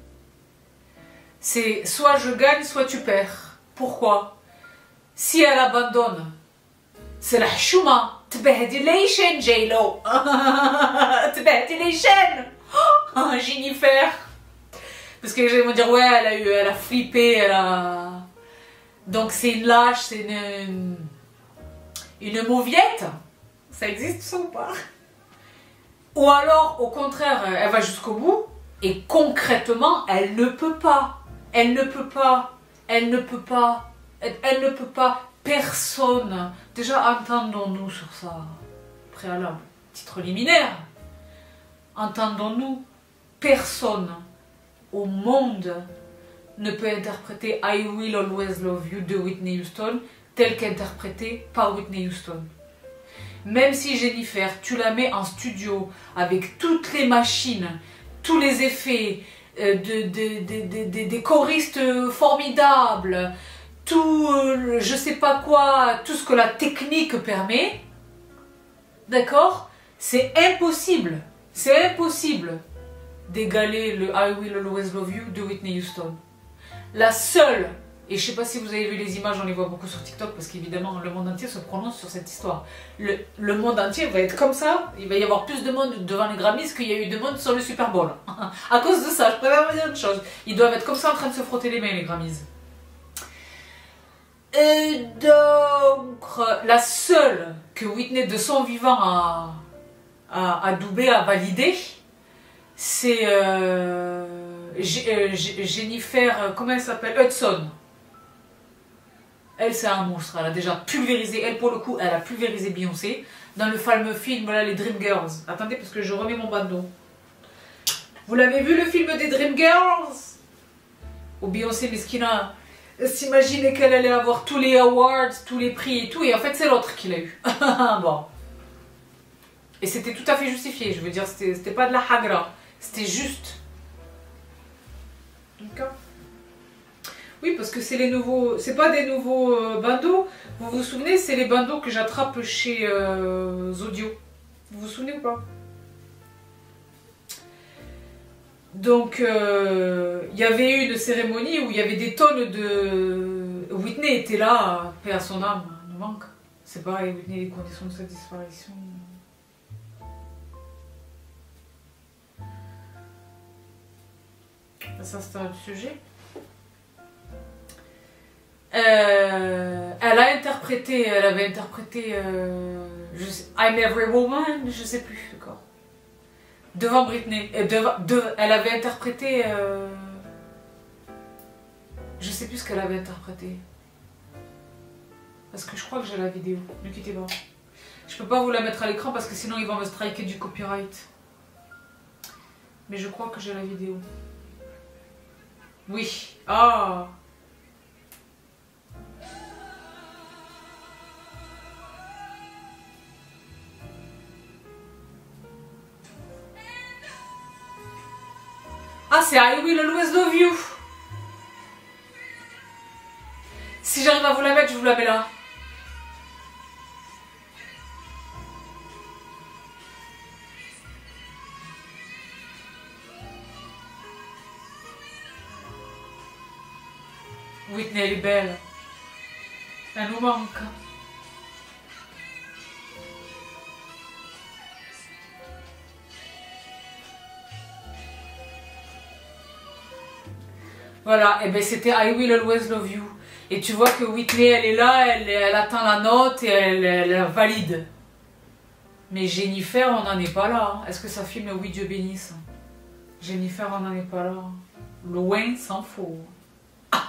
C'est soit je gagne, soit tu perds. Pourquoi? Si elle abandonne, c'est la chouma. Tbehdilation, J-Lo. Tbehdilation. Jennifer. Parce que les gens vont dire, ouais, elle a eu, elle a flippé, elle a... Donc c'est une lâche, c'est une... Une mauviette. Ça existe ça ou pas? Ou alors, au contraire, elle va jusqu'au bout et concrètement, elle ne peut pas. Elle ne peut pas. Elle ne peut pas. Elle, elle ne peut pas. Personne. Déjà, entendons-nous sur ça. Préalable. Titre liminaire. Entendons-nous. Personne au monde ne peut interpréter I Will Always Love You de Whitney Houston tel qu'interprété par Whitney Houston. Même si Jennifer, tu la mets en studio avec toutes les machines, tous les effets, euh, de, de, de, de, de, des choristes formidables, tout, euh, je sais pas quoi, tout ce que la technique permet, d'accord? C'est impossible, c'est impossible d'égaler le I Will Always Love You de Whitney Houston. La seule, et je sais pas si vous avez vu les images, on les voit beaucoup sur TikTok parce qu'évidemment le monde entier se prononce sur cette histoire. Le, le monde entier va être comme ça, il va y avoir plus de monde devant les Grammys qu'il y a eu de monde sur le Super Bowl. À cause de ça, je préfère vous dire une chose, ils doivent être comme ça en train de se frotter les mains les Grammys. Et donc, la seule que Whitney de son vivant a, a, a doubé, a validé, c'est euh, Jennifer, comment elle s'appelle, Hudson. Elle, c'est un monstre. Elle a déjà pulvérisé, elle pour le coup, elle a pulvérisé Beyoncé dans le fameux film, voilà, les Dream Girls. Attendez, parce que je remets mon bandeau. Vous l'avez vu le film des Dream Girls? Où Beyoncé, Meskina, s'imaginait qu'elle allait avoir tous les awards, tous les prix et tout, et en fait, c'est l'autre qui l'a eu. Bon. Et c'était tout à fait justifié, je veux dire, c'était pas de la hagra, c'était juste. D'accord? Oui, parce que c'est les nouveaux, c'est pas des nouveaux euh, bandeaux. Vous vous souvenez, c'est les bandeaux que j'attrape chez euh, Zodio. Vous vous souvenez ou pas? Donc, il euh, y avait eu une cérémonie où il y avait des tonnes de... Whitney était là, paix à son âme, nous manque. C'est pareil, Whitney, les conditions de sa disparition. Ça, c'est un sujet. Euh, elle a interprété, elle avait interprété euh, je sais, I'm Every Woman, je sais plus, d'accord. Devant Britney, euh, devant, de, elle avait interprété, euh, je sais plus ce qu'elle avait interprété. Parce que je crois que j'ai la vidéo, ne quittez pas. Je peux pas vous la mettre à l'écran parce que sinon ils vont me striker du copyright. Mais je crois que j'ai la vidéo. Oui, ah. Ah, c'est I Will Always Love You. Si j'arrive à vous la mettre, je vous la mets là. Whitney, elle est belle. Elle nous manque. Voilà, et ben c'était I Will Always Love You. Et tu vois que Whitney, elle est là, elle, elle atteint la note et elle, elle, elle valide. Mais Jennifer, on n'en est pas là. Est-ce que ça filme? Oui, Dieu bénisse. Jennifer, on n'en est pas là. Loin s'en faut. Ah.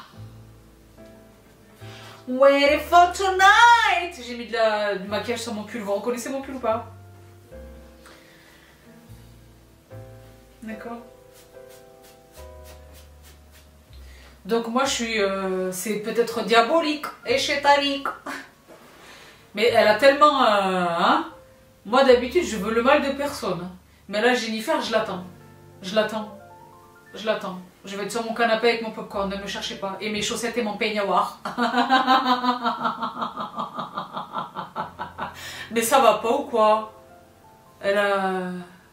Waiting for tonight. J'ai mis de la, du maquillage sur mon pull. Vous reconnaissez mon pull ou pas? D'accord. Donc moi je suis, euh, c'est peut-être diabolique et chétanique. Mais elle a tellement, euh, hein. Moi d'habitude je veux le mal de personne. Mais là Jennifer, je l'attends. Je l'attends. Je l'attends. Je vais être sur mon canapé avec mon popcorn, ne me cherchez pas. Et mes chaussettes et mon peignoir. Mais ça va pas ou quoi? Elle a...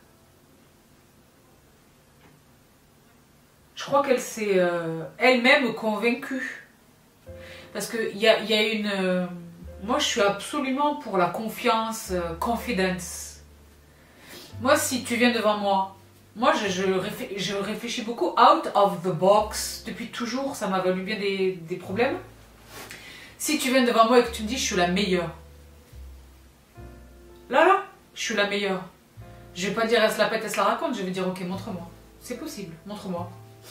Je crois qu'elle s'est euh, elle-même convaincue. Parce qu'il y a, y a une... Euh, moi, je suis absolument pour la confiance, euh, confidence. Moi, si tu viens devant moi, moi, je, je, réfléchis, je réfléchis beaucoup out of the box. Depuis toujours, ça m'a valu bien des, des problèmes. Si tu viens devant moi et que tu me dis, je suis la meilleure. Là, là, je suis la meilleure. Je vais pas dire elle se la pète, elle se la raconte, je vais dire ok, montre-moi. C'est possible, montre-moi.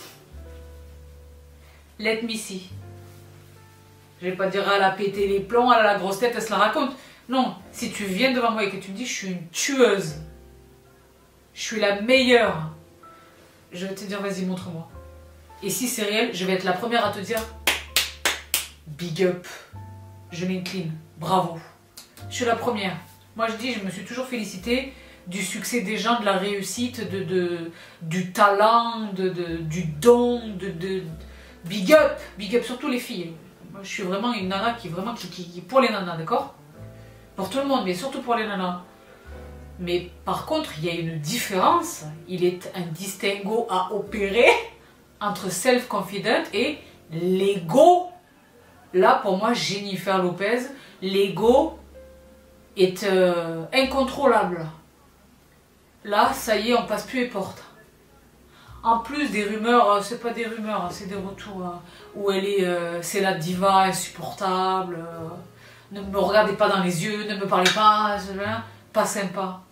Let me see. Je vais pas dire elle a pété les plombs, elle a la grosse tête, elle se la raconte. Non, si tu viens devant moi et que tu me dis je suis une tueuse, je suis la meilleure, je vais te dire vas-y, montre-moi. Et si c'est réel, je vais être la première à te dire big up, je m'incline, bravo. Je suis la première. Moi je dis, je me suis toujours félicitée du succès des gens, de la réussite, de, de, du talent, de, de, du don, de, de big up, big up surtout les filles. Moi je suis vraiment une nana qui vraiment qui, qui pour les nanas, d'accord? Pour tout le monde, mais surtout pour les nanas. Mais par contre, il y a une différence, il est un distinguo à opérer entre self-confident et l'ego. Là, pour moi, Jennifer Lopez, l'ego est euh, incontrôlable. Là, ça y est, on passe plus les portes. En plus des rumeurs, euh, c'est pas des rumeurs, hein, c'est des retours euh, où elle est, euh, c'est la diva insupportable. Euh, ne me regardez pas dans les yeux, ne me parlez pas, euh, pas sympa.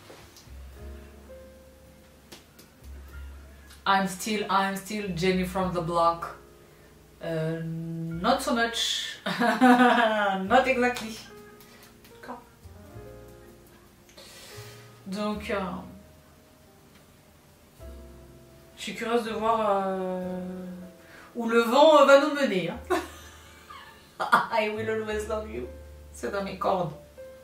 I'm still, I'm still Jenny from the block. Uh, not so much. Not exactly. D'accord. Donc, euh, je suis curieuse de voir euh, où le vent euh, va nous mener. Hein. I will always love you. C'est dans mes cordes.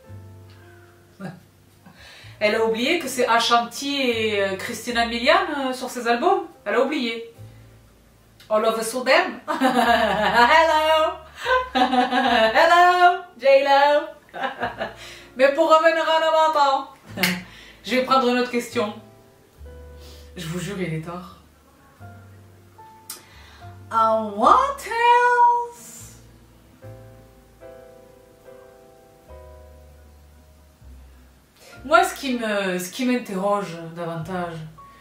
Elle a oublié que c'est Ashanti et euh, Christina Milian euh, sur ses albums. Elle a oublié. All of a sudden. Hello. Hello. J-Lo. Mais pour revenir à la matin, je vais prendre une autre question. Je vous jure, il est tard. Uh, what else? Moi, ce qui me, ce qui m'interroge davantage,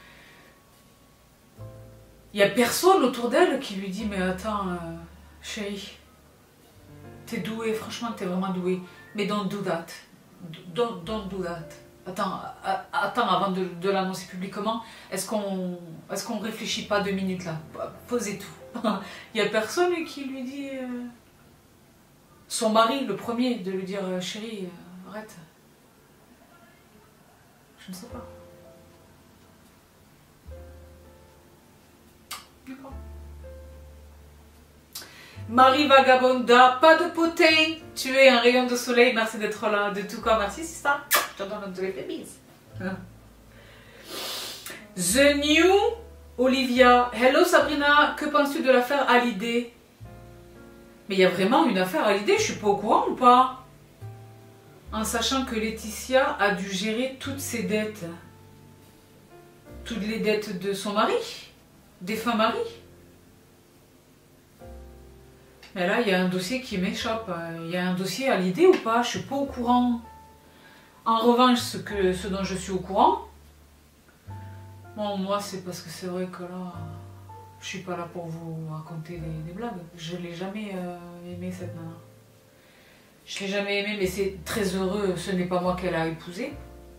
il n'y a personne autour d'elle qui lui dit mais attends, euh, chérie, t'es douée, franchement t'es vraiment douée, mais don't do that, don't, don't do that. Attends, a, attends avant de, de l'annoncer publiquement, est-ce qu'on est-ce qu'on réfléchit pas deux minutes là? Posez tout. Il n'y a personne qui lui dit, euh, son mari, le premier, de lui dire euh, chérie, euh, arrête. Je ne sais pas. D'accord. Marie Vagabonda, pas de potin, tu es un rayon de soleil, merci d'être là, de tout cœur, merci, c'est ça. Je te donne de les bises. The New Olivia, hello Sabrina, que penses-tu de l'affaire Hallyday? Mais il y a vraiment une affaire Hallyday, je suis pas au courant ou pas? En sachant que Laetitia a dû gérer toutes ses dettes. Toutes les dettes de son mari, défunt mari. Mais là, il y a un dossier qui m'échappe. Il y a un dossier Hallyday ou pas? Je suis pas au courant. En revanche, ce, que, ce dont je suis au courant, bon, moi, c'est parce que c'est vrai que là, je suis pas là pour vous raconter des, des blagues. Je l'ai jamais euh, aimé, cette nana. Je l'ai jamais aimé, mais c'est très heureux, ce n'est pas moi qu'elle a épousé.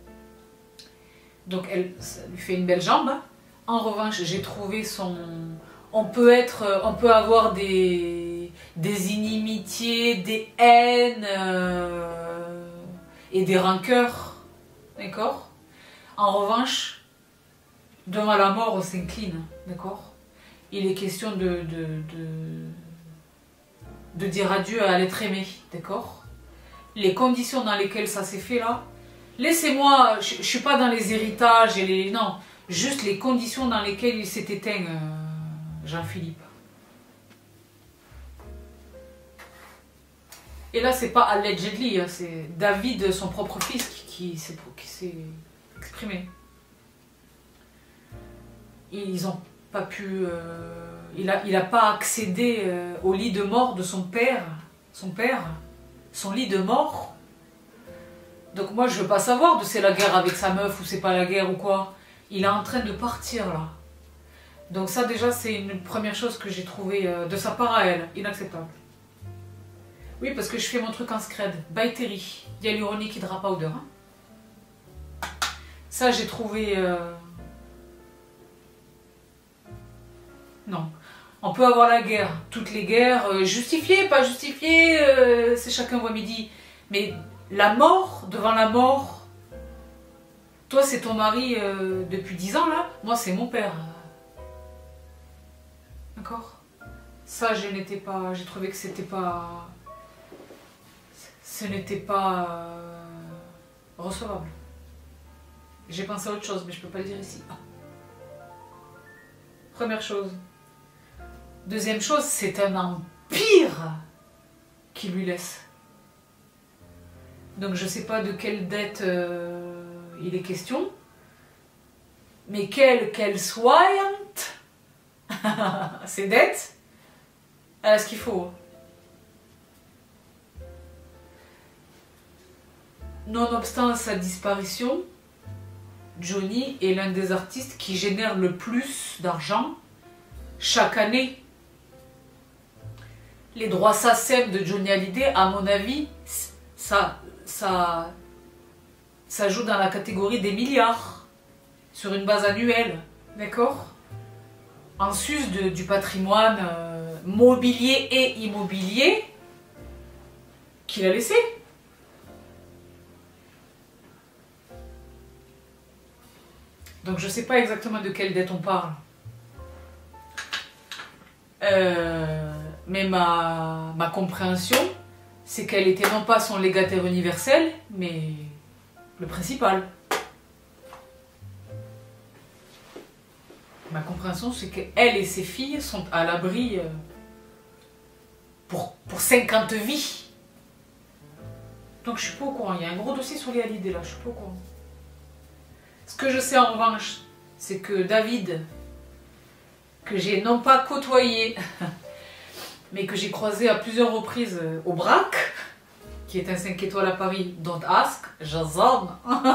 Donc elle, ça lui fait une belle jambe. En revanche, j'ai trouvé son... On peut être, on peut avoir des, des inimitiés, des haines euh, et des rancœurs, d'accord? En revanche, devant la mort, on s'incline, d'accord? Il est question de, de, de, de dire adieu à l'être aimé, d'accord? Les conditions dans lesquelles ça s'est fait là, laissez-moi, je ne suis pas dans les héritages et les... Non, juste les conditions dans lesquelles il s'est éteint, euh, Jean-Philippe. Et là, c'est pas allegedly, hein, c'est David, son propre fils, qui, qui s'est exprimé. Ils ont pas pu... Euh, il n'a il a pas accédé euh, au lit de mort de son père, son père, son lit de mort. Donc moi, je veux pas savoir de c'est la guerre avec sa meuf ou c'est pas la guerre ou quoi. Il est en train de partir, là. Donc ça, déjà, c'est une première chose que j'ai trouvée euh, de sa part à elle, inacceptable. Oui, parce que je fais mon truc en scred. By Terry, hyaluronic hydra powder. Hein. Ça, j'ai trouvé... Euh... Non. On peut avoir la guerre, toutes les guerres, euh, justifiées, pas justifiées, euh, c'est chacun voit midi. Mais la mort, devant la mort, toi c'est ton mari euh, depuis dix ans là, moi c'est mon père. D'accord? Ça, je n'étais pas, j'ai trouvé que c'était pas... Ce n'était pas euh, recevable. J'ai pensé à autre chose, mais je peux pas le dire ici. Ah. Première chose. Deuxième chose, c'est un empire qui lui laisse. Donc je sais pas de quelle dette euh, il est question, mais quelle qu'elle soit, ces dettes, elle a ce qu'il faut. Nonobstant sa disparition, Johnny est l'un des artistes qui génère le plus d'argent chaque année. Les droits S A C E M de Johnny Hallyday, à mon avis, ça, ça, ça joue dans la catégorie des milliards sur une base annuelle, d'accord? En sus de, du patrimoine euh, mobilier et immobilier qu'il a laissé. Donc je ne sais pas exactement de quelle dette on parle. Euh, mais ma, ma compréhension, c'est qu'elle était non pas son légataire universel, mais le principal. Ma compréhension, c'est qu'elle et ses filles sont à l'abri euh, pour, pour cinquante vies. Donc je suis pas au courant. Il y a un gros dossier sur les Hallyday là, je suis pas au courant. Ce que je sais en revanche, c'est que David, que j'ai non pas côtoyé, mais que j'ai croisé à plusieurs reprises au Brac, qui est un cinq étoiles à Paris, don't ask, Jazam,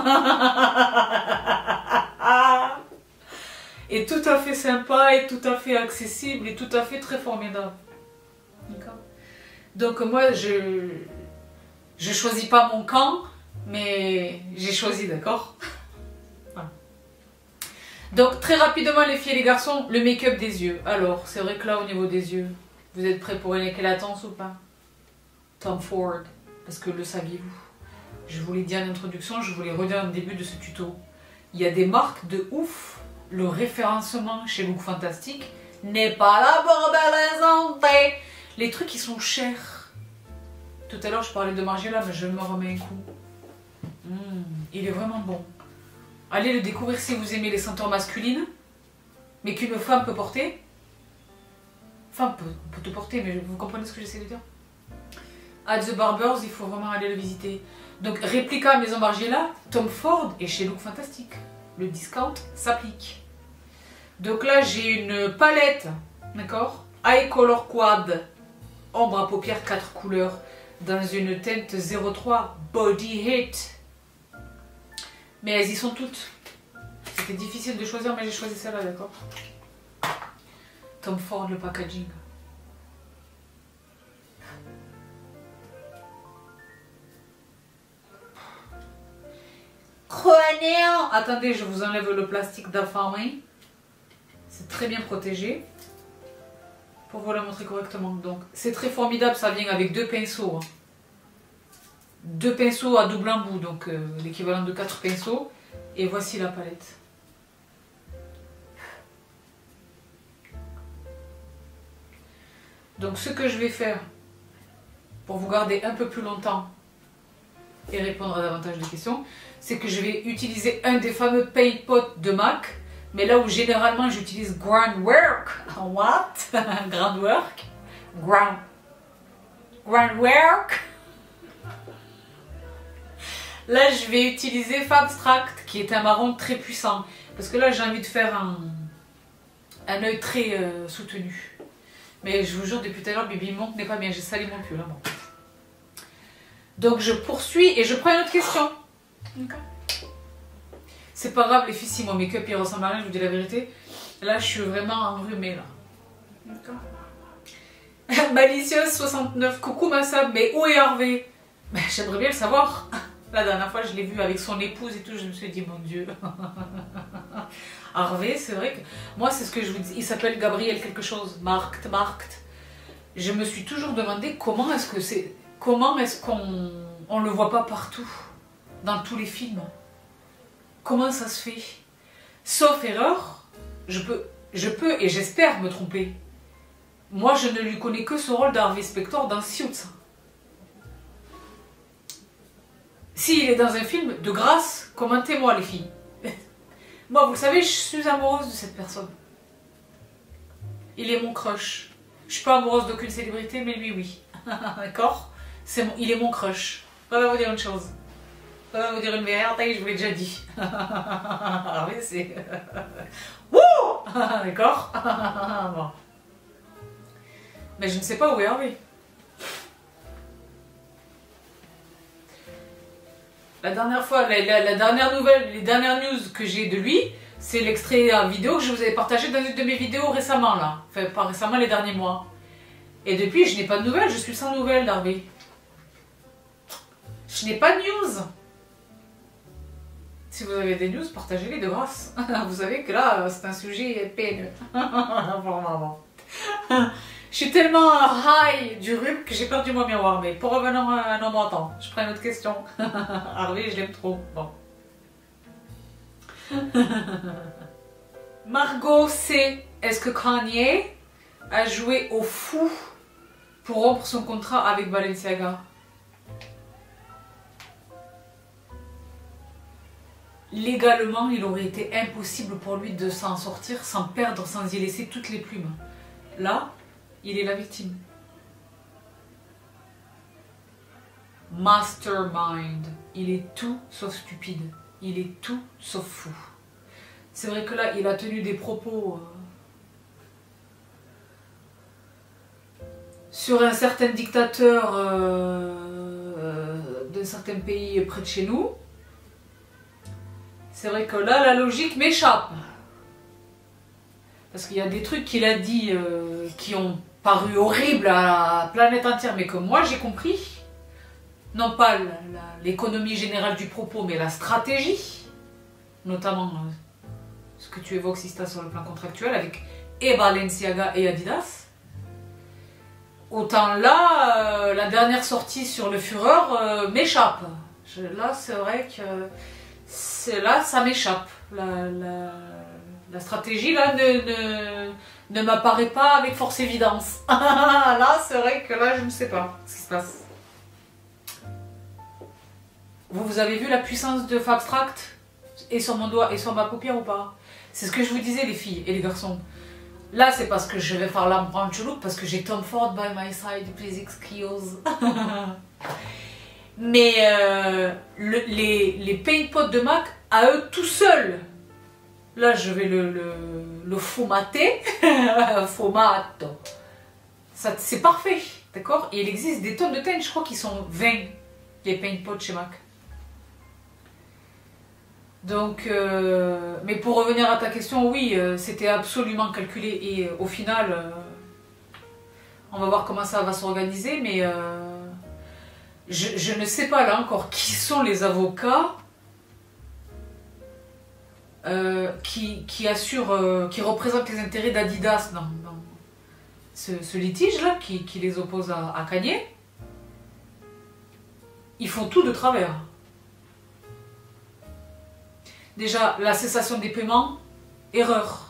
est tout à fait sympa, et tout à fait accessible, et tout à fait très formidable. D'accord. Donc moi, je je choisis pas mon camp, mais j'ai choisi, d'accord. Voilà. Donc très rapidement les filles et les garçons, le make-up des yeux. Alors, c'est vrai que là au niveau des yeux, vous êtes prêts pour une éclatance ou pas? Tom Ford, parce que le saviez-vous? Je vous l'ai dit en introduction, je vous l'ai redit en début de ce tuto. Il y a des marques de ouf. Le référencement chez Look Fantastic n'est pas là pour de la santé. Les trucs qui sont chers. Tout à l'heure je parlais de Margiela, mais je me remets un coup. Mmh, il est vraiment bon. Allez le découvrir si vous aimez les senteurs masculines, mais qu'une femme peut porter. Femme peut, peut te porter, mais vous comprenez ce que j'essaie de dire? At The Barbers, il faut vraiment aller le visiter. Donc Réplica Maison Margiela, Tom Ford et chez Look Fantastic. Le discount s'applique. Donc là j'ai une palette, d'accord, Eye Color Quad, ombre à paupières quatre couleurs, dans une teinte zéro trois Body Hit. Mais elles y sont toutes. C'était difficile de choisir, mais j'ai choisi celle-là, d'accord. Tom Ford, le packaging. Cronéant. Attendez, je vous enlève le plastique d'enfant-main. C'est très bien protégé. Pour vous la montrer correctement. Donc, c'est très formidable, ça vient avec deux pinceaux. Hein. Deux pinceaux à double embout, donc euh, l'équivalent de quatre pinceaux. Et voici la palette. Donc, ce que je vais faire pour vous garder un peu plus longtemps et répondre à davantage de questions, c'est que je vais utiliser un des fameux paint pots de MAC, mais là où généralement j'utilise Grand Work. What? Grand Work? Grand. Grand Work? Là je vais utiliser Fabstract, qui est un marron très puissant, parce que là j'ai envie de faire un, un œil très euh, soutenu. Mais je vous jure, depuis tout à l'heure, Bibi Monk n'est pas bien, j'ai sali mon pull. Hein, bon. Donc je poursuis et je prends une autre question. Okay. C'est pas grave les filles, si mon make-up il ressemble à rien, je vous dis la vérité. Là je suis vraiment enrhumée là. D'accord. Malicieuse soixante-neuf, coucou ma sœur, mais où est Hervé? Ben, j'aimerais bien le savoir. La dernière fois, je l'ai vu avec son épouse et tout, je me suis dit, mon Dieu. Harvey, c'est vrai que... Moi, c'est ce que je vous dis. Il s'appelle Gabriel quelque chose. Markt, Markt. Je me suis toujours demandé comment est-ce que c'est... Comment est-ce qu'on on le voit pas partout, dans tous les films? Comment ça se fait? Sauf erreur, je peux, je peux et j'espère me tromper. Moi, je ne lui connais que ce rôle d'Harvey Specter dans Suits. S'il est dans un film, de grâce, commentez-moi les filles. Moi, vous le savez, je suis amoureuse de cette personne. Il est mon crush. Je suis pas amoureuse d'aucune célébrité, mais lui, oui. D'accord? C'est mon, il est mon crush. Je vais vous dire une chose. Je vais vous dire une vérité, je vous l'ai déjà dit. Ah oui, c'est... Wouh! D'accord? Bon. Mais je ne sais pas où est Harvey. La dernière fois, la, la, la dernière nouvelle, les dernières news que j'ai de lui, c'est l'extrait à vidéo que je vous avais partagé dans une de mes vidéos récemment, là. Enfin, pas récemment, les derniers mois. Et depuis, je n'ai pas de nouvelles, je suis sans nouvelles d'Harvey. Je n'ai pas de news. Si vous avez des news, partagez-les de grâce. Vous savez que là, c'est un sujet peineux. Je suis tellement high du rhume que j'ai perdu mon miroir. Mais pour revenir à un homme en temps, je prends une autre question. Harvey, je l'aime trop. Bon. Margot C. Est-ce que Kanye a joué au fou pour rompre son contrat avec Balenciaga? Légalement, il aurait été impossible pour lui de s'en sortir sans perdre, sans y laisser toutes les plumes. Là, il est la victime. Mastermind. Il est tout sauf stupide. Il est tout sauf fou. C'est vrai que là, il a tenu des propos euh, sur un certain dictateur euh, d'un certain pays près de chez nous. C'est vrai que là, la logique m'échappe. Parce qu'il y a des trucs qu'il a dit euh, qui ont paru horribles à la planète entière, mais que moi j'ai compris. Non pas l'économie générale du propos, mais la stratégie. Notamment euh, ce que tu évoques, Sista, sur le plan contractuel, avec et Balenciaga et Adidas. Autant là, euh, la dernière sortie sur le Fureur euh, m'échappe. Là, c'est vrai que... C'est là, ça m'échappe. La, la, la stratégie là ne, ne, ne m'apparaît pas avec force évidence. Là, c'est vrai que là, je ne sais pas ce qui se passe. Vous, vous avez vu la puissance de Fabstract et sur mon doigt et sur ma paupière ou pas? C'est ce que je vous disais, les filles et les garçons. Là, c'est parce que je vais faire l'empreinte look parce que j'ai Tom Ford by my side, please excuse. Mais euh, le, les, les paint pots de MAC, à eux tout seuls, là je vais le, le, le fumater, fumato, c'est parfait, d'accord? Et il existe des tonnes de teintes, je crois qu'ils sont vingt, les paint pots chez MAC. Donc, euh, mais pour revenir à ta question, oui, euh, c'était absolument calculé et euh, au final, euh, on va voir comment ça va s'organiser, mais... Euh, Je, je ne sais pas là encore qui sont les avocats euh, qui, qui assurent, euh, qui représentent les intérêts d'Adidas dans, dans ce, ce litige-là qui, qui les oppose à, à Kanye. Ils font tout de travers. Déjà, la cessation des paiements, erreur.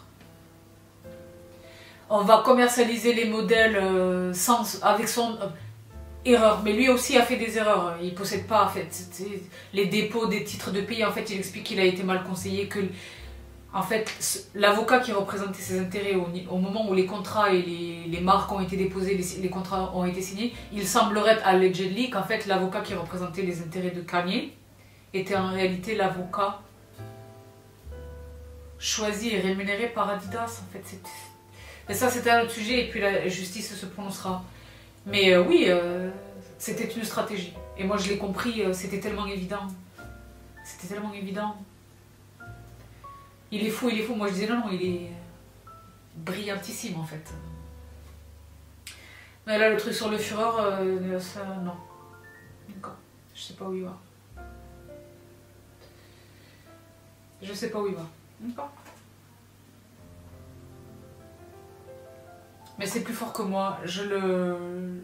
On va commercialiser les modèles euh, sans, avec son... Euh, Erreur, mais lui aussi a fait des erreurs. Il ne possède pas en fait les dépôts des titres de pays. En fait, il explique qu'il a été mal conseillé, que en fait l'avocat qui représentait ses intérêts au, au moment où les contrats et les, les marques ont été déposés, les, les contrats ont été signés, il semblerait allegedly qu'en fait l'avocat qui représentait les intérêts de Kanye était en réalité l'avocat choisi et rémunéré par Adidas. En fait, mais ça c'était un autre sujet et puis la justice se prononcera. Mais euh, oui, euh, c'était une stratégie. Et moi je l'ai compris, euh, c'était tellement évident. C'était tellement évident. Il est fou, il est fou. Moi je disais non, non, il est brillantissime en fait. Mais là le truc sur le Fureur, euh, ça non. D'accord. Je sais pas où il va. Je sais pas où il va. D'accord. Mais c'est plus fort que moi. Je le...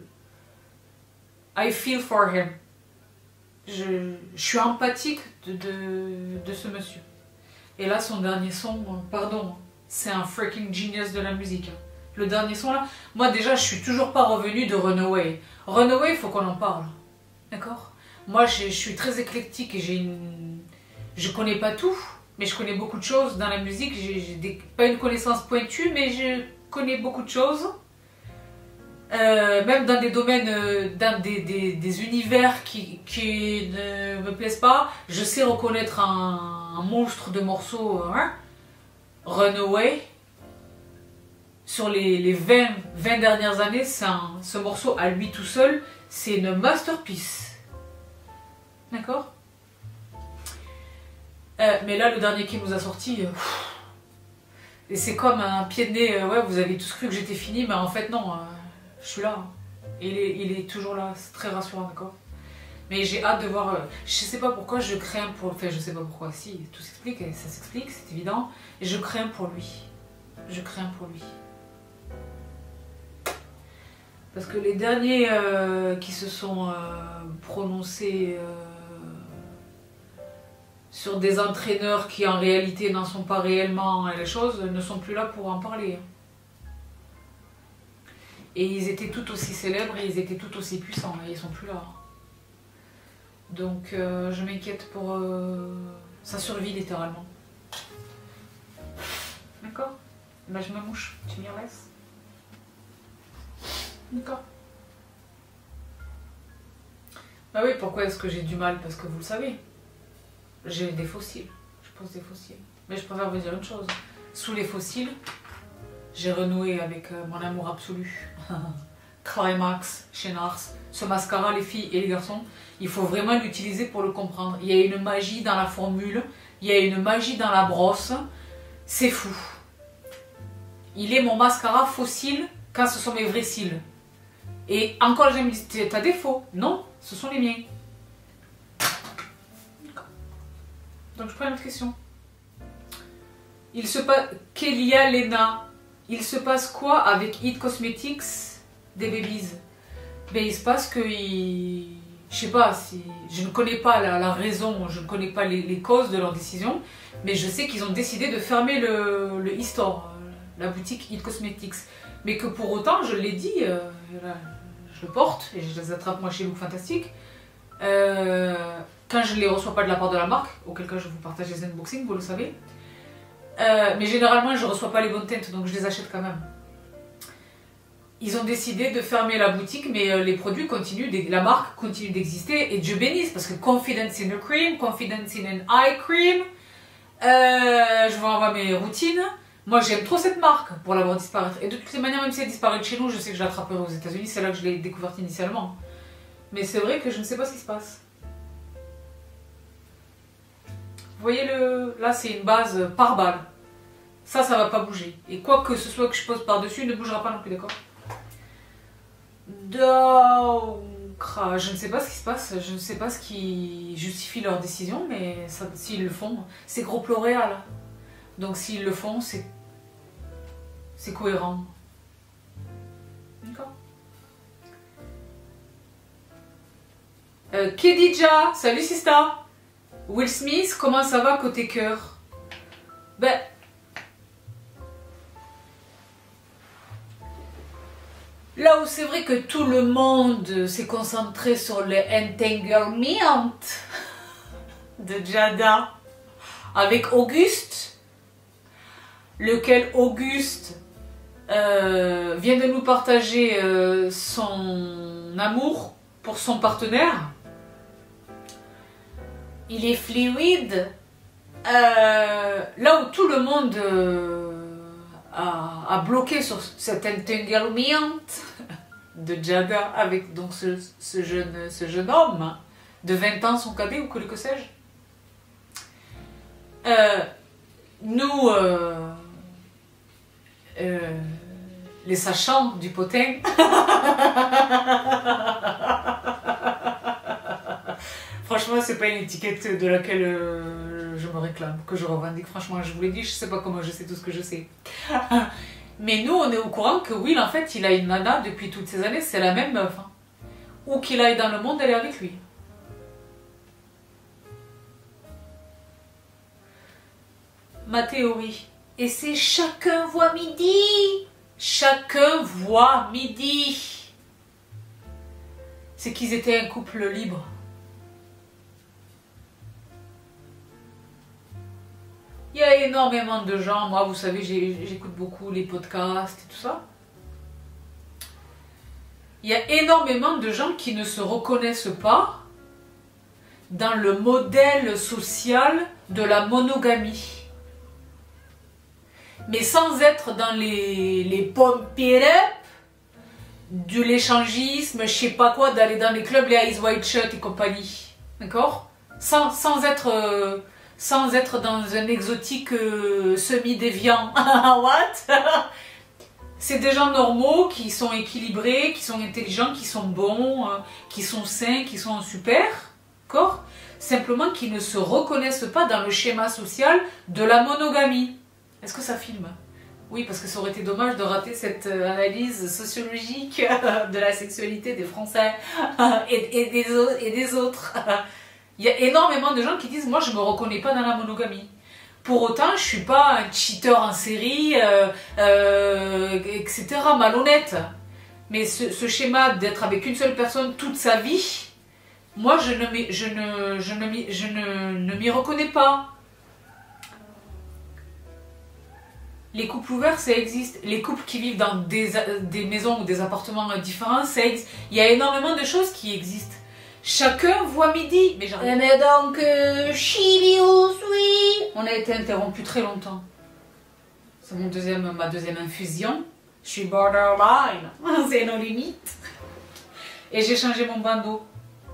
I feel for him. Je, je suis empathique de, de, de ce monsieur. Et là, son dernier son, pardon, c'est un freaking genius de la musique. Le dernier son là, moi déjà, je suis toujours pas revenue de Runaway. Runaway, il faut qu'on en parle. D'accord? Moi, je, je suis très éclectique et j'ai une... Je connais pas tout, mais je connais beaucoup de choses dans la musique. J'ai des... pas une connaissance pointue, mais je connais beaucoup de choses. Euh, même dans des domaines, euh, dans des, des, des univers qui, qui ne me plaisent pas, je sais reconnaître un, un monstre de morceaux. Hein? Runaway, sur les, les vingt, vingt dernières années, un, ce morceau à lui tout seul, c'est une masterpiece. D'accord? euh, Mais là, le dernier qui nous a sorti, euh, et c'est comme un pied de nez, euh, ouais, vous avez tous cru que j'étais fini, mais en fait non. Euh, Je suis là, et il est, il est toujours là, c'est très rassurant, d'accord? Mais j'ai hâte de voir, euh, je sais pas pourquoi je crains pour, enfin je sais pas pourquoi, si, tout s'explique, ça s'explique, c'est évident, et je crains pour lui, je crains pour lui. Parce que les derniers euh, qui se sont euh, prononcés euh, sur des entraîneurs qui en réalité n'en sont pas réellement les choses, ne sont plus là pour en parler. Et ils étaient tout aussi célèbres et ils étaient tout aussi puissants, et ils sont plus là. Donc euh, je m'inquiète pour euh, sa survie littéralement. D'accord? Ben je me mouche, tu m'y laisses. D'accord. Bah oui, pourquoi est-ce que j'ai du mal? Parce que vous le savez, j'ai des fossiles, je pose des fossiles. Mais je préfère vous dire une chose, sous les fossiles, j'ai renoué avec euh, mon amour absolu. Climax chez Nars. Ce mascara, les filles et les garçons, il faut vraiment l'utiliser pour le comprendre. Il y a une magie dans la formule, il y a une magie dans la brosse. C'est fou. Il est mon mascara fossile quand ce sont mes vrais cils. Et encore, j'ai me dit, t'as des faux? Non, ce sont les miens. Donc je prends une autre question. Il se passe... Kélia Lena. Il se passe quoi avec It Cosmetics des babies? Ben il se passe que... Il... Je sais pas, si... je ne connais pas la, la raison, je ne connais pas les, les causes de leur décision, mais je sais qu'ils ont décidé de fermer le, le e-store, la boutique It Cosmetics. Mais que pour autant, je l'ai dit, euh, là, je le porte et je les attrape moi chez Look Fantastic. Euh, quand je ne les reçois pas de la part de la marque, auquel cas je vous partage les unboxings, vous le savez. Euh, mais généralement, je ne reçois pas les bonnes teintes, donc je les achète quand même. Ils ont décidé de fermer la boutique, mais euh, les produits continuent, la marque continue d'exister, et Dieu bénisse, parce que Confidence in a Cream, Confidence in an Eye Cream, euh, je vous envoie mes routines. Moi, j'aime trop cette marque pour l'avoir disparaître. Et de toutes les manières, même si elle disparaît de chez nous, je sais que je l'attraperai aux États-Unis, c'est là que je l'ai découverte initialement. Mais c'est vrai que je ne sais pas ce qui se passe. Vous voyez, le... là, c'est une base par balle. Ça, ça va pas bouger. Et quoi que ce soit que je pose par-dessus, ne bougera pas non plus, d'accord? Donc, je ne sais pas ce qui se passe, je ne sais pas ce qui justifie leur décision, mais s'ils le font, c'est groupe L'Oréal. Donc s'ils le font, c'est c'est cohérent. D'accord. euh, Kedija, salut Sista. Will Smith, comment ça va côté cœur? Ben... Là où c'est vrai que tout le monde s'est concentré sur le entanglement de Jada avec Auguste, lequel Auguste euh, vient de nous partager euh, son amour pour son partenaire. Il est fluide. Euh, là où tout le monde... Euh, À, à bloquer sur cet entanglement de Jada avec donc ce, ce, jeune, ce jeune homme de vingt ans, son cadet ou que, que sais-je. Euh, nous, euh, euh, les sachants du potin, franchement, c'est pas une étiquette de laquelle euh, je me réclame, que je revendique. Franchement, je vous l'ai dit, je sais pas comment je sais tout ce que je sais. Mais nous, on est au courant que Will, en fait, il a une nana depuis toutes ces années, c'est la même meuf. Hein. Où qu'il aille dans le monde, elle est avec lui. Ma théorie. Et c'est chacun voit midi. Chacun voit midi. C'est qu'ils étaient un couple libre. Il y a énormément de gens, moi vous savez, j'écoute beaucoup les podcasts et tout ça. Il y a énormément de gens qui ne se reconnaissent pas dans le modèle social de la monogamie. Mais sans être dans les, les pump it up, de l'échangisme, je sais pas quoi, d'aller dans les clubs, les Eyes Wide Shut et compagnie. D'accord, sans, sans être... Euh, sans être dans un exotique euh, semi-déviant. What? C'est des gens normaux qui sont équilibrés, qui sont intelligents, qui sont bons, euh, qui sont sains, qui sont super. D'accord? Simplement qu'ils ne se reconnaissent pas dans le schéma social de la monogamie. Est-ce que ça filme? Oui, parce que ça aurait été dommage de rater cette euh, analyse sociologique euh, de la sexualité des Français et, et, des, et des autres. Il y a énormément de gens qui disent « Moi, je ne me reconnais pas dans la monogamie. » Pour autant, je ne suis pas un cheater en série, euh, euh, et cetera, malhonnête. Mais ce, ce schéma d'être avec une seule personne toute sa vie, moi, je ne m'y je ne, je ne, je ne, ne m'y reconnais pas. Les couples ouverts, ça existe. Les couples qui vivent dans des, des maisons ou des appartements différents, ça existe. Il y a énormément de choses qui existent. Chacun voit midi. Mais, eh mais donc, euh, Chibius, oui. On a été interrompu très longtemps. C'est mon deuxième, ma deuxième infusion. Je suis borderline. C'est nos limites. Et j'ai changé mon bandeau.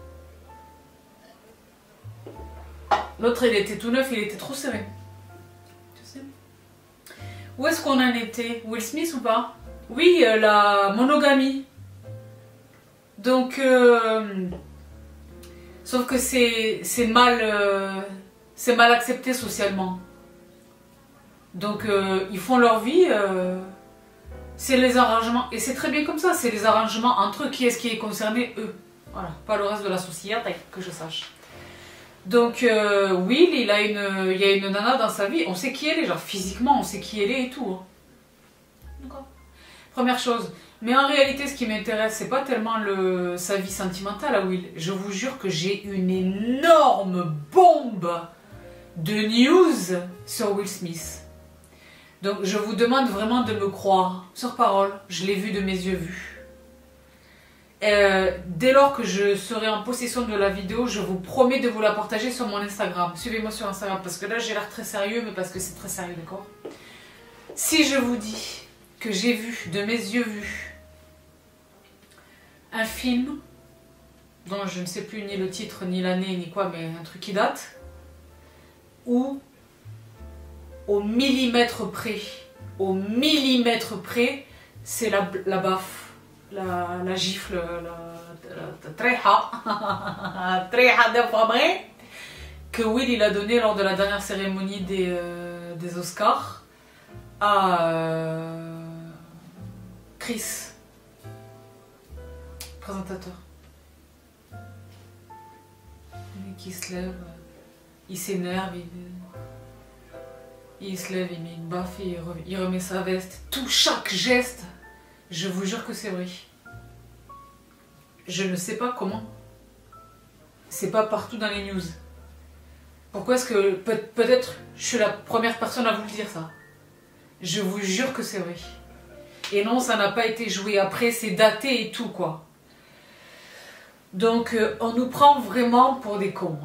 L'autre, il était tout neuf, il était trop serré. Tu sais. Où est-ce qu'on en était? Will Smith ou pas? Oui, euh, la monogamie. Donc... Euh, Sauf que c'est mal, euh, c'est mal accepté socialement. Donc euh, ils font leur vie, euh, c'est les arrangements, et c'est très bien comme ça, c'est les arrangements entre eux, qui est-ce qui est concerné? Eux. Voilà, pas le reste de la société, que je sache. Donc euh, Will, il a une, il y a une nana dans sa vie, on sait qui elle est, genre physiquement, on sait qui elle est et tout. Hein. D'accord. Première chose. Mais en réalité, ce qui m'intéresse, c'est pas tellement le, sa vie sentimentale à Will. Je vous jure que j'ai une énorme bombe de news sur Will Smith. Donc je vous demande vraiment de me croire, sur parole, je l'ai vu de mes yeux vus. Euh, dès lors que je serai en possession de la vidéo, je vous promets de vous la partager sur mon Instagram. Suivez-moi sur Instagram, parce que là j'ai l'air très sérieux, mais parce que c'est très sérieux, d'accord? Si je vous dis que j'ai vu, de mes yeux vus, un film dont je ne sais plus ni le titre, ni l'année, ni quoi, mais un truc qui date, où au millimètre près, au millimètre près, c'est la, la baffe, la, la gifle, la treha, treha de famille, que Will il a donné lors de la dernière cérémonie des, euh, des Oscars à euh, Chris, présentateur. Lui qui se lève, il s'énerve, il, il se lève, il met une baffe, et il, remet, il remet sa veste. Tout, chaque geste, je vous jure que c'est vrai. Je ne sais pas comment. C'est pas partout dans les news. Pourquoi est-ce que... Peut, peut-être je suis la première personne à vous le dire ça. Je vous jure que c'est vrai. Et non, ça n'a pas été joué après, c'est daté et tout quoi. Donc euh, on nous prend vraiment pour des cons.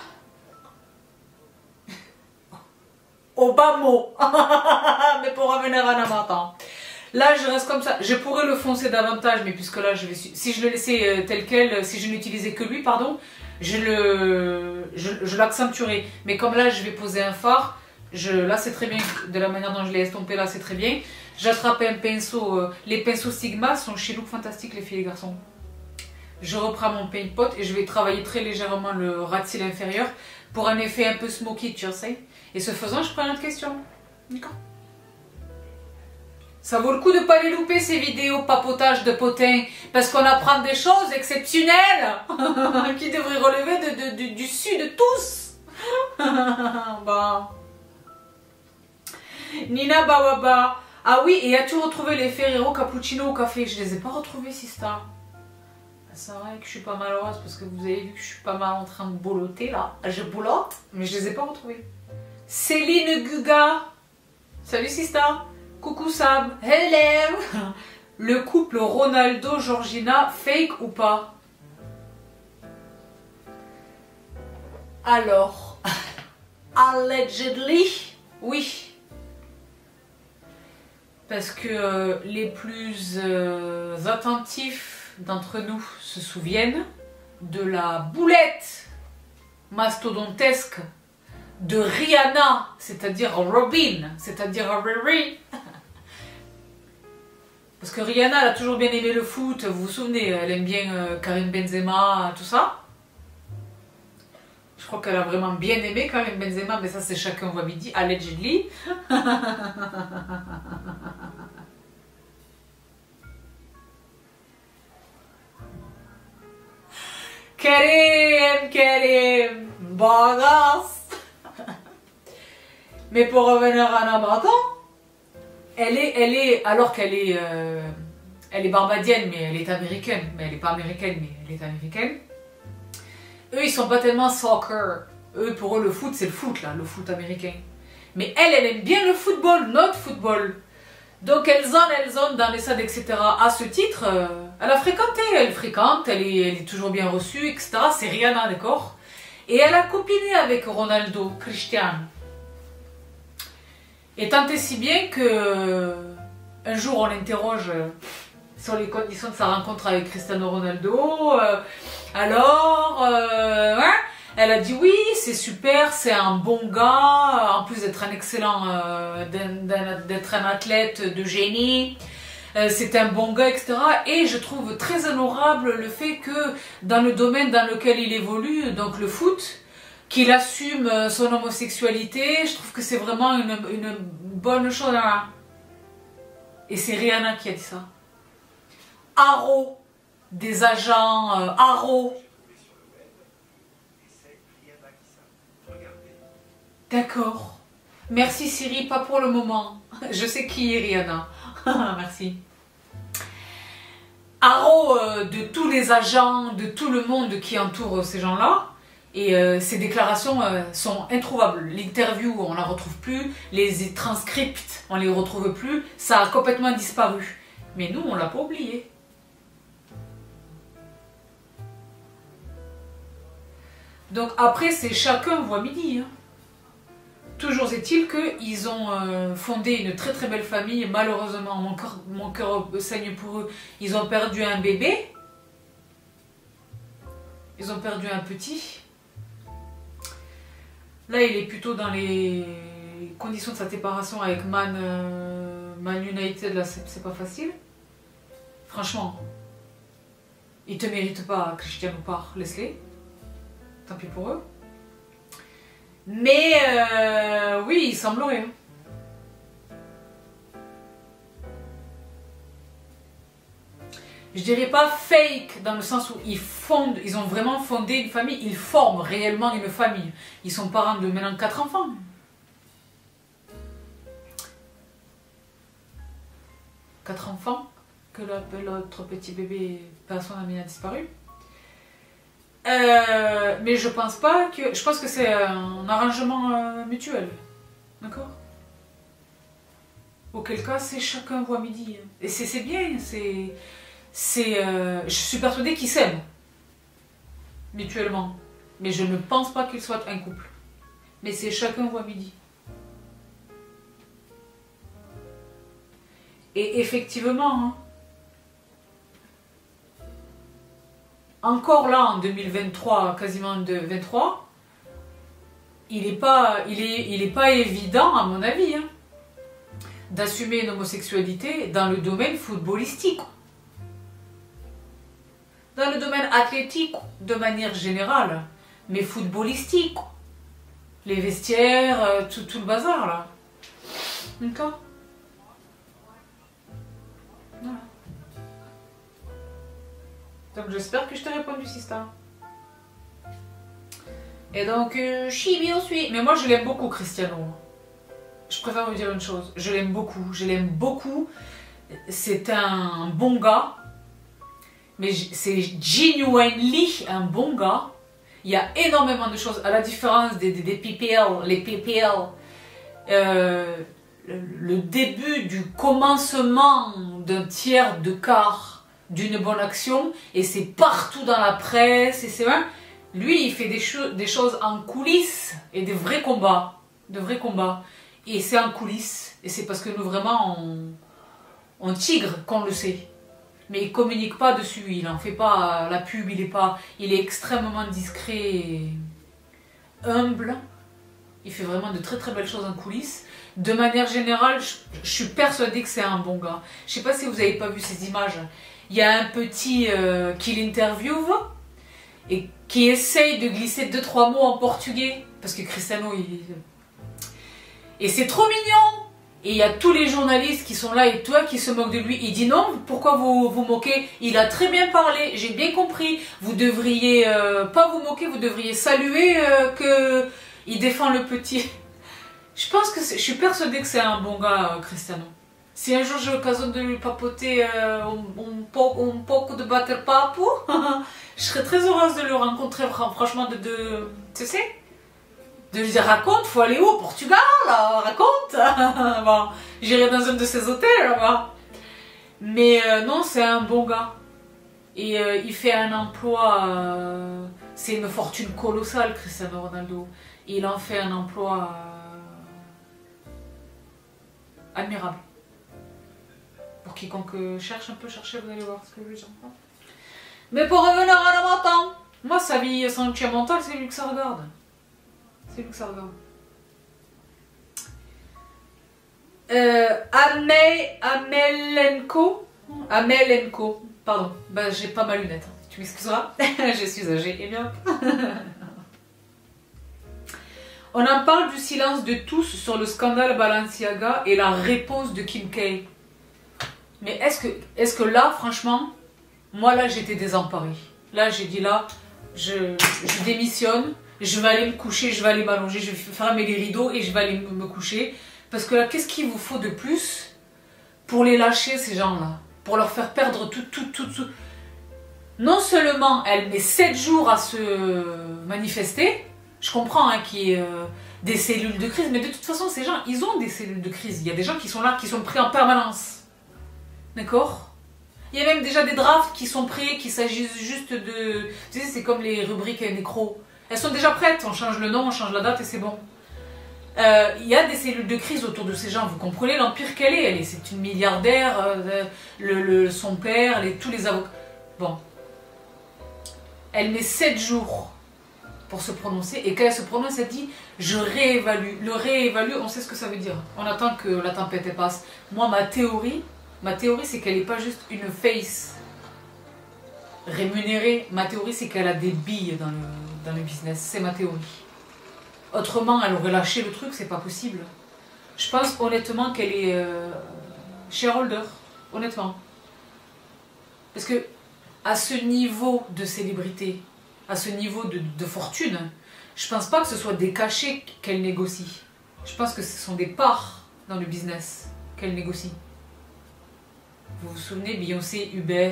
Au bas mot. Mais pour revenir à Namatan. Là je reste comme ça. Je pourrais le foncer davantage, mais puisque là je vais... Si je le laissais euh, tel quel, si je n'utilisais que lui, pardon, je le... Je, je l'accentuerai. Mais comme là je vais poser un phare, je, là c'est très bien, de la manière dont je l'ai estompé là c'est très bien. J'attrape un pinceau, euh, les pinceaux Sigma sont chez Look Fantastique les filles et les garçons. je reprends mon paint pot et je vais travailler très légèrement le ras de cils inférieur pour un effet un peu smoky, tu sais. Et ce faisant, je prends une autre question. D'accord. Ça vaut le coup de ne pas les louper ces vidéos papotage de potins parce qu'on apprend des choses exceptionnelles qui devraient relever de, de, de, du su de tous. Bon. Nina Bawaba. Ah oui, et as-tu retrouvé les Ferrero Cappuccino au café? Je les ai pas retrouvés, Sista. C'est vrai que je suis pas malheureuse parce que vous avez vu que je suis pas mal en train de boloter là. Je bolote, mais je les ai pas retrouvés. Céline Guga. Salut Sista. Coucou Sam. Hello. Le couple Ronaldo-Georgina, fake ou pas? Alors, allegedly, oui. Parce que euh, les plus euh, attentifs d'entre nous se souviennent de la boulette mastodontesque de Rihanna, c'est-à-dire Robin, c'est-à-dire Riri. Parce que Rihanna, elle a toujours bien aimé le foot, vous vous souvenez, elle aime bien euh, Karim Benzema, tout ça. Je crois qu'elle a vraiment bien aimé Karim Benzema, mais ça c'est chacun voit midi, allegedly. Karim, Karim, bagasse. Mais pour revenir à Nabata, elle est, elle est, alors qu'elle est, euh, elle est barbadienne, mais elle est américaine. Mais elle n'est pas américaine, mais elle est américaine. Eux, ils sont pas tellement soccer. Eux, pour eux, le foot, c'est le foot, là, le foot américain. Mais elle, elle aime bien le football, notre football. Donc, elles en, elles en dans les stades, et cetera. À ce titre, euh, elle a fréquenté, elle fréquente, elle est, elle est toujours bien reçue, et cetera. C'est Rihanna, d'accord? Et elle a copiné avec Ronaldo, Cristiano. Et tant et si bien que un jour, on l'interroge sur les conditions de sa rencontre avec Cristiano Ronaldo. Euh, alors, euh, hein, elle a dit oui, c'est super, c'est un bon gars, en plus d'être un excellent, euh, d'être un athlète de génie, euh, c'est un bon gars, et cetera. Et je trouve très honorable le fait que dans le domaine dans lequel il évolue, donc le foot, qu'il assume son homosexualité, je trouve que c'est vraiment une, une bonne chose. Et c'est Rihanna qui a dit ça. Haro, des agents euh, Haro. D'accord. Merci Siri, pas pour le moment. Je sais qui est Rihanna. Merci. Haro euh, de tous les agents, de tout le monde qui entoure ces gens-là. Et euh, ces déclarations euh, sont introuvables. L'interview, on ne la retrouve plus. Les transcripts, on ne les retrouve plus. Ça a complètement disparu. Mais nous, on ne l'a pas oublié. Donc après, c'est chacun voit midi. Hein. Toujours est-il qu'ils ont euh, fondé une très très belle famille. Malheureusement, mon cœur, mon cœur saigne pour eux. Ils ont perdu un bébé. Ils ont perdu un petit. Là, il est plutôt dans les conditions de sa séparation avec Man, euh, Man United. Là, c'est pas facile. Franchement, ils te méritent pas, Cristiano Par, laisse-les. Tant pis pour eux. Mais euh, oui, il semblerait. Hein. Je dirais pas fake dans le sens où ils fondent, ils ont vraiment fondé une famille, ils forment réellement une famille. Ils sont parents de maintenant quatre enfants. Quatre enfants que l'autre petit bébé, personne n'a disparu. Euh, mais je pense pas que, je pense que c'est un arrangement euh, mutuel, d'accord? Auquel cas c'est chacun voit midi. Et c'est bien, c'est. C'est, euh, je suis persuadée qu'ils s'aiment mutuellement, mais je ne pense pas qu'ils soient un couple. Mais c'est chacun voit midi. Et effectivement, hein, encore là en deux mille vingt-trois, quasiment de vingt-trois, il n'est pas, il est, il est pas évident, à mon avis, hein, d'assumer une homosexualité dans le domaine footballistique. dans le domaine athlétique de manière générale, mais footballistique. Les vestiaires, euh, tout, tout le bazar là. D'accord. Voilà. Donc j'espère que je t'ai répondu, Sista. Et donc, euh, chibi aussi. Mais moi je l'aime beaucoup, Cristiano. Je préfère vous dire une chose. Je l'aime beaucoup. Je l'aime beaucoup. C'est un bon gars. Mais c'est genuinely un bon gars. Il y a énormément de choses. À la différence des, des, des P P L, les P P L, euh, le, le début du commencement d'un tiers de quart d'une bonne action, et c'est partout dans la presse, et c'est vrai. Lui, il fait des, cho des choses en coulisses et des vrais combats. De vrais combats. Et c'est en coulisses. Et c'est parce que nous, vraiment, on, on tigre qu'on le sait. Mais il ne communique pas dessus. Il n'en fait pas la pub. Il est, pas, il est extrêmement discret et humble. Il fait vraiment de très très belles choses en coulisses. De manière générale, je, je suis persuadée que c'est un bon gars. Je ne sais pas si vous n'avez pas vu ces images. Il y a un petit euh, qui l'interviewe et qui essaye de glisser deux trois mots en portugais. Parce que Cristiano, il... Et c'est trop mignon. Et il y a tous les journalistes qui sont là et toi qui se moquent de lui. Il dit non, pourquoi vous vous moquez? Il a très bien parlé, j'ai bien compris. Vous devriez euh, pas vous moquer, vous devriez saluer euh, que il défend le petit. Je pense que je suis persuadée que c'est un bon gars, euh, Cristiano. Si un jour j'ai l'occasion de lui papoter euh, un, un, po, un poco de batter papo, je serais très heureuse de le rencontrer, franchement, de, de tu sais, de lui dire raconte, faut aller où, au Portugal, là, raconte. Bon, j'irai dans un de ces hôtels là-bas. Mais euh, non, c'est un bon gars. Et euh, il fait un emploi, euh, c'est une fortune colossale, Cristiano Ronaldo. Il en fait un emploi euh, admirable. Pour quiconque cherche un peu, chercher, vous allez voir ce que je veux dire. Mais pour revenir à la matin, moi sa vie sentimentale, c'est lui que ça regarde. C'est lui que ça regarde. Euh, Amel, Amelenko, Amelenko, pardon, bah, j'ai pas ma lunette, hein. Tu m'excuseras, je suis âgée, et bien. On en parle du silence de tous sur le scandale Balenciaga et la réponse de Kim K. Mais est-ce que, est-ce que là, franchement, moi là j'étais désemparée. Là j'ai dit là, je, je démissionne, je vais aller me coucher, je vais aller m'allonger, je vais fermer les rideaux et je vais aller me coucher. Parce que là, qu'est-ce qu'il vous faut de plus pour les lâcher ces gens-là? Pour leur faire perdre tout, tout, tout, tout. Non seulement elle met sept jours à se manifester, je comprends hein, qu'il y ait euh, des cellules de crise, mais de toute façon ces gens, ils ont des cellules de crise. Il y a des gens qui sont là, qui sont pris en permanence. D'accord? Il y a même déjà des drafts qui sont prêts, qu'il s'agit juste de... Tu sais, c'est comme les rubriques nécro. Elles sont déjà prêtes, on change le nom, on change la date et c'est bon. Euh, il y a des cellules de crise autour de ces gens, vous comprenez l'empire qu'elle est, elle est, c'est une milliardaire, euh, le, le, son père, les, tous les avocats. Bon. Elle met sept jours pour se prononcer, et quand elle se prononce, elle dit « je réévalue ». Le réévalue, on sait ce que ça veut dire. On attend que la tempête passe. Moi, ma théorie, ma théorie c'est qu'elle n'est pas juste une face rémunérée. Ma théorie, c'est qu'elle a des billes dans le, dans le business. C'est ma théorie. Autrement, elle aurait lâché le truc, c'est pas possible. Je pense honnêtement qu'elle est euh, shareholder, honnêtement. Parce que à ce niveau de célébrité, à ce niveau de, de fortune, je pense pas que ce soit des cachets qu'elle négocie. Je pense que ce sont des parts dans le business qu'elle négocie. Vous vous souvenez, Beyoncé, Uber.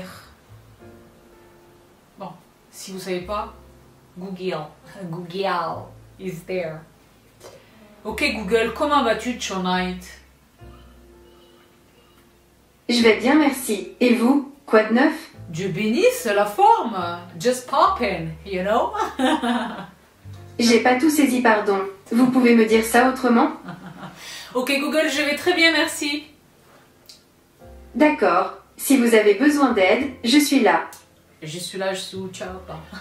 Bon, si vous savez pas, Google. Google is there. Ok Google, comment vas-tu tonight? Je vais bien, merci. Et vous, quoi de neuf? Dieu bénisse la forme. Just poppin', you know? J'ai pas tout saisi, pardon. Vous pouvez me dire ça autrement? Ok Google, je vais très bien, merci. D'accord. Si vous avez besoin d'aide, je suis là. Je suis là, je suis où? Ciao.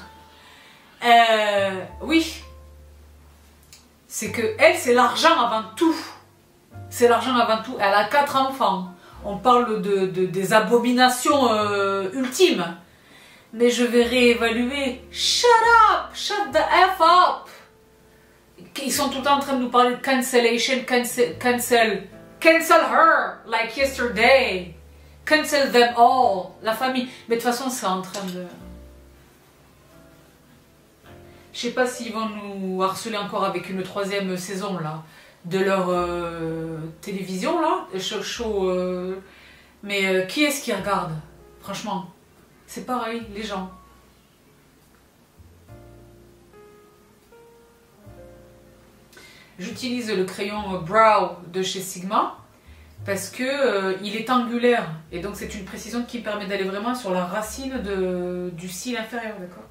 Euh, oui. C'est que elle, c'est l'argent avant tout. C'est l'argent avant tout. Elle a quatre enfants. On parle de, de, des abominations euh, ultimes. mais je vais réévaluer. Shut up, shut the F up. Ils sont tout le temps en train de nous parler de cancellation, cancel, cancel, cancel her, like yesterday. Cancel them all, la famille. Mais de toute façon, c'est en train de... Je sais pas s'ils vont nous harceler encore avec une troisième saison, là, de leur euh, télévision, là, show, show euh... mais euh, qui est-ce qui regarde? Franchement, c'est pareil, les gens. J'utilise le crayon Brow de chez Sigma parce que euh, il est angulaire et donc c'est une précision qui permet d'aller vraiment sur la racine de, du cil inférieur, d'accord.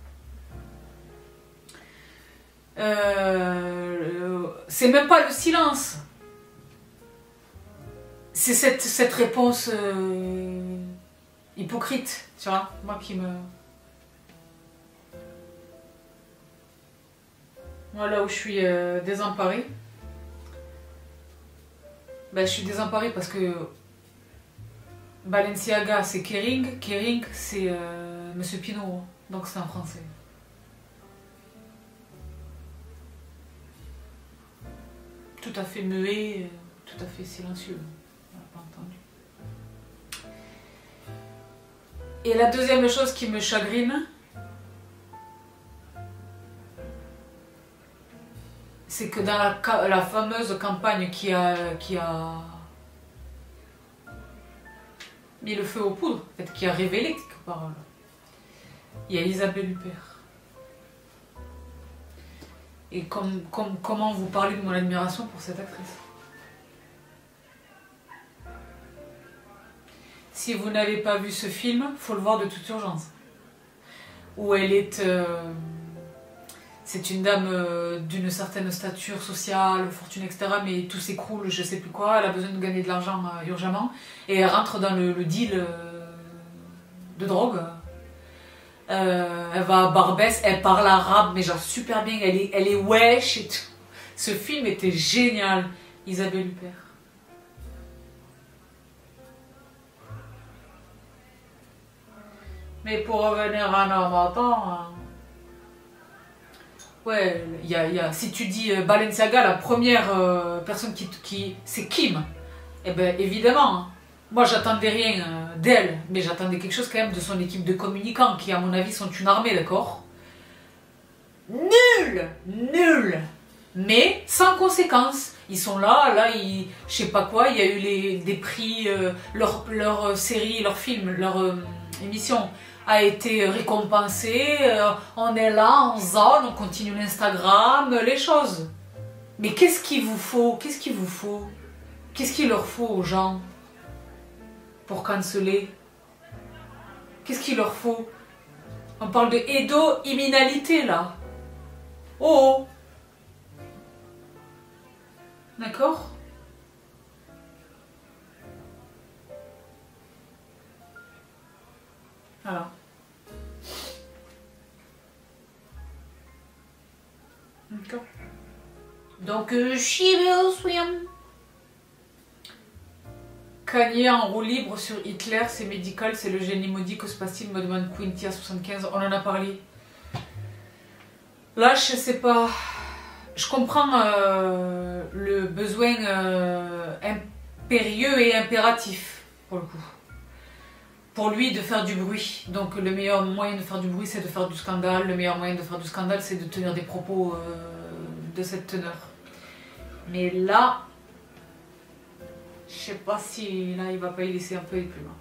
Euh, c'est même pas le silence, c'est cette, cette réponse euh, hypocrite, tu vois, moi qui me... Moi là où je suis euh, désemparée, ben, je suis désemparée parce que Balenciaga c'est Kering, Kering c'est euh, Monsieur Pinault, donc c'est en français. Tout à fait muet, tout à fait silencieux, on n'a pas entendu. Et la deuxième chose qui me chagrine, c'est que dans la, la fameuse campagne qui a, qui a mis le feu aux poudres, en fait, qui a révélé quelque part, il y a Isabelle Huppert. Et comme, comme, comment vous parlez de mon admiration pour cette actrice. Si vous n'avez pas vu ce film, il faut le voir de toute urgence. Où elle est... Euh, c'est une dame euh, d'une certaine stature sociale, fortune, et cetera. Mais tout s'écroule, je sais plus quoi. Elle a besoin de gagner de l'argent euh, urgemment. Et elle rentre dans le, le deal euh, de drogue. Euh, elle va à Barbès, elle parle arabe, mais genre super bien. Elle est, elle est wesh et tout. Ce film était génial. Isabelle Huppert. Mais pour revenir à Normandin, ouais, y a, y a, si tu dis euh, Balenciaga, la première euh, personne qui, qui c'est Kim. Eh ben évidemment, hein. Moi j'attendais rien euh, d'elle, mais j'attendais quelque chose quand même de son équipe de communicants, qui à mon avis sont une armée, d'accord? Nul, nul, mais sans conséquence. Ils sont là, là, ils, je sais pas quoi, il y a eu les, des prix, euh, leur, leur série, leur film, leur euh, émission a été récompensée, euh, on est là, on zone, on continue l'Instagram, les choses. Mais qu'est-ce qu'il vous faut? Qu'est-ce qu'il vous faut? Qu'est-ce qu'il leur faut aux gens pour canceller? Qu'est-ce qu'il leur faut? On parle de hédo-imminalité là. Oh! D'accord? Voilà. D'accord. Donc, euh, she will swim. Kanye en roue libre sur Hitler, c'est médical, c'est le génie maudit, que se passe-t-il, me demande Quinty à soixante-quinze, on en a parlé. Là, je sais pas. Je comprends euh, le besoin euh, impérieux et impératif, pour le coup. Pour lui, de faire du bruit. Donc le meilleur moyen de faire du bruit, c'est de faire du scandale. Le meilleur moyen de faire du scandale, c'est de tenir des propos euh, de cette teneur. Mais là, je sais pas si là, il va pas y laisser un peu les plumes.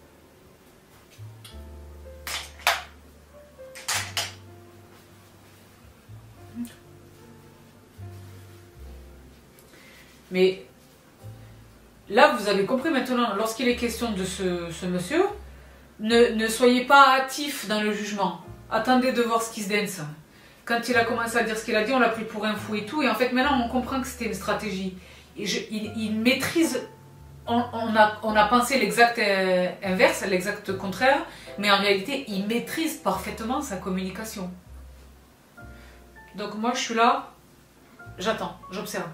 Mais là, vous avez compris maintenant, lorsqu'il est question de ce, ce monsieur, ne, ne soyez pas hâtifs dans le jugement. Attendez de voir ce qui se danse. Quand il a commencé à dire ce qu'il a dit, on l'a pris pour un fou et tout. Et en fait, maintenant, on comprend que c'était une stratégie. Et je, il, il maîtrise... On, on, a, on a pensé l'exact euh, inverse, l'exact contraire. Mais en réalité, il maîtrise parfaitement sa communication. Donc moi, je suis là, j'attends, j'observe.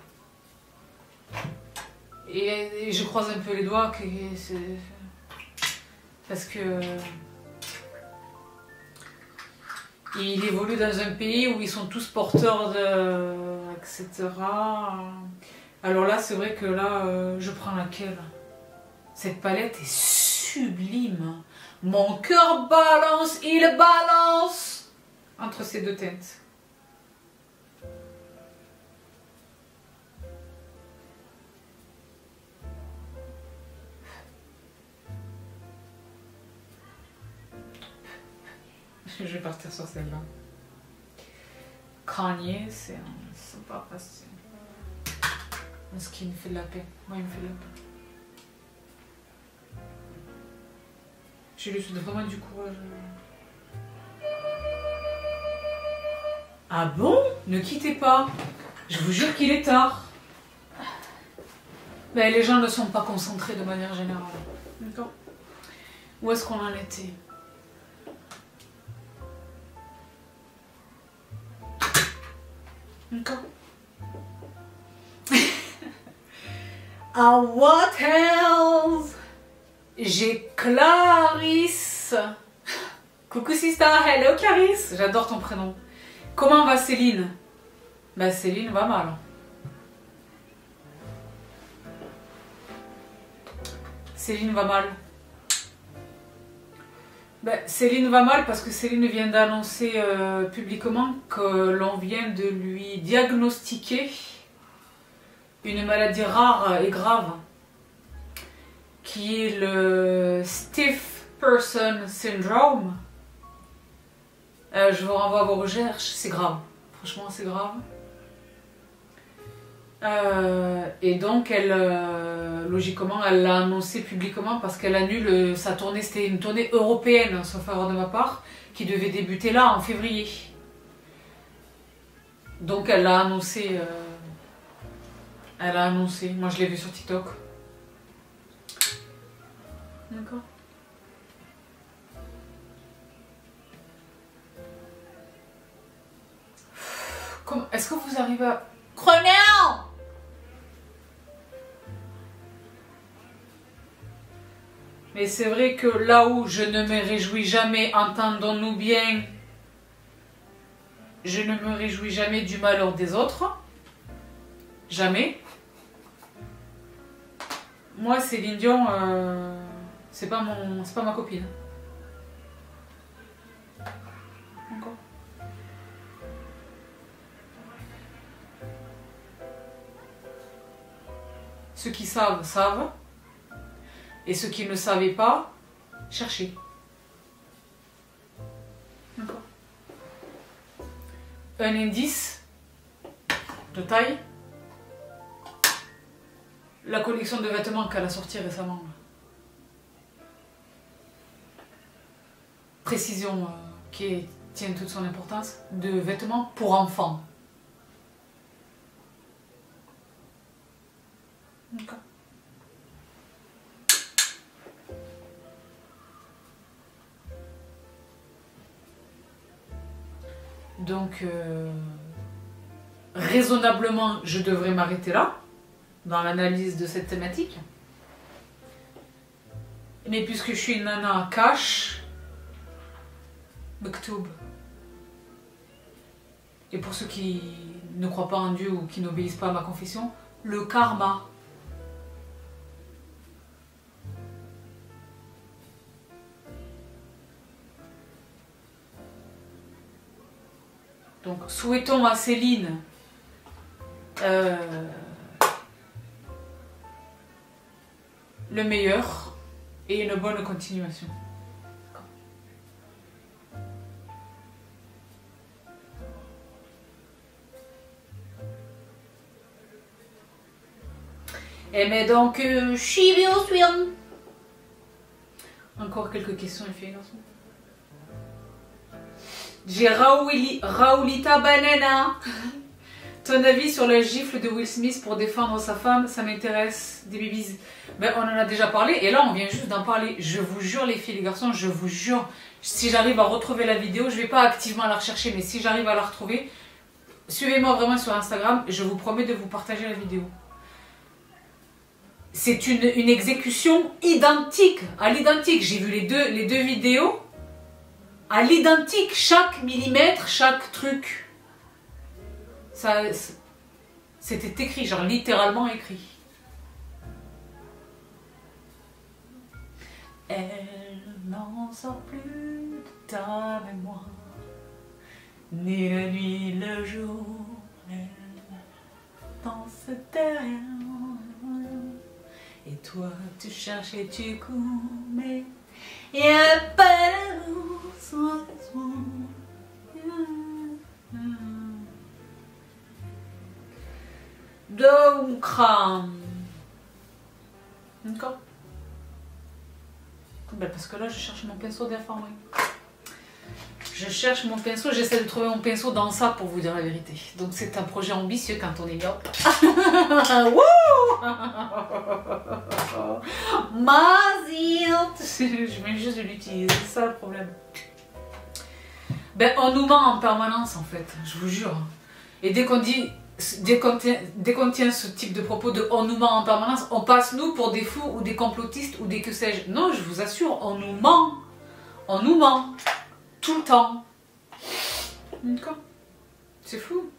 Et, et je croise un peu les doigts que c'est... Parce que Il évolue dans un pays où ils sont tous porteurs de... et cetera. Alors là, c'est vrai que là, euh, je prends laquelle? Cette palette est sublime. Mon cœur balance, il balance entre ces deux teintes. Je vais partir sur celle-là. Kanye, c'est pas facile. Ce qui me fait de la peine. Moi, il me fait de la peine. Je lui souhaite vraiment du courage. Ah bon? Ne quittez pas. Je vous jure qu'il est tard. Ben, les gens ne sont pas concentrés de manière générale. D'accord? Où est-ce qu'on en était? D'accord. Ah, what else? J'ai Clarisse. Coucou Sista, hello Clarisse. J'adore ton prénom. Comment va Céline? Bah Céline va mal. Céline va mal. Ben, Céline va mal parce que Céline vient d'annoncer euh, publiquement que l'on vient de lui diagnostiquer une maladie rare et grave qui est le Stiff Person Syndrome. Euh, je vous renvoie à vos recherches, c'est grave. Franchement, c'est grave. Euh, et donc, elle, euh, logiquement, elle l'a annoncé publiquement parce qu'elle annule sa tournée. C'était une tournée européenne, sauf erreur de ma part, qui devait débuter là en février. Donc, elle l'a annoncé. Euh, elle a annoncé. Moi, je l'ai vu sur TikTok. D'accord. Est-ce que vous arrivez à... Cornell! Mais c'est vrai que là où je ne me réjouis jamais, entendons-nous bien, je ne me réjouis jamais du malheur des autres. Jamais. Moi, Céline Dion, euh, c'est pas mon, c'est pas ma copine. Encore. Ceux qui savent, savent. Et ceux qui ne savaient pas, cherchez. D'accord. Un indice de taille. La collection de vêtements qu'elle a sorti récemment. Précision euh, qui tient toute son importance. De vêtements pour enfants. D'accord. Donc, euh, raisonnablement, je devrais m'arrêter là, dans l'analyse de cette thématique. Mais puisque je suis une nana cash, Mektoub. Et pour ceux qui ne croient pas en Dieu ou qui n'obéissent pas à ma confession, le karma. Donc, souhaitons à Céline euh, le meilleur et une bonne continuation. Et mais donc, euh, encore quelques questions, les filles, garçons. J'ai Raouli, Raoulita Banana. Ton avis sur la gifle de Will Smith pour défendre sa femme, ça m'intéresse. Des bibis. Ben, on en a déjà parlé et là on vient juste d'en parler. Je vous jure les filles, les garçons, je vous jure, si j'arrive à retrouver la vidéo, je vais pas activement la rechercher, mais si j'arrive à la retrouver, suivez-moi vraiment sur Instagram et je vous promets de vous partager la vidéo. C'est une, une exécution identique à l'identique. J'ai vu les deux, les deux vidéos. à l'identique, chaque millimètre, chaque truc. Ça, c'était écrit, genre littéralement écrit. Elle n'en sort plus de ta mémoire, ni la nuit, le jour, elle danse derrière. Et toi, tu cherches et tu cours, mais il n'y a pas d'amour sans raison. Donc, d'accord. Ben parce que là, je cherche mon pinceau d'informer. Je cherche mon pinceau, j'essaie de trouver mon pinceau dans ça pour vous dire la vérité. Donc c'est un projet ambitieux quand on est myope. Je viens juste de l'utiliser, c'est ça le problème. Ben on nous ment en permanence en fait, je vous jure. Et dès qu'on dit, dès qu'on tient, dès qu'on tient ce type de propos de on nous ment en permanence, on passe nous pour des fous ou des complotistes ou des que sais-je. Non, je vous assure, on nous ment. On nous ment. Tout le temps. D'accord. C'est fou.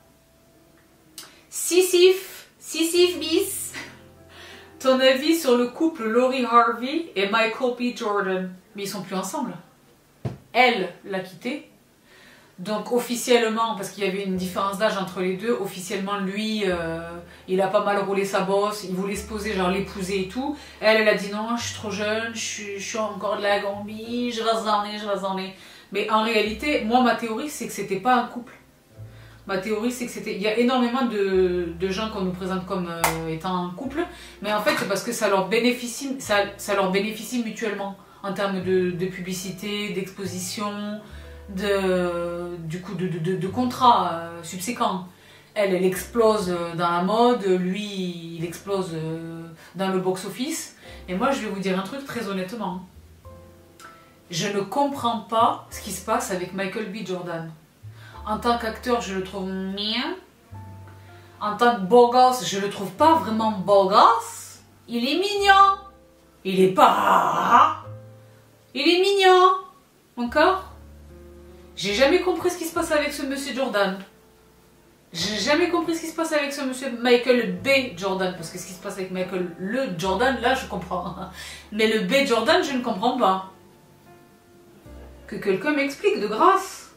Sissif, Sissif bis. Ton avis sur le couple Lori Harvey et Michael B. Jordan? Mais ils sont plus ensemble. Elle l'a quitté. Donc officiellement, parce qu'il y avait une différence d'âge entre les deux, officiellement lui, euh, il a pas mal roulé sa bosse, il voulait se poser, genre l'épouser et tout. Elle, elle a dit non, je suis trop jeune, je suis, je suis encore de la gambie, je reste en nez, je reste en nez. Mais en réalité, moi ma théorie c'est que c'était pas un couple. Ma théorie c'est que c'était... Il y a énormément de, de gens qu'on nous présente comme euh, étant un couple, mais en fait c'est parce que ça leur bénéficie, ça, ça leur bénéficie mutuellement en termes de, de publicité, d'exposition, de, du coup de, de, de, de contrats euh, subséquents. Elle, elle explose dans la mode, lui, il explose euh, dans le box-office. Et moi, je vais vous dire un truc très honnêtement. Je ne comprends pas ce qui se passe avec Michael B. Jordan. En tant qu'acteur, je le trouve mien. En tant que beau gosse, je le trouve pas vraiment beau gosse. Il est mignon. Il est pas... Il est mignon. Encore? J'ai jamais compris ce qui se passe avec ce monsieur Jordan. J'ai jamais compris ce qui se passe avec ce monsieur Michael B. Jordan. Parce que ce qui se passe avec Michael le Jordan, là, je comprends. Mais le B. Jordan, je ne comprends pas. Que quelqu'un m'explique de grâce.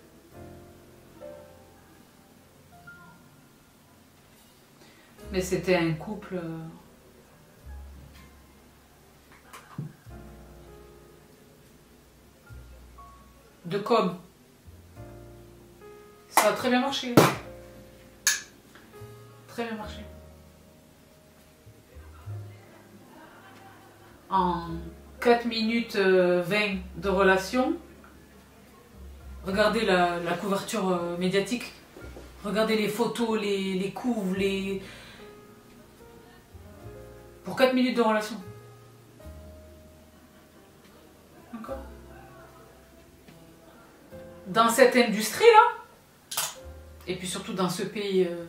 Mais c'était un couple... de com. Ça a très bien marché. Très bien marché. En quatre minutes vingt de relation, regardez la, la couverture euh, médiatique, regardez les photos, les, les couves, les... Pour quatre minutes de relation. D'accord? Dans cette industrie-là, et puis surtout dans ce pays, euh,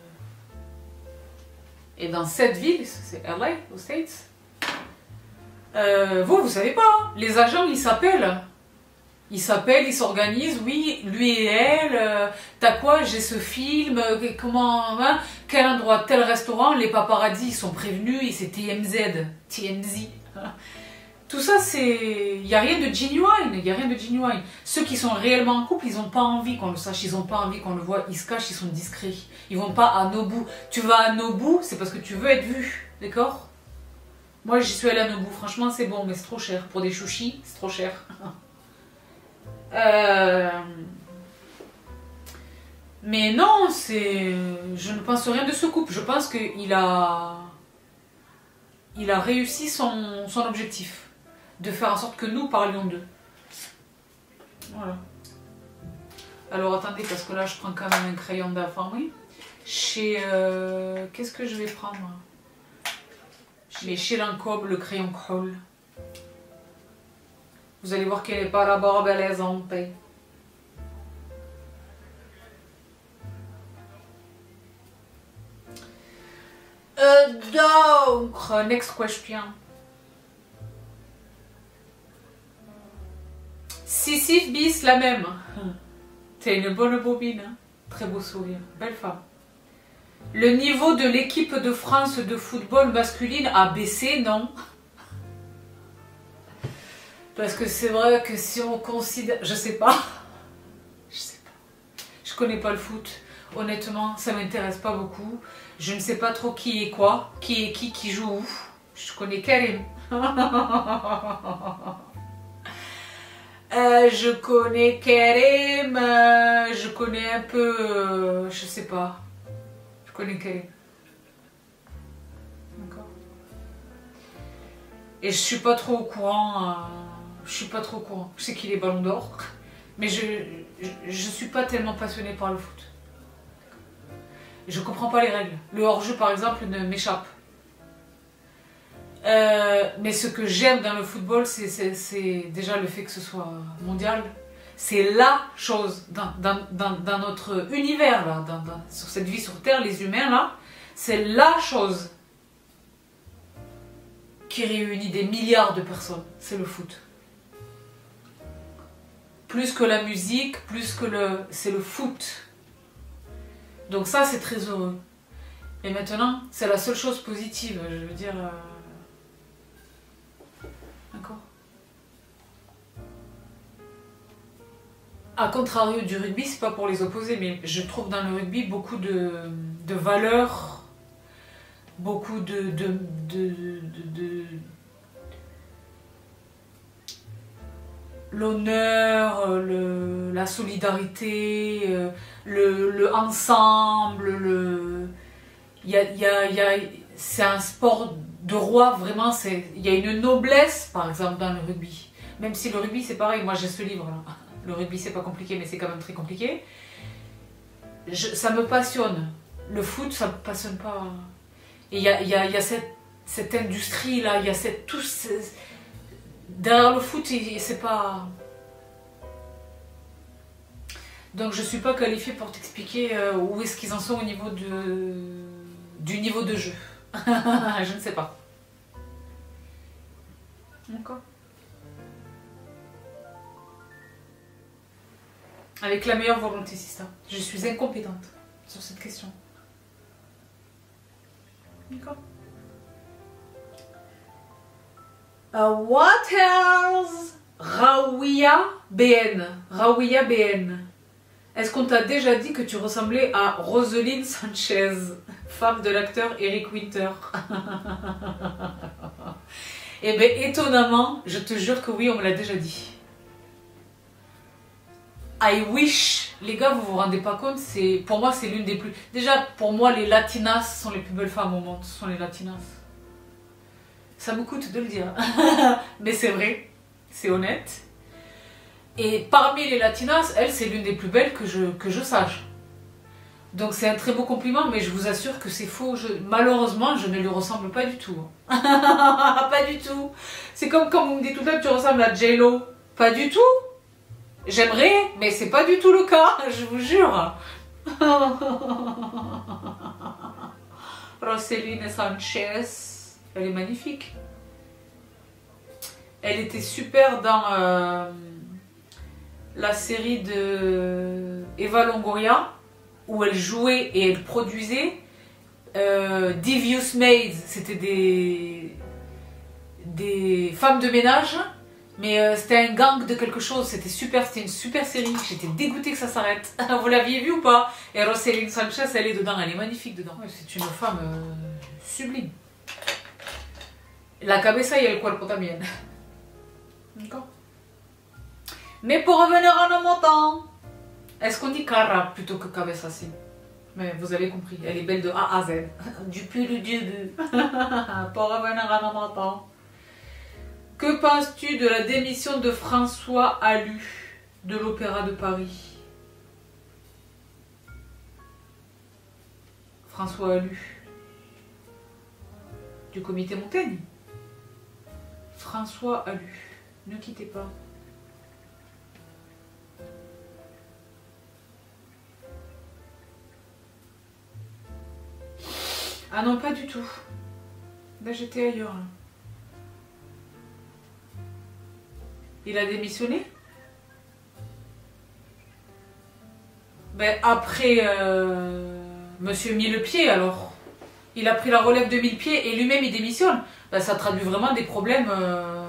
et dans cette ville, c'est L A, aux States, euh, vous, vous savez pas, les agents, ils s'appellent. Ils s'appellent, ils s'organisent, oui, lui et elle, euh, t'as quoi, j'ai ce film, euh, comment, hein, quel endroit, tel restaurant, les paparazzis, ils sont prévenus, et c'est T M Z, T M Z. Tout ça, c'est... Il n'y a rien de genuine, il n'y a rien de genuine. Ceux qui sont réellement en couple, ils n'ont pas envie qu'on le sache, ils n'ont pas envie qu'on le voit, ils se cachent, ils sont discrets. Ils vont pas à Nobu. Tu vas à Nobu, c'est parce que tu veux être vu, d'accord? Moi, j'y suis allée à Nobu, franchement, c'est bon, mais c'est trop cher. Pour des chouchis, c'est trop cher. euh... Mais non, c'est... Je ne pense rien de ce couple. Je pense qu'il a... Il a réussi son, son objectif. De faire en sorte que nous parlions d'eux. Voilà. Alors attendez, parce que là je prends quand même un crayon d'infirmerie. Chez... Euh, Qu'est-ce que je vais prendre? Mais chez Lancôme, le crayon Kroll. Vous allez voir qu'elle n'est pas la barbe à l'aise en paix. Euh, donc, next question. Sissi bis, la même. T'es une bonne bobine. Hein. Très beau sourire. Belle femme. Le niveau de l'équipe de France de football masculine a baissé, non? Parce que c'est vrai que si on considère... Je sais pas. Je sais pas. Je connais pas le foot. Honnêtement, ça m'intéresse pas beaucoup. Je ne sais pas trop qui est quoi. Qui est qui, qui joue où. Je connais Karim. euh, je connais Karim. Euh, je connais un peu... Euh, je sais pas. Je connais Karim. D'accord. Et je suis pas trop au courant... Euh, Je suis pas trop au courant. Je sais qu'il est ballon d'or, mais je, je je suis pas tellement passionnée par le foot. Je comprends pas les règles. Le hors-jeu par exemple ne m'échappe. Euh, mais ce que j'aime dans le football, c'est déjà le fait que ce soit mondial. C'est la chose dans, dans, dans, dans notre univers, là, dans, dans, sur cette vie sur Terre, les humains là, c'est la chose qui réunit des milliards de personnes. C'est le foot. Plus que la musique, plus que le... c'est le foot. Donc ça, c'est très heureux. Et maintenant, c'est la seule chose positive, je veux dire... Euh... D'accord. A contrario du rugby, c'est pas pour les opposer, mais je trouve dans le rugby beaucoup de, de valeurs, beaucoup de... de, de, de, de l'honneur, le, la solidarité, euh, le, le ensemble, le, y a, y a, y a, c'est un sport de roi, vraiment, il y a une noblesse, par exemple, dans le rugby. Même si le rugby, c'est pareil, moi j'ai ce livre-là. Le rugby, c'est pas compliqué, mais c'est quand même très compliqué. Je, ça me passionne. Le foot, ça me passionne pas. Et il y a, y a, y a cette, cette industrie-là, il y a cette... Tout, derrière le foot, c'est pas... Donc je suis pas qualifiée pour t'expliquer euh, où est-ce qu'ils en sont au niveau de... du niveau de jeu. Je ne sais pas. D'accord. Avec la meilleure volonté, Sista. Je suis incompétente sur cette question. D'accord. Uh, what else? Raouia B N. Raouia B N. Est-ce qu'on t'a déjà dit que tu ressemblais à Roselyne Sanchez, femme de l'acteur Eric Winter? Eh bien, étonnamment, je te jure que oui, on me l'a déjà dit. I wish. Les gars, vous vous rendez pas compte, c'est pour moi, c'est l'une des plus... Déjà, pour moi, les latinas sont les plus belles femmes au monde. Ce sont les latinas. Ça me coûte de le dire. Mais c'est vrai. C'est honnête. Et parmi les latinas, elle, c'est l'une des plus belles que je, que je sache. Donc c'est un très beau compliment, mais je vous assure que c'est faux. Je, malheureusement, je ne lui ressemble pas du tout. Pas du tout. C'est comme quand vous me dites tout à l'heure que tu ressembles à J Lo. Pas du tout. J'aimerais, mais c'est pas du tout le cas, je vous jure. Roselyne Sanchez, elle est magnifique. Elle était super dans euh, la série de Eva Longoria, où elle jouait et elle produisait euh, Devious Maids. C'était des, des femmes de ménage. Mais euh, c'était un gang de quelque chose, c'était super, c'était une super série, j'étais dégoûtée que ça s'arrête. Vous l'aviez vu ou pas? Et Roselyne Sanchez, elle est dedans, elle est magnifique dedans. C'est une femme euh, sublime. La cabeza y el cuerpo también. D'accord. Mais pour revenir à nos montants, est-ce qu'on dit cara plutôt que cabeza si? Mais vous avez compris, elle est belle de A à Z. Du plus du début. Pour revenir à nos montants. Que penses-tu de la démission de François Allu de l'Opéra de Paris? François Allu du comité Montaigne. François Allu, ne quittez pas. Ah non, pas du tout. Là, j'étais ailleurs. Là. Il a démissionné? ben, après euh, Monsieur Millepied, alors, il a pris la relève de Millepied et lui-même il démissionne. Ben, ça traduit vraiment des problèmes euh,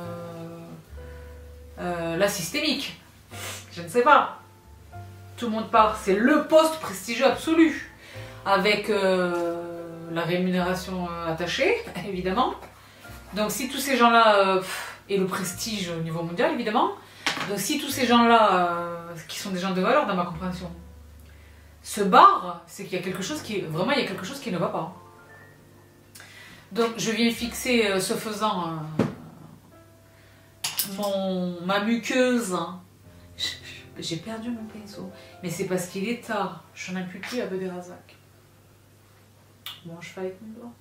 euh, là systémiques. Je ne sais pas. Tout le monde part. C'est le poste prestigieux absolu. Avec euh, la rémunération euh, attachée, évidemment. Donc si tous ces gens-là, euh, et le prestige au niveau mondial, évidemment. Donc si tous ces gens-là, euh, qui sont des gens de valeur dans ma compréhension, se barrent, c'est qu'il y a quelque chose qui, vraiment, il y a quelque chose qui ne va pas. Donc je viens fixer, euh, ce faisant, euh, mon, ma muqueuse. J'ai perdu mon pinceau. Mais c'est parce qu'il est tard. J'en ai plus plus à Bederazac. Bon, je fais avec mon doigt.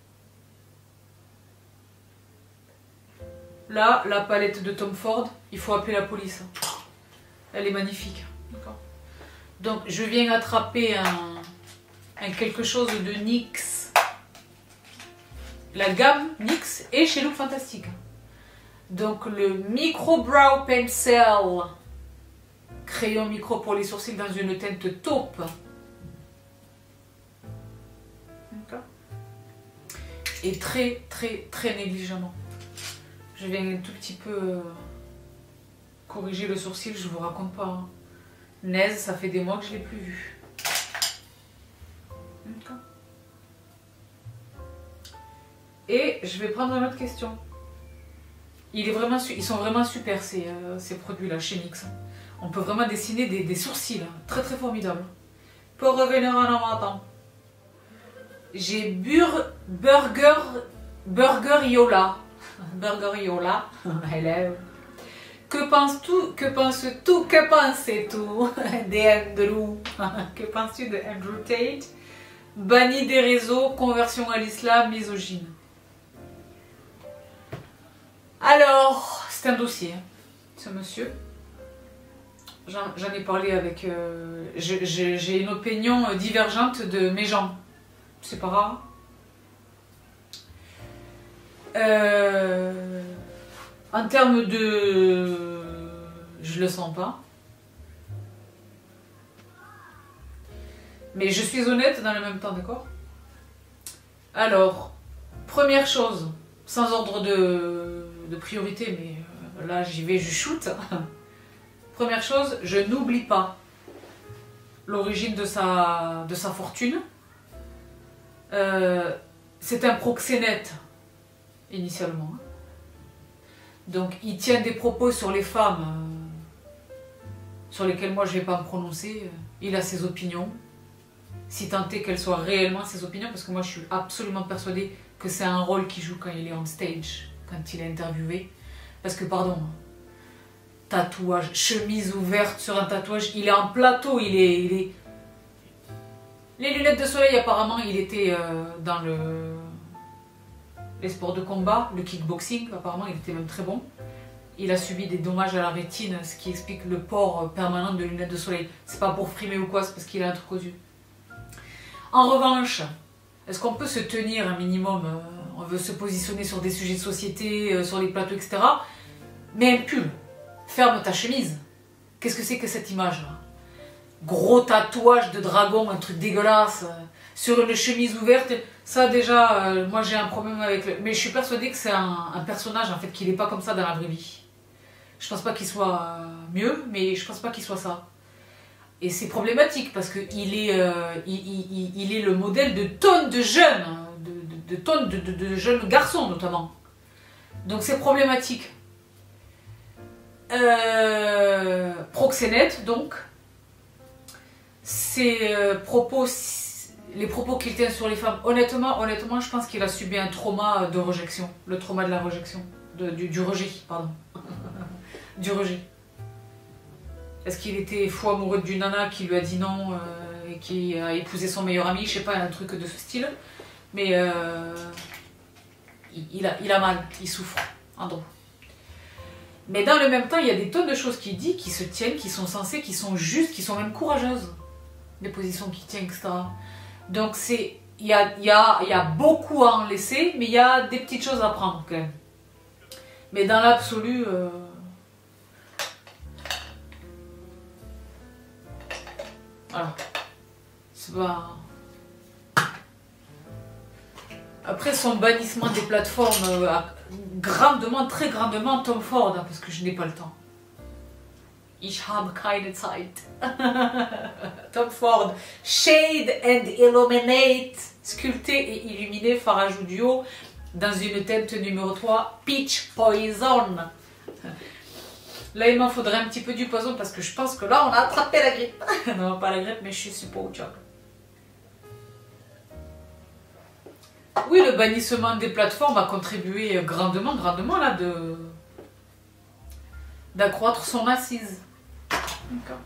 Là, la palette de Tom Ford, il faut appeler la police. Elle est magnifique. Donc, je viens attraper un, un quelque chose de N Y X. La gamme N Y X est chez Look Fantastique. Donc, le Micro Brow Pencil. Crayon micro pour les sourcils dans une teinte taupe. Et très, très, très négligemment. Je viens un tout petit peu euh, corriger le sourcil, je vous raconte pas. Hein. Naise, ça fait des mois que je ne l'ai plus vu. Et je vais prendre une autre question. Il est vraiment, ils sont vraiment super ces, euh, ces produits-là chez N Y X. On peut vraiment dessiner des, des sourcils, hein, très très formidables. Pour revenir en avant, j'ai Bur Burger Burger Yola. Burger Yola. Que pense tout Que pense tout Que pensez tout d'Andrew Que penses-tu de Andrew Tate? Banni des réseaux, conversion à l'islam, misogyne. Alors, c'est un dossier, hein, ce monsieur. J'en ai parlé avec... Euh, j'ai une opinion divergente de mes gens. C'est pas rare. Euh, en termes de... Je le sens pas. Mais je suis honnête dans le même temps, d'accord? Alors, première chose, sans ordre de, de priorité, mais euh, là j'y vais, je shoot. Première chose, je n'oublie pas l'origine de sa, de sa fortune. Euh, c'est un proxénète, initialement. Donc, il tient des propos sur les femmes euh, sur lesquels moi je ne vais pas me prononcer. Il a ses opinions, si tant est qu'elles soient réellement ses opinions, parce que moi je suis absolument persuadée que c'est un rôle qu'il joue quand il est on stage, quand il est interviewé. Parce que, pardon, tatouage, chemise ouverte sur un tatouage, il est en plateau, il est... Il est... Les lunettes de soleil, apparemment, il était euh, dans le... les sports de combat, le kickboxing, apparemment, il était même très bon. Il a subi des dommages à la rétine, ce qui explique le port permanent de lunettes de soleil. C'est pas pour frimer ou quoi, c'est parce qu'il a un truc aux yeux. En revanche, est-ce qu'on peut se tenir un minimum, euh, on veut se positionner sur des sujets de société, euh, sur les plateaux, et cetera. Mais un pull, ferme ta chemise. Qu'est-ce que c'est que cette image-là? Gros tatouage de dragon, un truc dégueulasse, euh, sur une chemise ouverte. Ça déjà, euh, moi j'ai un problème avec le... Mais je suis persuadée que c'est un, un personnage, en fait, qu'il n'est pas comme ça dans la vraie vie. Je pense pas qu'il soit euh, mieux, mais je pense pas qu'il soit ça. Et c'est problématique parce qu'il est, euh, il, il, il est le modèle de tonnes de jeunes, de, de, de tonnes de, de, de jeunes garçons notamment. Donc c'est problématique. Euh, proxénète donc, ses euh, propos, les propos qu'il tient sur les femmes, honnêtement, honnêtement, je pense qu'il a subi un trauma de rejection, le trauma de la rejection, de, du, du rejet, pardon, du rejet. Est-ce qu'il était fou amoureux d'une nana qui lui a dit non euh, et qui a épousé son meilleur ami, je sais pas, un truc de ce style. Mais euh, il, il, a, il a mal, il souffre, en gros. Mais dans le même temps, il y a des tonnes de choses qu'il dit, qui se tiennent, qui sont sensées, qui sont justes, qui sont même courageuses. Des positions qu'il tient, et cetera. Donc c'est, il y a, il y a, il y a beaucoup à en laisser, mais il y a des petites choses à prendre quand même. Mais dans l'absolu... Euh, Voilà. C'est pas... Après son bannissement des plateformes euh, a grandement, très grandement Tom Ford, hein, parce que je n'ai pas le temps. Ich habe keine Zeit. Tom Ford, Shade and Illuminate, sculpté et illuminé Farage Audio dans une teinte numéro trois, Peach Poison. Là, il m'en faudrait un petit peu du poison parce que je pense que là, on a attrapé la grippe. Non, pas la grippe, mais je suis pas au job. Oui, le bannissement des plateformes a contribué grandement, grandement là, de d'accroître son assise. D'accord.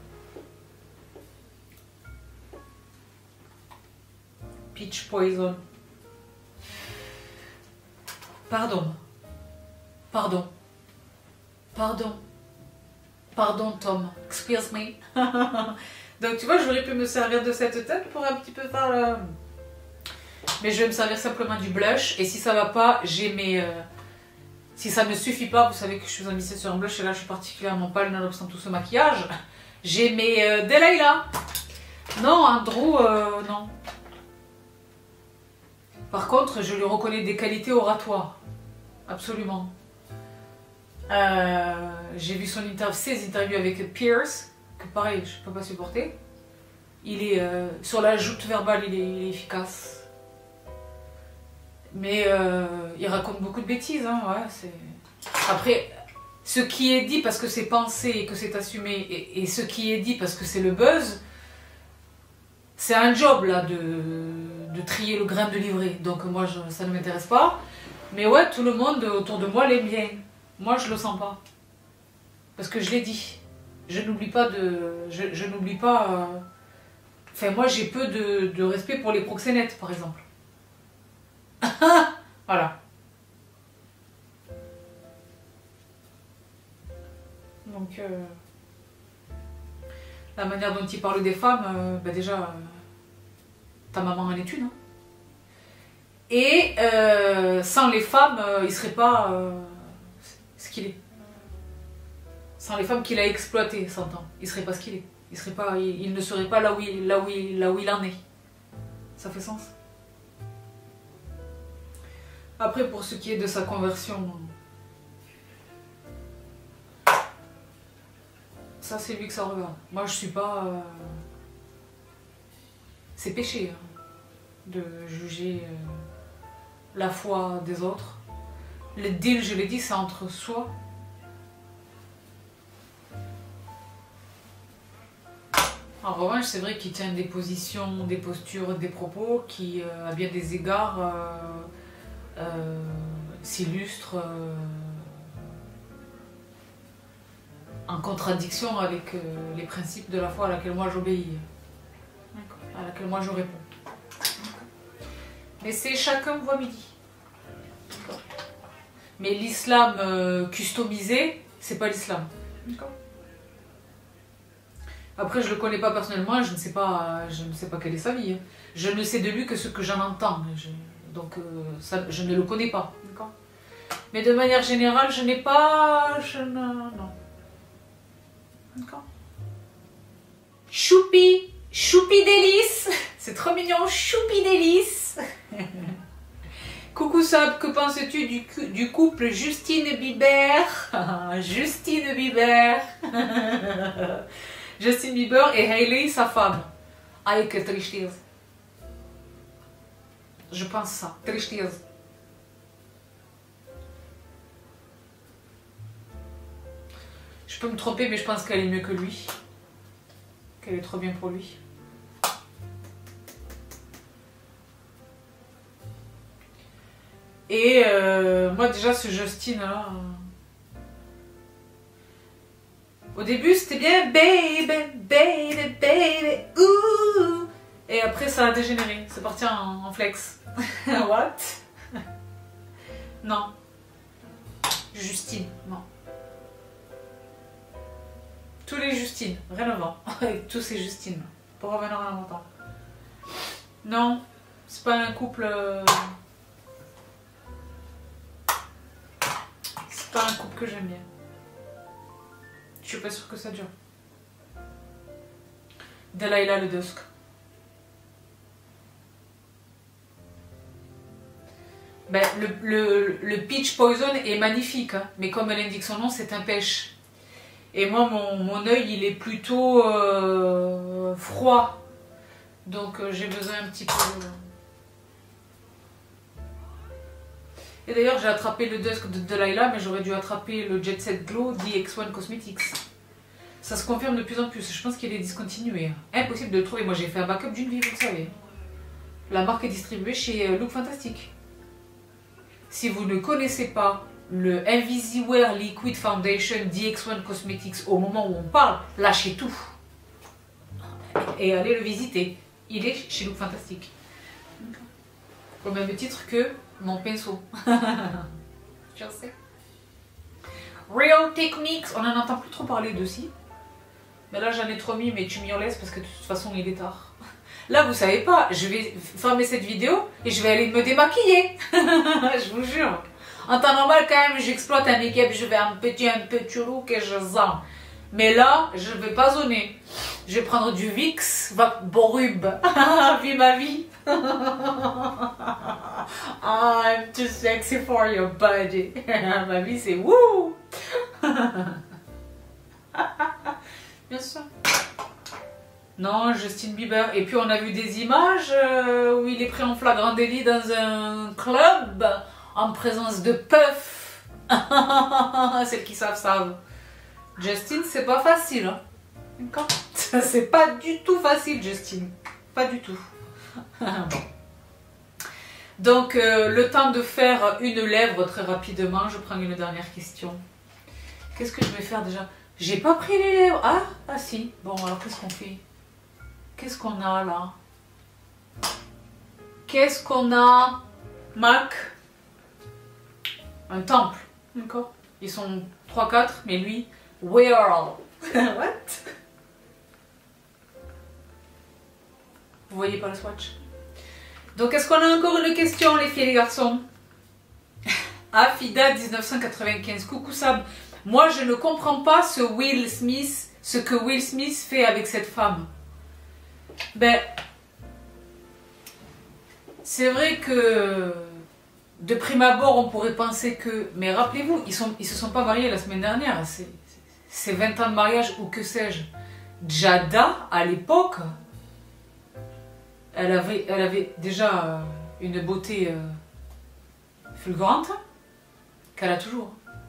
Peach Poison. Pardon. Pardon. Pardon. Pardon, Tom. Excuse me. Donc, tu vois, j'aurais pu me servir de cette teinte pour un petit peu faire le... Mais je vais me servir simplement du blush. Et si ça va pas, j'ai mes... Euh... Si ça ne suffit pas, vous savez que je suis invitée sur un blush et là, je suis particulièrement pâle nonobstant tout ce maquillage. J'ai mes euh, Delilah. Non, Andrew, euh, non. Par contre, je lui reconnais des qualités oratoires. Absolument. Euh, J'ai vu son interview, ses interviews avec Pierce, que pareil, je ne peux pas supporter. Il est, euh, sur la joute verbale, il est, il est efficace. Mais euh, il raconte beaucoup de bêtises. Hein, ouais, c'est... Après, ce qui est dit parce que c'est pensé et que c'est assumé, et, et ce qui est dit parce que c'est le buzz, c'est un job là de, de trier le grain de livret. Donc moi, je, ça ne m'intéresse pas. Mais ouais, tout le monde autour de moi l'aime bien. Moi, je le sens pas. Parce que je l'ai dit. Je n'oublie pas de... Je, je n'oublie pas... Euh... Enfin, moi, j'ai peu de, de respect pour les proxénètes, par exemple. Voilà. Donc, euh... la manière dont il parle des femmes, euh, bah déjà, euh... ta maman en est une. Hein. Et euh, sans les femmes, euh, il serait pas... Euh... ce qu'il est. Sans les femmes qu'il a exploitées, s'entend. Il serait pas ce qu'il est. Il serait pas, il, il ne serait pas là où il, là où il, là où il en est. Ça fait sens. Après, pour ce qui est de sa conversion, ça c'est lui que ça regarde. Moi, je suis pas. Euh... C'est péché hein, de juger euh, la foi des autres. Le deal, je l'ai dit, c'est entre soi. En revanche, c'est vrai qu'il tient des positions, des postures, des propos qui, euh, à bien des égards, euh, euh, s'illustrent euh, en contradiction avec euh, les principes de la foi à laquelle moi j'obéis, à laquelle moi je réponds. Mais c'est chacun voit midi. Mais l'islam euh, customisé, c'est pas l'islam. D'accord. Après, je le connais pas personnellement, je ne sais pas, je ne sais pas quelle est sa vie. Je ne sais de lui que ce que j'en entends. Je, donc, euh, ça, je ne le connais pas. D'accord. Mais de manière générale, je n'ai pas, je ne, non. D'accord. Choupi, Choupi délice, c'est trop mignon, Choupi délice. Coucou Sab, que penses-tu du, du couple Justine Bieber? Justine Bieber. Justin Bieber et Hailey, sa femme. Aïe, que tristesse. Je pense ça, tristesse. Je peux me tromper, mais je pense qu'elle est mieux que lui. Qu'elle est trop bien pour lui. Et euh, moi déjà ce Justin là... Au début, c'était bien baby, baby, baby, ouh. Et après, ça a dégénéré. C'est parti en, en flex. What? Non. Justine, non. Tous les Justines, rien à voir. Avec tous ces Justines. Pour revenir à longtemps. Non, c'est pas un couple... C'est pas un couple que j'aime bien. Je suis pas sûre que ça dure. Delilah le Dusk. Ben, le, le, le peach poison est magnifique, hein, mais comme elle indique son nom, c'est un pêche. Et moi, mon, mon œil, il est plutôt euh, froid. Donc, euh, j'ai besoin un petit peu... Et d'ailleurs, j'ai attrapé le Dusk de Delilah, mais j'aurais dû attraper le Jet Set Glow D X un Cosmetics. Ça se confirme de plus en plus. Je pense qu'il est discontinué. Impossible de le trouver. Moi, j'ai fait un backup d'une vie, vous le savez. La marque est distribuée chez Look Fantastic. Si vous ne connaissez pas le Invisiwear Liquid Foundation D X un Cosmetics au moment où on parle, lâchez tout. Et allez le visiter. Il est chez Look Fantastic. Au même titre que mon pinceau. Je sais. Real Techniques, on n'en entend plus trop parler dessus. Mais là j'en ai trop mis, mais tu m'y en laisses parce que de toute façon il est tard. Là vous savez pas, je vais fermer cette vidéo et je vais aller me démaquiller. Je vous jure. En temps normal quand même j'exploite un make-up, je vais un petit un petit look et je zan. Mais là je vais pas zoner. Je vais prendre du Vicks Vaporub. Vie ma vie. I'm too sexy for your body. Ma vie c'est wouh. Bien sûr. Non, Justin Bieber. Et puis on a vu des images euh, où il est pris en flagrant délit dans un club en présence de Puff. Celles qui savent savent. Justin, c'est pas facile. Hein. D'accord. C'est pas du tout facile, Justin. Pas du tout. Bon. Donc, euh, le temps de faire une lèvre très rapidement. Je prends une dernière question. Qu'est-ce que je vais faire déjà? J'ai pas pris les lèvres. Ah, ah si. Bon, alors qu'est-ce qu'on fait? Qu'est-ce qu'on a là? Qu'est-ce qu'on a? Mac. Un temple. D'accord. Ils sont trois quatre, mais lui, Wearl. What? Vous voyez pas le swatch? Donc, est-ce qu'on a encore une question, les filles et les garçons? Afida mille neuf cent quatre-vingt-quinze. Coucou Sab. Moi, je ne comprends pas ce Will Smith, ce que Will Smith fait avec cette femme. Ben, c'est vrai que de prime abord, on pourrait penser que... Mais rappelez-vous, ils ne ils se sont pas mariés la semaine dernière. C'est vingt ans de mariage ou que sais-je. Jada, à l'époque, elle avait, elle avait déjà une beauté euh, fulgurante, qu'elle a toujours.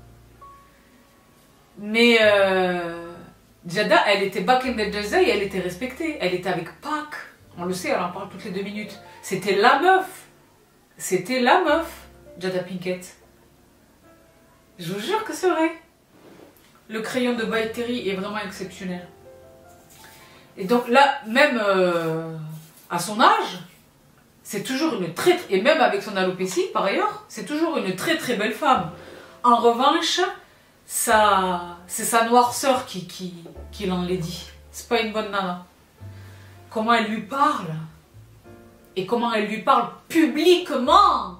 Mais euh, Jada, elle était back in the day, elle était respectée. Elle était avec Pac. On le sait, elle en parle toutes les deux minutes. C'était la meuf. C'était la meuf, Jada Pinkett. Je vous jure que c'est vrai. Le crayon de By Terry est vraiment exceptionnel. Et donc là, même euh, à son âge, c'est toujours une très... Et même avec son alopécie, par ailleurs, c'est toujours une très très belle femme. En revanche... c'est sa noirceur qui, qui, qui l'enlaidit. C'est pas une bonne nana. Comment elle lui parle. Et comment elle lui parle publiquement.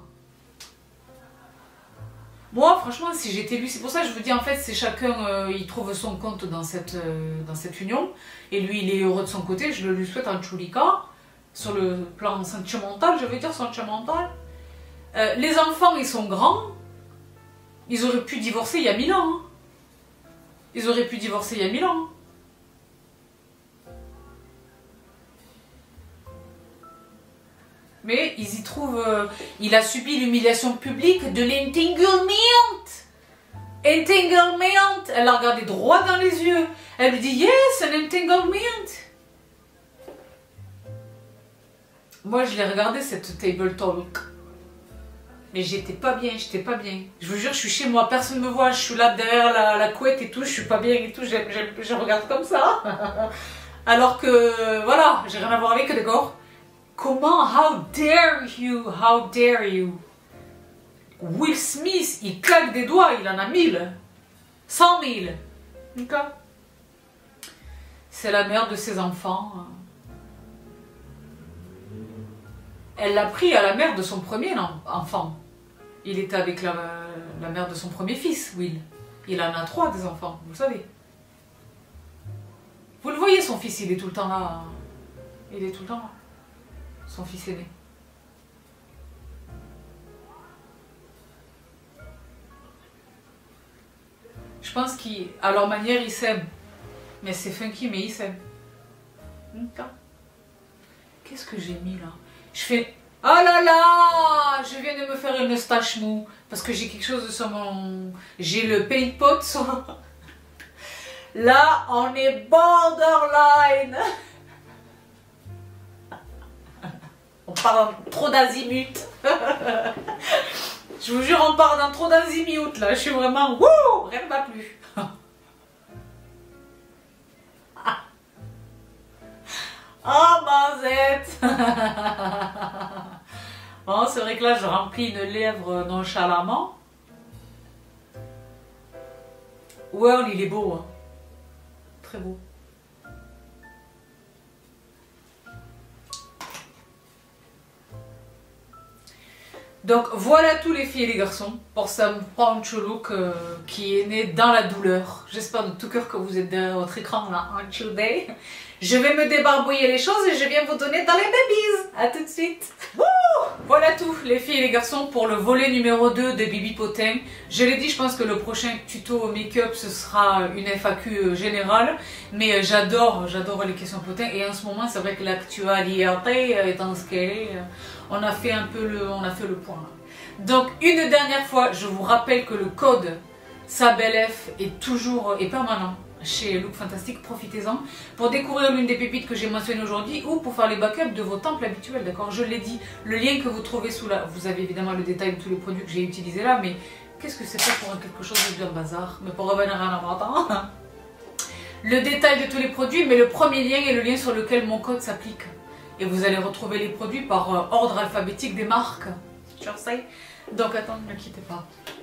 Moi, franchement, si j'étais lui, c'est pour ça que je vous dis, en fait, c'est chacun, euh, il trouve son compte dans cette, euh, dans cette union. Et lui, il est heureux de son côté. Je le lui souhaite en chulika. Sur le plan sentimental, je veux dire, sentimental. Euh, les enfants, ils sont grands. Ils auraient pu divorcer il y a mille ans. Hein. Ils auraient pu divorcer il y a mille ans. Mais ils y trouvent... Euh, il a subi l'humiliation publique de l'entanglement. Entanglement. Elle l'a regardé droit dans les yeux. Elle lui dit, yes, un entanglement. Moi, je l'ai regardé, cette table talk. Mais j'étais pas bien, j'étais pas bien. Je vous jure, je suis chez moi, personne me voit, je suis là derrière la, la couette et tout, je suis pas bien et tout, je, je, je regarde comme ça. Alors que, voilà, j'ai rien à voir avec, d'accord? Comment, how dare you, how dare you? Will Smith, il claque des doigts, il en a mille. Cent mille. D'accord? C'est la mère de ses enfants. Elle l'a pris à la mère de son premier enfant. Il était avec la, la mère de son premier fils, Will. Il en a trois des enfants, vous le savez. Vous le voyez, son fils, il est tout le temps là. Il est tout le temps là. Son fils aîné. Je pense qu'à leur manière, ils s'aiment. Mais c'est funky, mais ils s'aiment. Qu'est-ce que j'ai mis là? Je fais... Oh là là! Je viens de me faire une stache mou. Parce que j'ai quelque chose sur mon... J'ai le paint pot sur... Là, on est borderline. On part dans trop d'azimut. Je vous jure, on part dans trop d'azimut là. Je suis vraiment... Wouh! Rien ne va plus. Oh, mazette. Bon, c'est vrai que là, je remplis une lèvre nonchalamment. Ouais, il est beau. Hein. Très beau. Donc voilà tous les filles et les garçons pour ce Poncho Look euh, qui est né dans la douleur. J'espère de tout cœur que vous êtes derrière votre écran là en today. Je vais me débarbouiller les choses et je viens vous donner dans les babies. A tout de suite. Wouh! Voilà tout les filles et les garçons pour le volet numéro deux de Bibi Potin. Je l'ai dit, je pense que le prochain tuto make-up ce sera une F A Q générale. Mais j'adore, j'adore les questions Potin et en ce moment c'est vrai que l'actualité étant ce qu'elle est, on a fait un peu le, on a fait le point. Donc une dernière fois, je vous rappelle que le code SABELF est toujours est permanent chez Look Fantastique, profitez-en pour découvrir l'une des pépites que j'ai mentionnées aujourd'hui ou pour faire les backups de vos temples habituels, d'accord? Je l'ai dit, le lien que vous trouvez sous là, vous avez évidemment le détail de tous les produits que j'ai utilisés là, mais qu'est-ce que c'est pas pour quelque chose de bien bazar? Mais pour revenir à l'important, le détail de tous les produits, mais le premier lien est le lien sur lequel mon code s'applique. Et vous allez retrouver les produits par euh, ordre alphabétique des marques. Tu sais? Donc attends, ne quittez pas.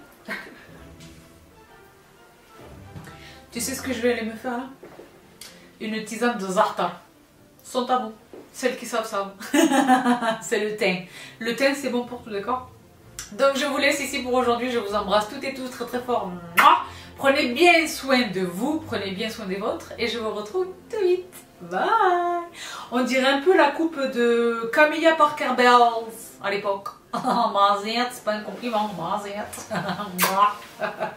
Tu sais ce que je vais aller me faire là? Une tisane de Zarta. Son tabou. Celles qui savent savent. C'est le thym. Le thym c'est bon pour tout, d'accord? Donc je vous laisse ici pour aujourd'hui. Je vous embrasse toutes et tous très très fort. Prenez bien soin de vous. Prenez bien soin des vôtres. Et je vous retrouve tout vite. Bye. On dirait un peu la coupe de Camilla Parker Bowles à l'époque. Mazette, c'est pas un compliment. Mazette.